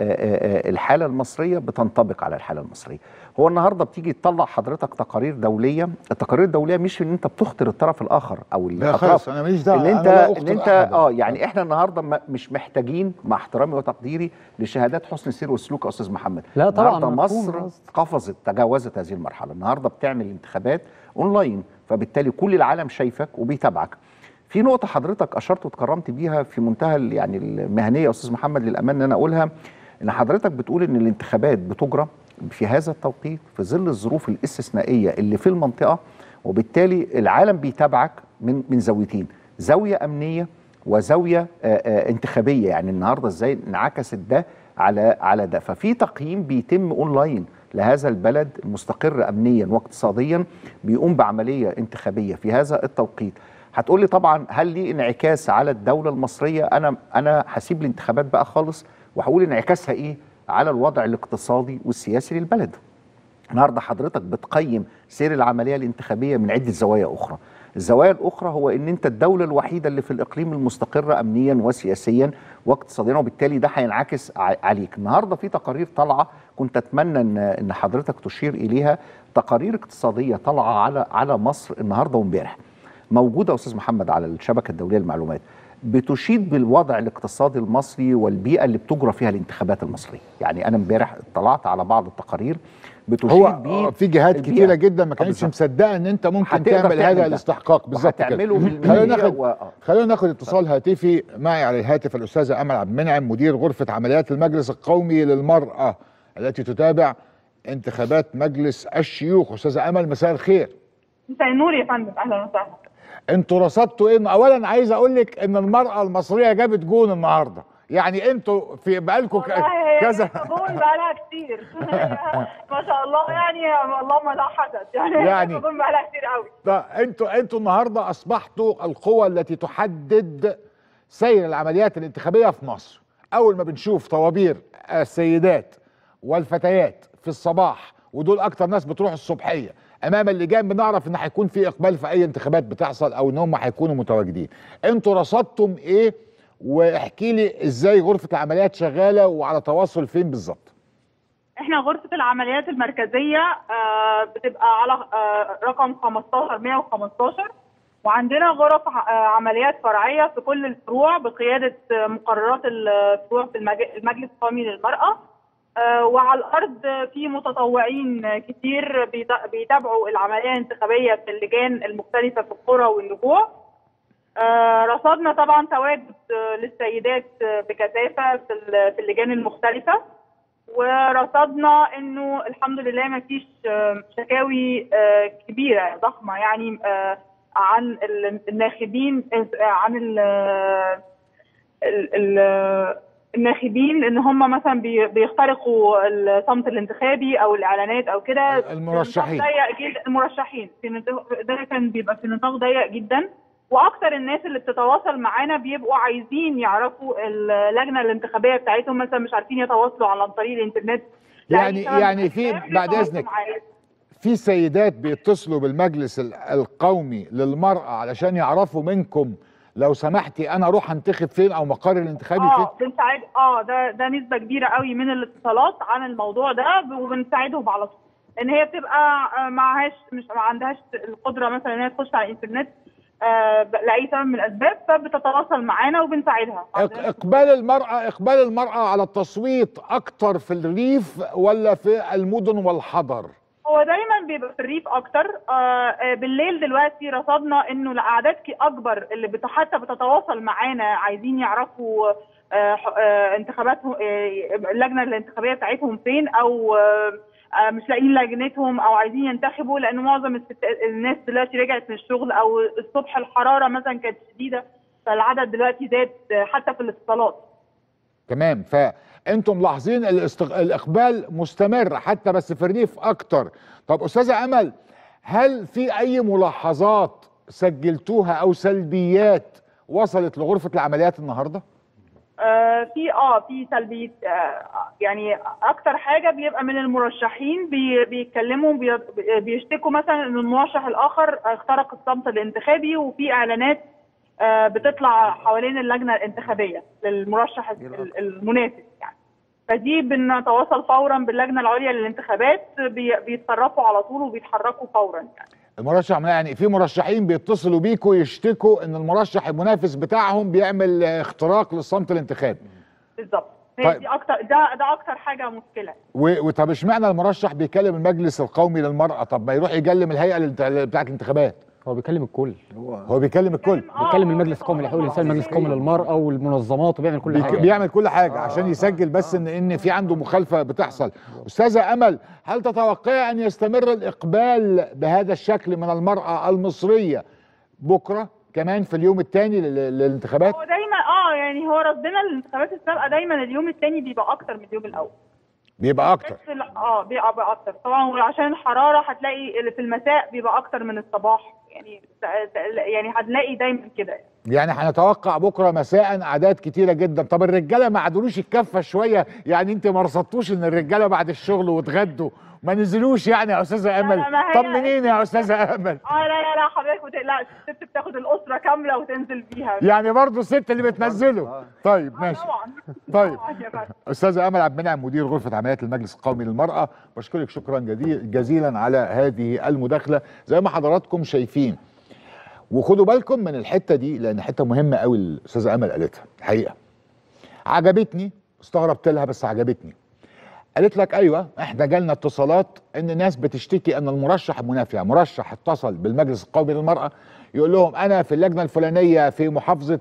الحاله المصريه، بتنطبق على الحاله المصريه. هو النهارده بتيجي تطلع حضرتك تقارير دوليه، التقارير الدوليه مش ان انت بتخطر الطرف الاخر او الاطراف، انا ماليش دعوه، ان انت يعني احنا النهارده مش محتاجين مع احترامي وتقديري لشهادات حسن السير والسلوك يا استاذ محمد. لا طبعا النهارده مصر قفزت تجاوزت هذه المرحله، النهارده بتعمل انتخابات اونلاين، فبالتالي كل العالم شايفك وبيتابعك. في نقطة حضرتك أشرت وتكرمت بيها في منتهى يعني المهنية يا أستاذ محمد، للأمان إن أنا أقولها، إن حضرتك بتقول إن الانتخابات بتجرى في هذا التوقيت في ظل الظروف الاستثنائية اللي في المنطقة، وبالتالي العالم بيتابعك من زاويتين، زاوية أمنية وزاوية انتخابية. يعني النهاردة إزاي انعكست ده على ده، ففي تقييم بيتم أونلاين لهذا البلد المستقر أمنيا واقتصاديا، بيقوم بعملية انتخابية في هذا التوقيت. هتقولي طبعا هل ليه انعكاس على الدولة المصرية؟ أنا هسيب الانتخابات بقى خالص وهقول انعكاسها إيه على الوضع الاقتصادي والسياسي للبلد. النهارده حضرتك بتقيم سير العملية الانتخابية من عدة زوايا أخرى. الزوايا الأخرى هو إن أنت الدولة الوحيدة اللي في الإقليم المستقرة أمنيا وسياسيا واقتصاديا، وبالتالي ده هينعكس عليك. النهارده في تقارير طالعة، كنت أتمنى إن حضرتك تشير إليها، تقارير اقتصادية طالعة على مصر النهارده وامبارح، موجودة يا أستاذ محمد على الشبكة الدولية للمعلومات، بتشيد بالوضع الاقتصادي المصري والبيئة اللي بتجرى فيها الانتخابات المصرية. يعني أنا امبارح اطلعت على بعض التقارير بتشيد بيه في جهات كتيرة جدا ما كانتش مصدقة ان انت ممكن تعمل هذا الاستحقاق بالظبط كده. خلونا ناخد اتصال هاتفي. معي على الهاتف الأستاذة أمل عبد المنعم، مدير غرفة عمليات المجلس القومي للمرأة التي تتابع انتخابات مجلس الشيوخ. أستاذة أمل مساء الخير. مساء النور يا فندم، اهلا وسهلا. انتوا رصدتوا ايه؟ اولا عايز اقول لك ان المرأة المصرية جابت جون النهارده، يعني انتوا في بقالكم كذا جون بقالها كتير ما شاء الله، يعني اللهم لا حدث، يعني جون بقالها كتير قوي. انتوا النهارده اصبحتوا القوة التي تحدد سير العمليات الانتخابية في مصر. اول ما بنشوف طوابير السيدات والفتيات في الصباح، ودول اكتر ناس بتروح الصبحية امام اللجان، بنعرف ان هيكون في اقبال في اي انتخابات بتحصل او ان هم هيكونوا متواجدين. انتوا رصدتم ايه؟ واحكي لي ازاي غرفة العمليات شغالة وعلى تواصل فين بالظبط؟ احنا غرفة العمليات المركزية بتبقى على رقم 15115، وعندنا غرف عمليات فرعية في كل الفروع بقيادة مقررات الفروع في المجلس القومي للمرأة. وعلى الارض في متطوعين كتير بيتابعوا العمليه الانتخابيه في اللجان المختلفه في القرى والنجوع. رصدنا طبعا تواجد للسيدات بكثافه في اللجان المختلفه، ورصدنا انه الحمد لله ما فيش شكاوي كبيره ضخمه يعني عن الناخبين، عن الناخبين ان هم مثلا بيخترقوا الصمت الانتخابي او الاعلانات او كده. المرشحين المرشحين ده كان بيبقى في نطاق ضيق جدا، واكثر الناس اللي بتتواصل معانا بيبقوا عايزين يعرفوا اللجنه الانتخابيه بتاعتهم، مثلا مش عارفين يتواصلوا عن طريق الانترنت. يعني في بعد اذنك في سيدات بيتصلوا بالمجلس القومي للمرأة علشان يعرفوا منكم لو سمحتي انا اروح انتخب فين او مقر الانتخابي فين؟ بنساعد ده نسبه كبيره قوي من الاتصالات عن الموضوع ده، وبنساعدهم على طول، ان هي بتبقى ما عندهاش القدره مثلا ان هي تخش على الانترنت لاي سبب من الاسباب، فبتتواصل معانا وبنساعدها. اقبال المرأة على التصويت اكتر في الريف ولا في المدن والحضر؟ هو دايما بيبقى في الريف اكتر. بالليل دلوقتي رصدنا انه الاعداد اكبر اللي حتى بتتواصل معانا عايزين يعرفوا انتخاباتهم، اللجنه الانتخابيه بتاعتهم فين، او مش لاقيين لجنتهم او عايزين ينتخبوا، لان معظم الناس دلوقتي رجعت من الشغل، او الصبح الحراره مثلا كانت شديده، فالعدد دلوقتي زاد حتى في الاتصالات. تمام. فانتم ملاحظين الاقبال مستمر حتى بس في الريف اكتر. طب استاذه امل، هل في اي ملاحظات سجلتوها او سلبيات وصلت لغرفه العمليات النهارده؟ في سلبيات. يعني اكتر حاجه بيبقى من المرشحين بيتكلموا بيشتكوا مثلا ان المرشح الاخر اخترق الصمت الانتخابي، وفي اعلانات بتطلع حوالين اللجنه الانتخابيه للمرشح المنافس يعني. فدي بنتواصل فورا باللجنه العليا للانتخابات، بيتصرفوا على طول وبيتحركوا فورا يعني. المرشح يعني في مرشحين بيتصلوا بيكوا يشتكوا ان المرشح المنافس بتاعهم بيعمل اختراق للصمت الانتخابي. بالظبط. طيب. دي اكتر ده اكتر حاجه مشكله. وطب اشمعنى المرشح بيكلم المجلس القومي للمرأة؟ طب ما يروح يكلم الهيئة بتاعة الانتخابات. هو بيكلم الكل. هو بيكلم الكل. بيكلم المجلس القومي لحقوق الانسان، المجلس القومي للمرأة والمنظمات، وبيعمل كل حاجة. بيعمل كل حاجة عشان يسجل بس ان في عنده مخالفة بتحصل. استاذة امل، هل تتوقع ان يستمر الاقبال بهذا الشكل من المرأة المصرية بكرة كمان في اليوم الثاني للانتخابات؟ هو دايما يعني هو ردنا للانتخابات السابقة دايما اليوم الثاني بيبقى اكتر من اليوم الاول. بيبقى اكتر. بيبقى اكتر طبعا، وعشان الحراره هتلاقي اللي في المساء بيبقى اكتر من الصباح يعني هنلاقي دايما كده. يعني هنتوقع بكره مساء اعداد كتيره جدا. طب الرجاله ما عدلوش الكفه شويه؟ يعني انت ما رصدتوش ان الرجاله بعد الشغل واتغدوا ما نزلوش يعني يا استاذه امل؟ طمنيني يا استاذه امل. لا حضرتك ما تقلقش، الست بتاخد الاسره كامله وتنزل بيها. يعني برضه الست اللي بتنزله. طيب ماشي. طيب استاذه امل عبد المنعم مدير غرفه عمليات المجلس القومي للمراه، بشكرك شكرا جزيلا على هذه المداخله. زي ما حضراتكم شايفين، وخدوا بالكم من الحته دي لان حته مهمه قوي الاستاذه امل قالتها الحقيقه، عجبتني، استغربت لها بس عجبتني. قالت لك ايوه احنا جالنا اتصالات ان ناس بتشتكي ان المرشح المنافس، مرشح اتصل بالمجلس القومي للمراه يقول لهم انا في اللجنه الفلانيه في محافظه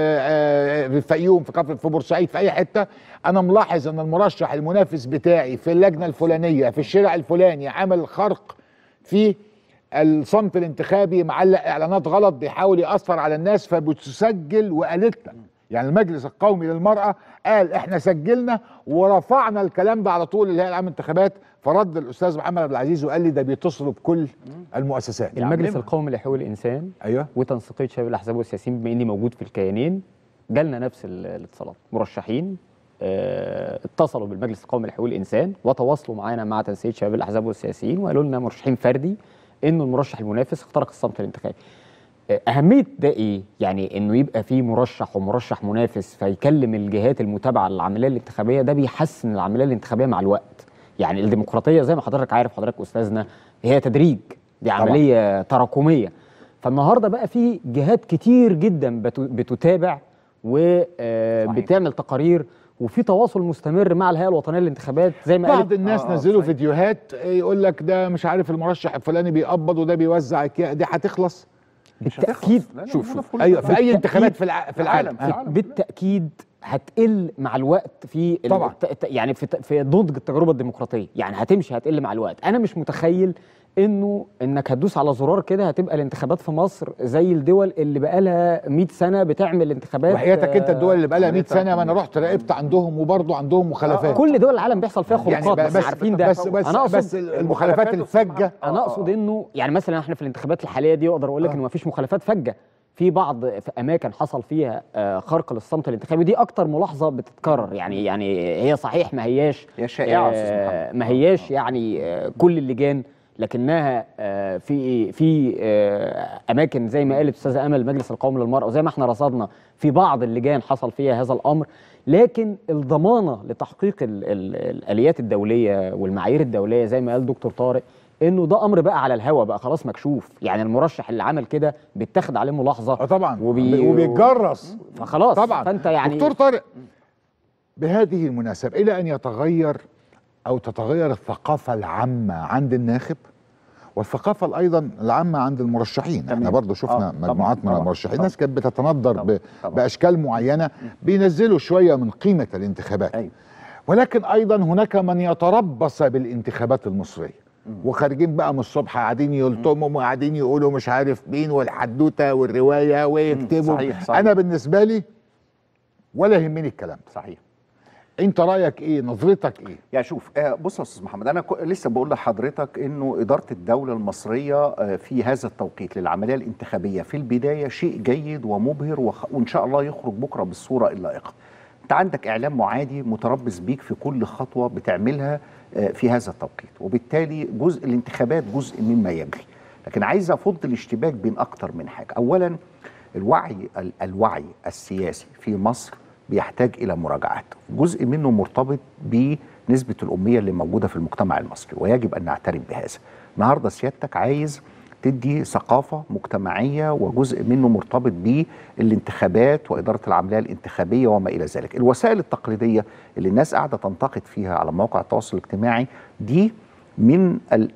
في الفيوم، في كفر، في بورسعيد، في اي حته، انا ملاحظ ان المرشح المنافس بتاعي في اللجنه الفلانيه في الشارع الفلاني عمل خرق في الصمت الانتخابي، معلق اعلانات غلط بيحاول ياثر على الناس، فبتسجل. وقالت لك يعني المجلس القومي للمرأة قال احنا سجلنا ورفعنا الكلام ده على طول للهيئة العامة للانتخابات. فرد الأستاذ محمد عبد العزيز وقال لي ده بيتصلوا بكل المؤسسات. المجلس القومي لحقوق الإنسان أيوه وتنسيقية شباب الأحزاب والسياسيين، بما إني موجود في الكيانين، جالنا نفس الاتصالات. مرشحين اتصلوا بالمجلس القومي لحقوق الإنسان وتواصلوا معانا مع تنسيقية شباب الأحزاب والسياسيين وقالوا لنا مرشحين فردي إنه المرشح المنافس اخترق الصمت الانتخابي. أهمية ده إيه؟ يعني إنه يبقى في مرشح ومرشح منافس فيكلم الجهات المتابعة للعملية الانتخابية، ده بيحسن العملية الانتخابية مع الوقت. يعني الديمقراطية زي ما حضرتك عارف، حضرتك أستاذنا، هي تدريج، دي عملية تراكمية. فالنهاردة بقى في جهات كتير جدا بتتابع وبتعمل تقارير، وفي تواصل مستمر مع الهيئة الوطنية للانتخابات. زي ما بعض الناس نزلوا فيديوهات يقول لك ده مش عارف المرشح الفلاني بيقبض وده بيوزع، دي هتخلص؟ بالتأكيد. شوف ايوه في اي انتخابات في العالم بالتأكيد هتقل مع الوقت في طبعا. يعني في نضج التجربة الديمقراطية، يعني هتقل مع الوقت. انا مش متخيل انك هتدوس على زرار كده هتبقى الانتخابات في مصر زي الدول اللي بقالها 100 سنه بتعمل انتخابات. وحياتك انت الدول اللي بقالها 100 سنه ما انا رحت راقبت عندهم وبرضه عندهم مخالفات. كل دول العالم بيحصل فيها خروقات يعني بس عارفين ده. بس المخالفات الفجه انا اقصد انه يعني مثلا احنا في الانتخابات الحاليه دي اقدر اقول لك انه ما فيش مخالفات فجه. في بعض في اماكن حصل فيها خرق للصمت الانتخابي، دي اكتر ملاحظه بتتكرر. يعني هي صحيح ما هياش شائعه، ما هياش يعني كل اللجان، لكنها في اماكن زي ما قالت استاذه امل المجلس القومي للمراه، وزي ما احنا رصدنا في بعض اللجان حصل فيها هذا الامر. لكن الضمانه لتحقيق الاليات الدوليه والمعايير الدوليه زي ما قال دكتور طارق، انه ده امر بقى على الهوا بقى خلاص مكشوف. يعني المرشح اللي عمل كده بيتاخد عليه ملاحظه طبعا وبيتجرس فخلاص طبعا. فانت يعني دكتور طارق، بهذه المناسبه الى ان يتغير او تتغير الثقافه العامه عند الناخب والثقافه ايضا العامه عند المرشحين. احنا برضو شفنا مجموعات من المرشحين، الناس كانت بتتندر باشكال معينه، بينزلوا شويه من قيمه الانتخابات. ولكن ايضا هناك من يتربص بالانتخابات المصريه وخارجين بقى من الصبح قاعدين يلطموا وقاعدين يقولوا مش عارف مين والحدوته والروايه ويكتبوا. صحيح. انا بالنسبه لي ولا يهمني الكلام ده. صحيح. انت رايك ايه؟ نظرتك ايه؟ يعني شوف بص يا استاذ محمد، انا لسه بقول لحضرتك انه اداره الدوله المصريه في هذا التوقيت للعمليه الانتخابيه في البدايه شيء جيد ومبهر، وان شاء الله يخرج بكره بالصوره اللائقه. انت عندك اعلام معادي متربص بيك في كل خطوه بتعملها في هذا التوقيت، وبالتالي جزء الانتخابات جزء مما يجري. لكن عايز افض الاشتباك بين اكتر من حاجه. اولا الوعي السياسي في مصر بيحتاج الى مراجعات، جزء منه مرتبط بنسبه الاميه اللي موجوده في المجتمع المصري، ويجب ان نعترف بهذا. النهارده سيادتك عايز تدي ثقافه مجتمعيه، وجزء منه مرتبط بالانتخابات واداره العمليه الانتخابيه وما الى ذلك. الوسائل التقليديه اللي الناس قاعده تنتقد فيها على مواقع التواصل الاجتماعي دي من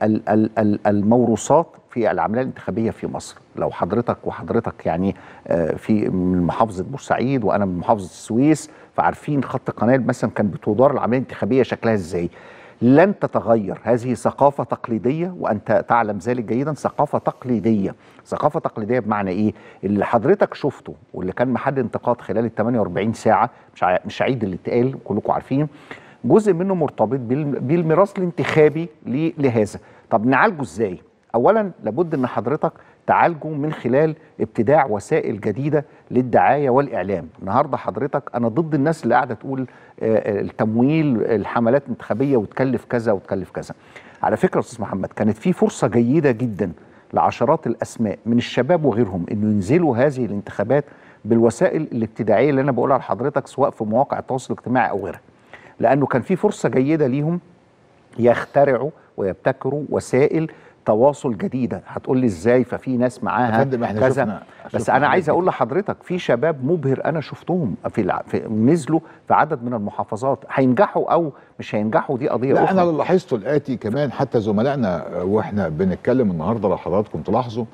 الموروثات في العمليه الانتخابيه في مصر. لو حضرتك يعني في من محافظه بورسعيد وانا من محافظه السويس، فعارفين خط قناه مثلا كان بتدار العمليه الانتخابيه شكلها ازاي. لن تتغير، هذه ثقافه تقليديه وانت تعلم ذلك جيدا. ثقافه تقليديه بمعنى ايه؟ اللي حضرتك شفته واللي كان محل انتقاد خلال ال 48 ساعه، مش عيد اللي اتقال كلكم عارفين، جزء منه مرتبط بالميراث الانتخابي لهذا. طب نعالجه ازاي؟ اولا لابد ان حضرتك تعالجه من خلال ابتداع وسائل جديده للدعايه والاعلام. النهارده حضرتك انا ضد الناس اللي قاعده تقول التمويل الحملات الانتخابيه وتكلف كذا وتكلف كذا. على فكره يا استاذ محمد، كانت في فرصه جيده جدا لعشرات الاسماء من الشباب وغيرهم انه ينزلوا هذه الانتخابات بالوسائل الابتداعيه اللي انا بقولها لحضرتك، سواء في مواقع التواصل الاجتماعي او غيرها، لانه كان في فرصه جيده ليهم يخترعوا ويبتكروا وسائل تواصل جديده. هتقول لي ازاي؟ ففي ناس معاها كذا، بس انا عايز اقول لحضرتك في شباب مبهر انا شفتهم نزلوا في عدد من المحافظات. هينجحوا او مش هينجحوا دي قضيه لا اخرى. انا لاحظته الاتي كمان، حتى زملائنا واحنا بنتكلم النهارده لو حضراتكم تلاحظوا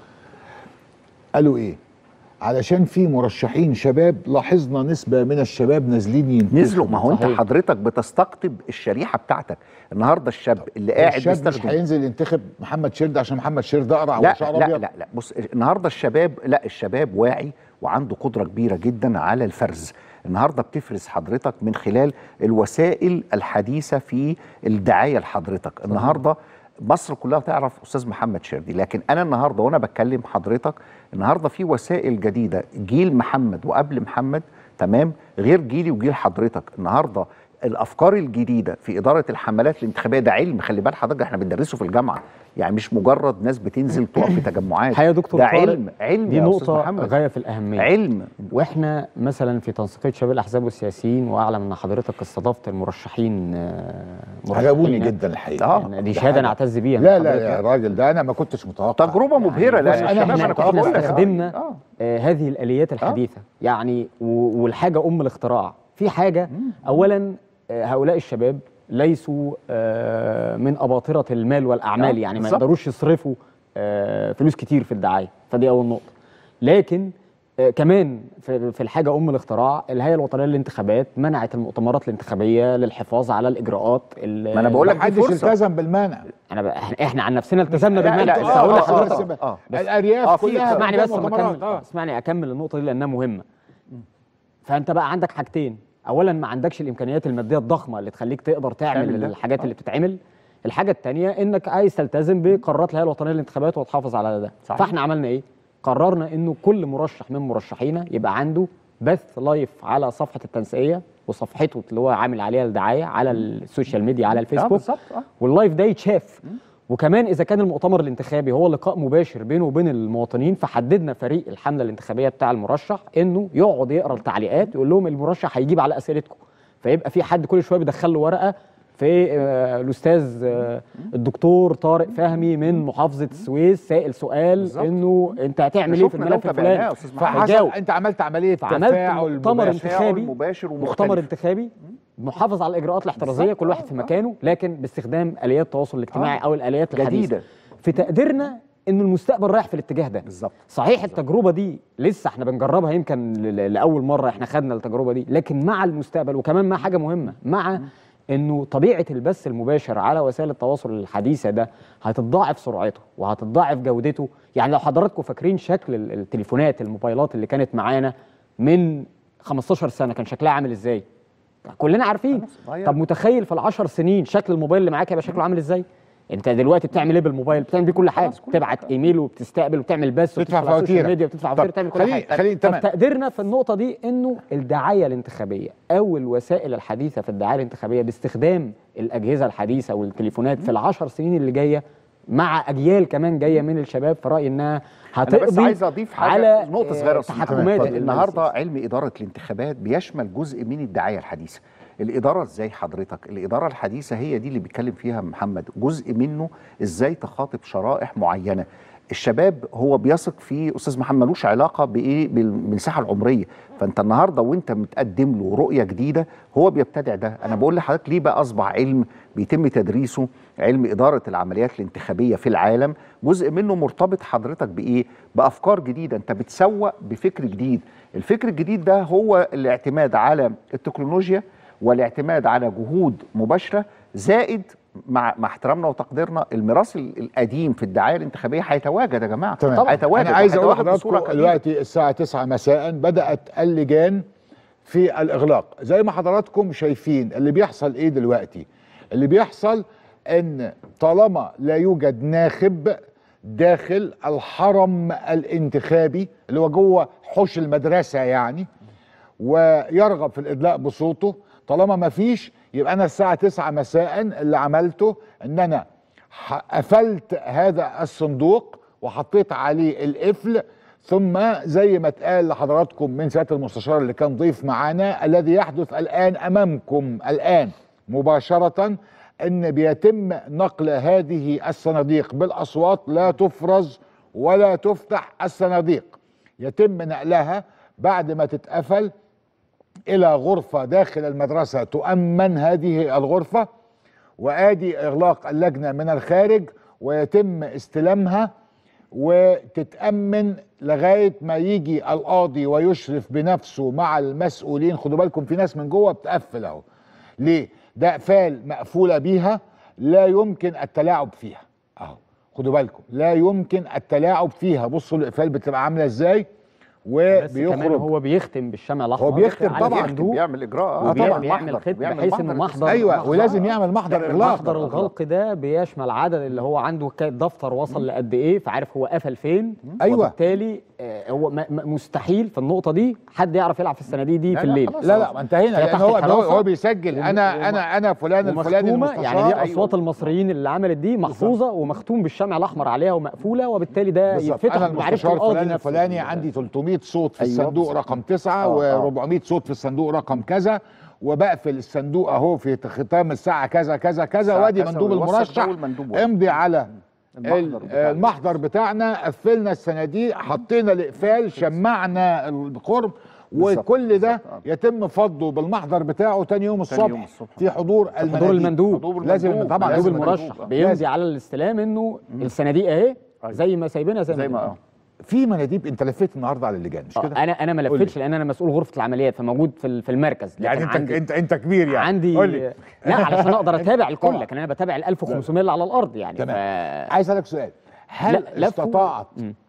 قالوا ايه؟ علشان في مرشحين شباب، لاحظنا نسبة من الشباب نزلوا. ما هو انت حضرتك بتستقطب الشريحة بتاعتك. النهارده الشاب اللي قاعد الشاب مش هينزل ينتخب محمد شرد عشان محمد شرد اقرع وشعر ابيض. لا بص، النهارده الشباب واعي وعنده قدرة كبيرة جدا على الفرز. النهارده بتفرز حضرتك من خلال الوسائل الحديثة في الدعاية لحضرتك. النهارده مصر كلها تعرف استاذ محمد شردي، لكن انا النهارده وانا بكلم حضرتك النهارده في وسائل جديده، جيل محمد وقبل محمد تمام غير جيلي وجيل حضرتك. النهارده الافكار الجديده في اداره الحملات الانتخابيه ده علم، خلي بال حضرتك احنا بندرسه في الجامعه، يعني مش مجرد ناس بتنزل تقف في تجمعات. يا دكتور ده علم دي نقطه غايه في الاهميه، علم. واحنا مثلا في تنسيقيه شباب الاحزاب والسياسيين، واعلم ان حضرتك استضفت المرشحين عجبوني جدا الحقيقه. يعني دي شهاده نعتز بيها. لا يا راجل، ده انا ما كنتش متوقع. تجربه مبهره، لان احنا استخدمنا هذه الاليات الحديثه يعني، والحاجه الاختراع. في حاجه اولا هؤلاء الشباب ليسوا من أباطرة المال والأعمال، يعني ما يقدروش يصرفوا فلوس كتير في الدعاية، فدي أول نقطة. لكن كمان في الحاجة الاختراع، الهيئة الوطنية للانتخابات منعت المؤتمرات الانتخابية للحفاظ على الإجراءات. ما أنا بقول لك محدش التزم بالمنع. احنا عن نفسنا التزمنا بالمنع. بس هقول لحضرتك الأرياف كلها. اسمعني بس اسمعني أكمل النقطة دي لأنها مهمة. فأنت بقى عندك حاجتين، اولا ما عندكش الامكانيات الماديه الضخمه اللي تخليك تقدر تعمل الحاجات اللي بتتعمل. الحاجه الثانيه انك عايز تلتزم بقرارات الهيئه الوطنيه للانتخابات وتحافظ على ده. صحيح. فاحنا عملنا ايه؟ قررنا انه كل مرشح من مرشحينا يبقى عنده بث لايف على صفحه التنسيقيه وصفحته اللي هو عامل عليها الدعايه على السوشيال ميديا على الفيسبوك. واللايف ده يتشاف. وكمان اذا كان المؤتمر الانتخابي هو لقاء مباشر بينه وبين المواطنين، فحددنا فريق الحمله الانتخابيه بتاع المرشح انه يقعد يقرا التعليقات، يقول لهم المرشح هيجيب على اسئلتكم، فيبقى في حد كل شويه بيدخل له ورقه في الاستاذ الدكتور طارق فهمي من محافظه السويس سائل سؤال انه انت هتعمل ايه في الملف الفلاني، فحصل انت عملت عمليه تفاعل مؤتمر انتخابي محافظ على الاجراءات الاحترازيه، كل واحد في مكانه، لكن باستخدام اليات التواصل الاجتماعي او الاليات الحديثه. في تقديرنا انه المستقبل رايح في الاتجاه ده. صحيح التجربه دي لسه احنا بنجربها، يمكن لاول مره احنا خدنا التجربه دي، لكن مع المستقبل وكمان مع حاجه مهمه، مع انه طبيعه البث المباشر على وسائل التواصل الحديثه ده هتتضاعف سرعته وهتتضاعف جودته. يعني لو حضراتكم فاكرين شكل التليفونات الموبايلات اللي كانت معانا من 15 سنه كان شكلها عامل ازاي؟ كلنا عارفين. طب متخيل في ال10 سنين شكل الموبايل اللي معاك هيبقى شكله عامل ازاي؟ انت دلوقتي بتعمل ايه بالموبايل؟ بتعمل بيه كل حاجه، بتبعت ايميل وبتستقبل وبتعمل بس وبتدفع فواتير ميديا وبتدفع فواتير، بتعمل كل حاجه. طب تقديرنا في النقطه دي انه الدعايه الانتخابيه او الوسائل الحديثه في الدعايه الانتخابيه باستخدام الاجهزه الحديثه والتليفونات في ال10 سنين اللي جايه مع اجيال كمان جايه من الشباب، في رايي انها هتقضي بس عايز اضيف حاجه على نقطه صغيره. تحكمات النهارده علم اداره الانتخابات بيشمل جزء من الدعايه الحديثه. الإدارة إزاي حضرتك؟ الإدارة الحديثة هي دي اللي بيتكلم فيها محمد، جزء منه إزاي تخاطب شرائح معينة. الشباب هو بيثق في أستاذ محمد، ملوش علاقة بإيه بالمساحة العمرية، فأنت النهاردة وأنت متقدم له رؤية جديدة هو بيبتدع ده. أنا بقول لحضرتك ليه بقى أصبح علم بيتم تدريسه، علم إدارة العمليات الانتخابية في العالم، جزء منه مرتبط حضرتك بإيه؟ بأفكار جديدة، أنت بتسوق بفكر جديد. الفكر الجديد ده هو الاعتماد على التكنولوجيا والاعتماد على جهود مباشرة، زائد مع احترامنا وتقديرنا الميراث القديم في الدعايه الانتخابيه هيتواجد يا جماعه. طبعا هيتواجد. انا عايز اقول لحضراتكم دلوقتي الساعه 9 مساء بدات اللجان في الاغلاق. زي ما حضراتكم شايفين اللي بيحصل ايه دلوقتي؟ اللي بيحصل ان طالما لا يوجد ناخب داخل الحرم الانتخابي اللي هو جوه حوش المدرسه يعني، ويرغب في الادلاء بصوته، طالما ما فيش، يبقى انا الساعه 9 مساء اللي عملته ان انا قفلت هذا الصندوق وحطيت عليه القفل، ثم زي ما اتقال لحضراتكم من سياده المستشار اللي كان ضيف معانا، الذي يحدث الان امامكم الان مباشره ان بيتم نقل هذه الصناديق بالاصوات، لا تفرز ولا تفتح الصناديق، يتم نقلها بعد ما تتقفل إلى غرفة داخل المدرسة تؤمن هذه الغرفة، وآدي إغلاق اللجنة من الخارج، ويتم استلامها وتتأمن لغاية ما يجي القاضي ويشرف بنفسه مع المسؤولين. خدوا بالكم في ناس من جوه بتقفل اهو. ليه؟ ده قفال مقفولة بيها لا يمكن التلاعب فيها اهو. خدوا بالكم لا يمكن التلاعب فيها. بصوا القفال بتبقى عاملة ازاي، وبيخرج. هو بيختم بالشمع الاحمر، هو بيختم طبعا، بيعمل اجراء طبعا بيعمل ختم بحيث انه محضر. ايوه ولازم يعمل محضر اغلاق. محضر الغلق ده بيشمل عدد اللي هو عنده دفتر وصل لقد ايه، فعارف هو قفل فين. ايوه وبالتالي هو مستحيل في النقطه دي حد يعرف يلعب في الصناديق دي في الليل. لا انتهينا، لان هو بيسجل انا فلان الفلاني المستشار. يعني دي اصوات المصريين اللي عملت دي محفوظه ومختوم بالشمع الاحمر عليها ومقفوله، وبالتالي ده يتفتح انا المستشار فلان عندي 300 صوت في الصندوق رقم 9 و400 صوت في الصندوق رقم كذا، وبقفل الصندوق اهو في ختام الساعه كذا كذا كذا، وادي مندوب المرشح امضي على المحضر بتاعنا، قفلنا الصناديق، حطينا الاقفال، شمعنا القرب، وكل ده يتم فضه بالمحضر بتاعه تاني يوم الصبح في حضور المندوب. لازم طبعا مندوب المرشح بيمضي على الاستلام انه الصناديق اهي زي ما سايبينها زي ما في مناديب. انت لفيت النهارده على اللجان مش كده؟ انا ما لفتش لان انا مسؤول غرفه العمليات فموجود في المركز. يعني انت كبير يعني عندي لا علشان اقدر اتابع الكل، لكن انا بتابع ال 1500 اللي على الارض يعني. تمام. عايز اسالك سؤال، هل استطاعت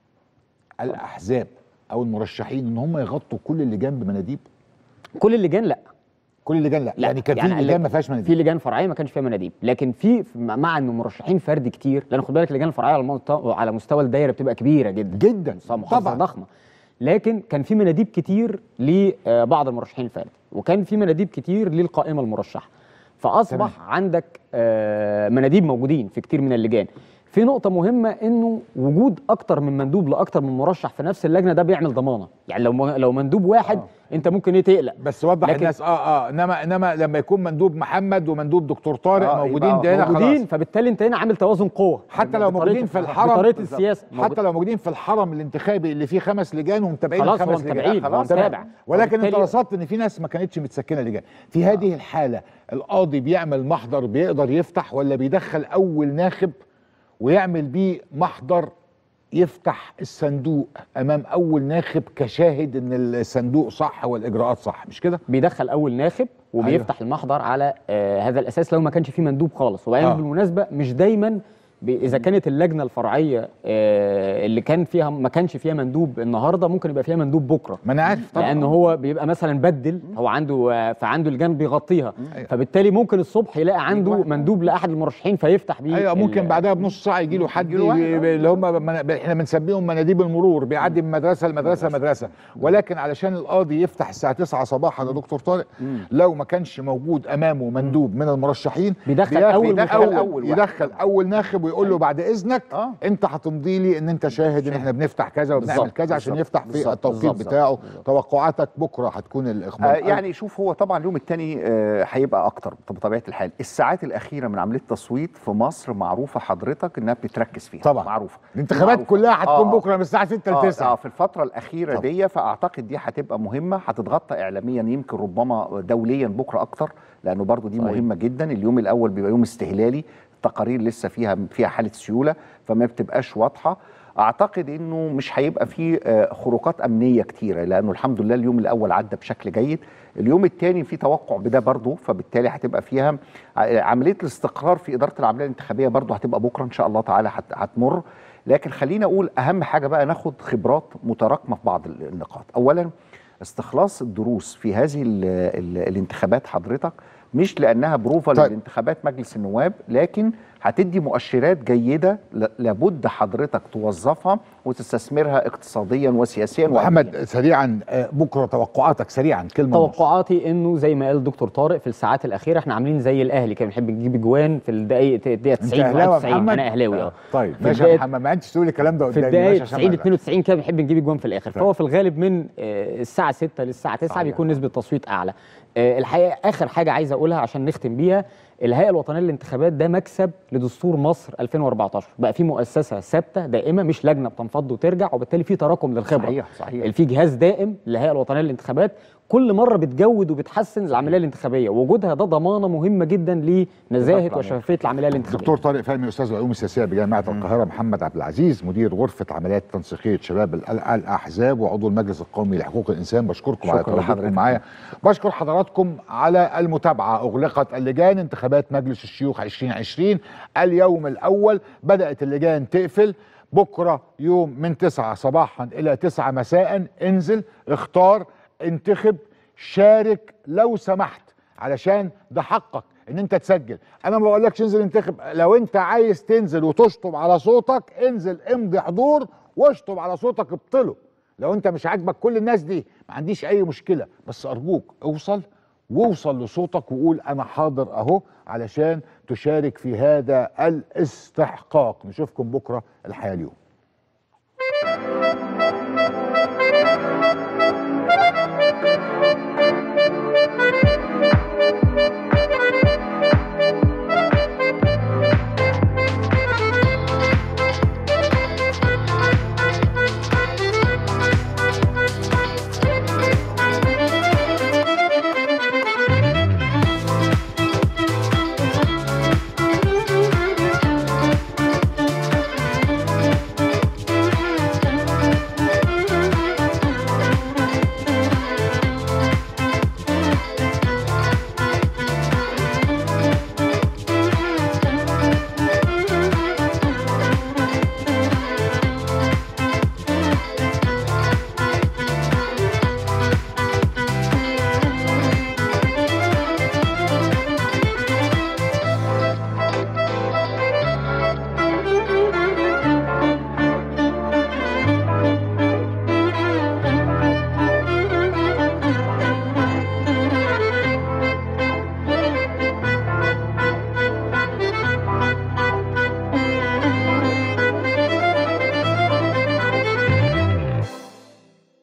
الاحزاب او المرشحين ان هم يغطوا كل اللجان بمناديب؟ كل اللجان لا. كل اللجان لا. يعني كان في لجان ما فيهاش مناديب. في لجان فرعيه ما كانش فيها مناديب، لكن في مع انه مرشحين فردي كتير، لان خد بالك اللجان الفرعيه على مستوى الدايره بتبقى كبيره جدا محافظه ضخمه، لكن كان في مناديب كتير لبعض المرشحين الفردي، وكان في مناديب كتير للقائمه المرشحه، فاصبح عندك مناديب موجودين في كتير من اللجان. في نقطة مهمة انه وجود اكتر من مندوب لاكتر من مرشح في نفس اللجنة ده بيعمل ضمانة، يعني لو مندوب واحد انت ممكن تقلق، بس وضح الناس انما لما يكون مندوب محمد ومندوب دكتور طارق موجودين ده هنا خلاص، فبالتالي انت هنا عامل توازن قوة. حتى لو موجودين في الحرم بطريقة السياسة، حتى لو موجودين في الحرم الانتخابي اللي فيه 5 لجان ومتابعين ال5 لجان خلاص ولكن انت رصدت ان في ناس ما كانتش متسكنة لجان. في هذه الحالة القاضي بيعمل محضر بيقدر يفتح، ولا بيدخل اول ناخب ويعمل بيه محضر يفتح الصندوق امام اول ناخب كشاهد ان الصندوق صح والاجراءات صح، مش كده؟ بيدخل اول ناخب وبيفتح المحضر على هذا الاساس لو ما كانش فيه مندوب خالص. وبعدين بالمناسبه مش دايما اذا كانت اللجنه الفرعيه اللي كان فيها ما كانش فيها مندوب النهارده ممكن يبقى فيها مندوب بكره. ما انا عارف طبعا، لان هو بيبقى مثلا بدل، هو عنده فعنده لجان بيغطيها، فبالتالي ممكن الصبح يلاقي عنده مندوب لاحد المرشحين فيفتح بيه. ايوه ممكن بعدها بنص ساعه يجي له حد اللي هم احنا بنسميهم مناديب المرور، بيعدي من مدرسه لمدرسه مدرسه. ولكن علشان القاضي يفتح الساعه 9 صباحا يا دكتور طارق، لو ما كانش موجود امامه مندوب من المرشحين بيدخل اول ناخب ويقول له بعد اذنك انت هتمضي لي ان انت شاهد ان احنا بنفتح كذا وبنعمل كذا عشان يفتح في التوقيت بتاعه. توقعاتك بكره هتكون الاخبار؟ يعني شوف، هو طبعا اليوم الثاني هيبقى اكتر بطبيعه الحال. الساعات الاخيره من عمليه التصويت في مصر معروفه حضرتك انها بتركز فيها طبعا، معروفه. الانتخابات كلها هتكون بكره من الساعه 6 ل 9 في الفتره الاخيره دي، فاعتقد دي هتبقى مهمه، هتتغطى اعلاميا يمكن ربما دوليا بكره اكتر، لانه برضو دي مهمه جدا. اليوم الاول بيبقى يوم استهلالي، التقارير لسه فيها حاله سيوله فما بتبقاش واضحه. اعتقد انه مش هيبقى فيه خروقات امنيه كتيره، لانه الحمد لله اليوم الاول عدى بشكل جيد. اليوم الثاني في توقع بده برضه، فبالتالي هتبقى فيها عمليه الاستقرار في اداره العمليه الانتخابيه برضه هتبقى بكره ان شاء الله تعالى هتمر. لكن خلينا اقول اهم حاجه بقى ناخد خبرات متراكمه في بعض النقاط. اولا استخلاص الدروس في هذه الانتخابات حضرتك، مش لانها بروفه لانتخابات مجلس النواب، لكن هتدي مؤشرات جيده لابد حضرتك توظفها وتستثمرها اقتصاديا وسياسيا. محمد سريعا بكره توقعاتك سريعا كلمه. توقعاتي انه زي ما قال الدكتور طارق في الساعات الاخيره احنا عاملين زي الاهلي كان بنحب نجيب اجوان في الدقائق 90 91. انا اهلاوي طيب ماشي يا محمد، ما انتش تقول الكلام ده قدامي. في الدقائق 90 92 كده بنحب نجيب اجوان في الاخر. فهو في الغالب من الساعه 6 للساعه 9 بيكون نسبه تصويت اعلى. الحقيقه اخر حاجه عايز اقولها عشان نختم بيها، الهيئه الوطنيه للانتخابات ده مكسب لدستور مصر 2014. بقى في مؤسسه ثابته دائمه، مش لجنه بتنفض وترجع، وبالتالي في تراكم للخبره. صحيح. في جهاز دائم للهيئه الوطنيه للانتخابات كل مره بتجود وبتحسن العمليه الانتخابيه، ووجودها ده ضمانه مهمه جدا لنزاهه وشفافيه العمليه الانتخابيه. دكتور طارق فهمي، استاذ العلوم السياسيه بجامعه القاهره. محمد عبد العزيز، مدير غرفه عمليات تنسيقيه شباب الاحزاب وعضو المجلس القومي لحقوق الانسان، بشكركم على تواجدكم معايا. بشكر حضراتكم على المتابعه. اغلقت اللجان انتخابات مجلس الشيوخ 2020 اليوم الاول، بدات اللجان تقفل. بكره يوم من 9 صباحا الى 9 مساء انزل، اختار، انتخب، شارك لو سمحت، علشان ده حقك ان انت تسجل. انا ما بقولكش انزل انتخب، لو انت عايز تنزل وتشطب على صوتك انزل امضي حضور واشطب على صوتك ابطله. لو انت مش عاجبك كل الناس دي ما عنديش اي مشكله، بس ارجوك ووصل لصوتك وقول انا حاضر اهو علشان تشارك في هذا الاستحقاق. نشوفكم بكره الحياه اليوم.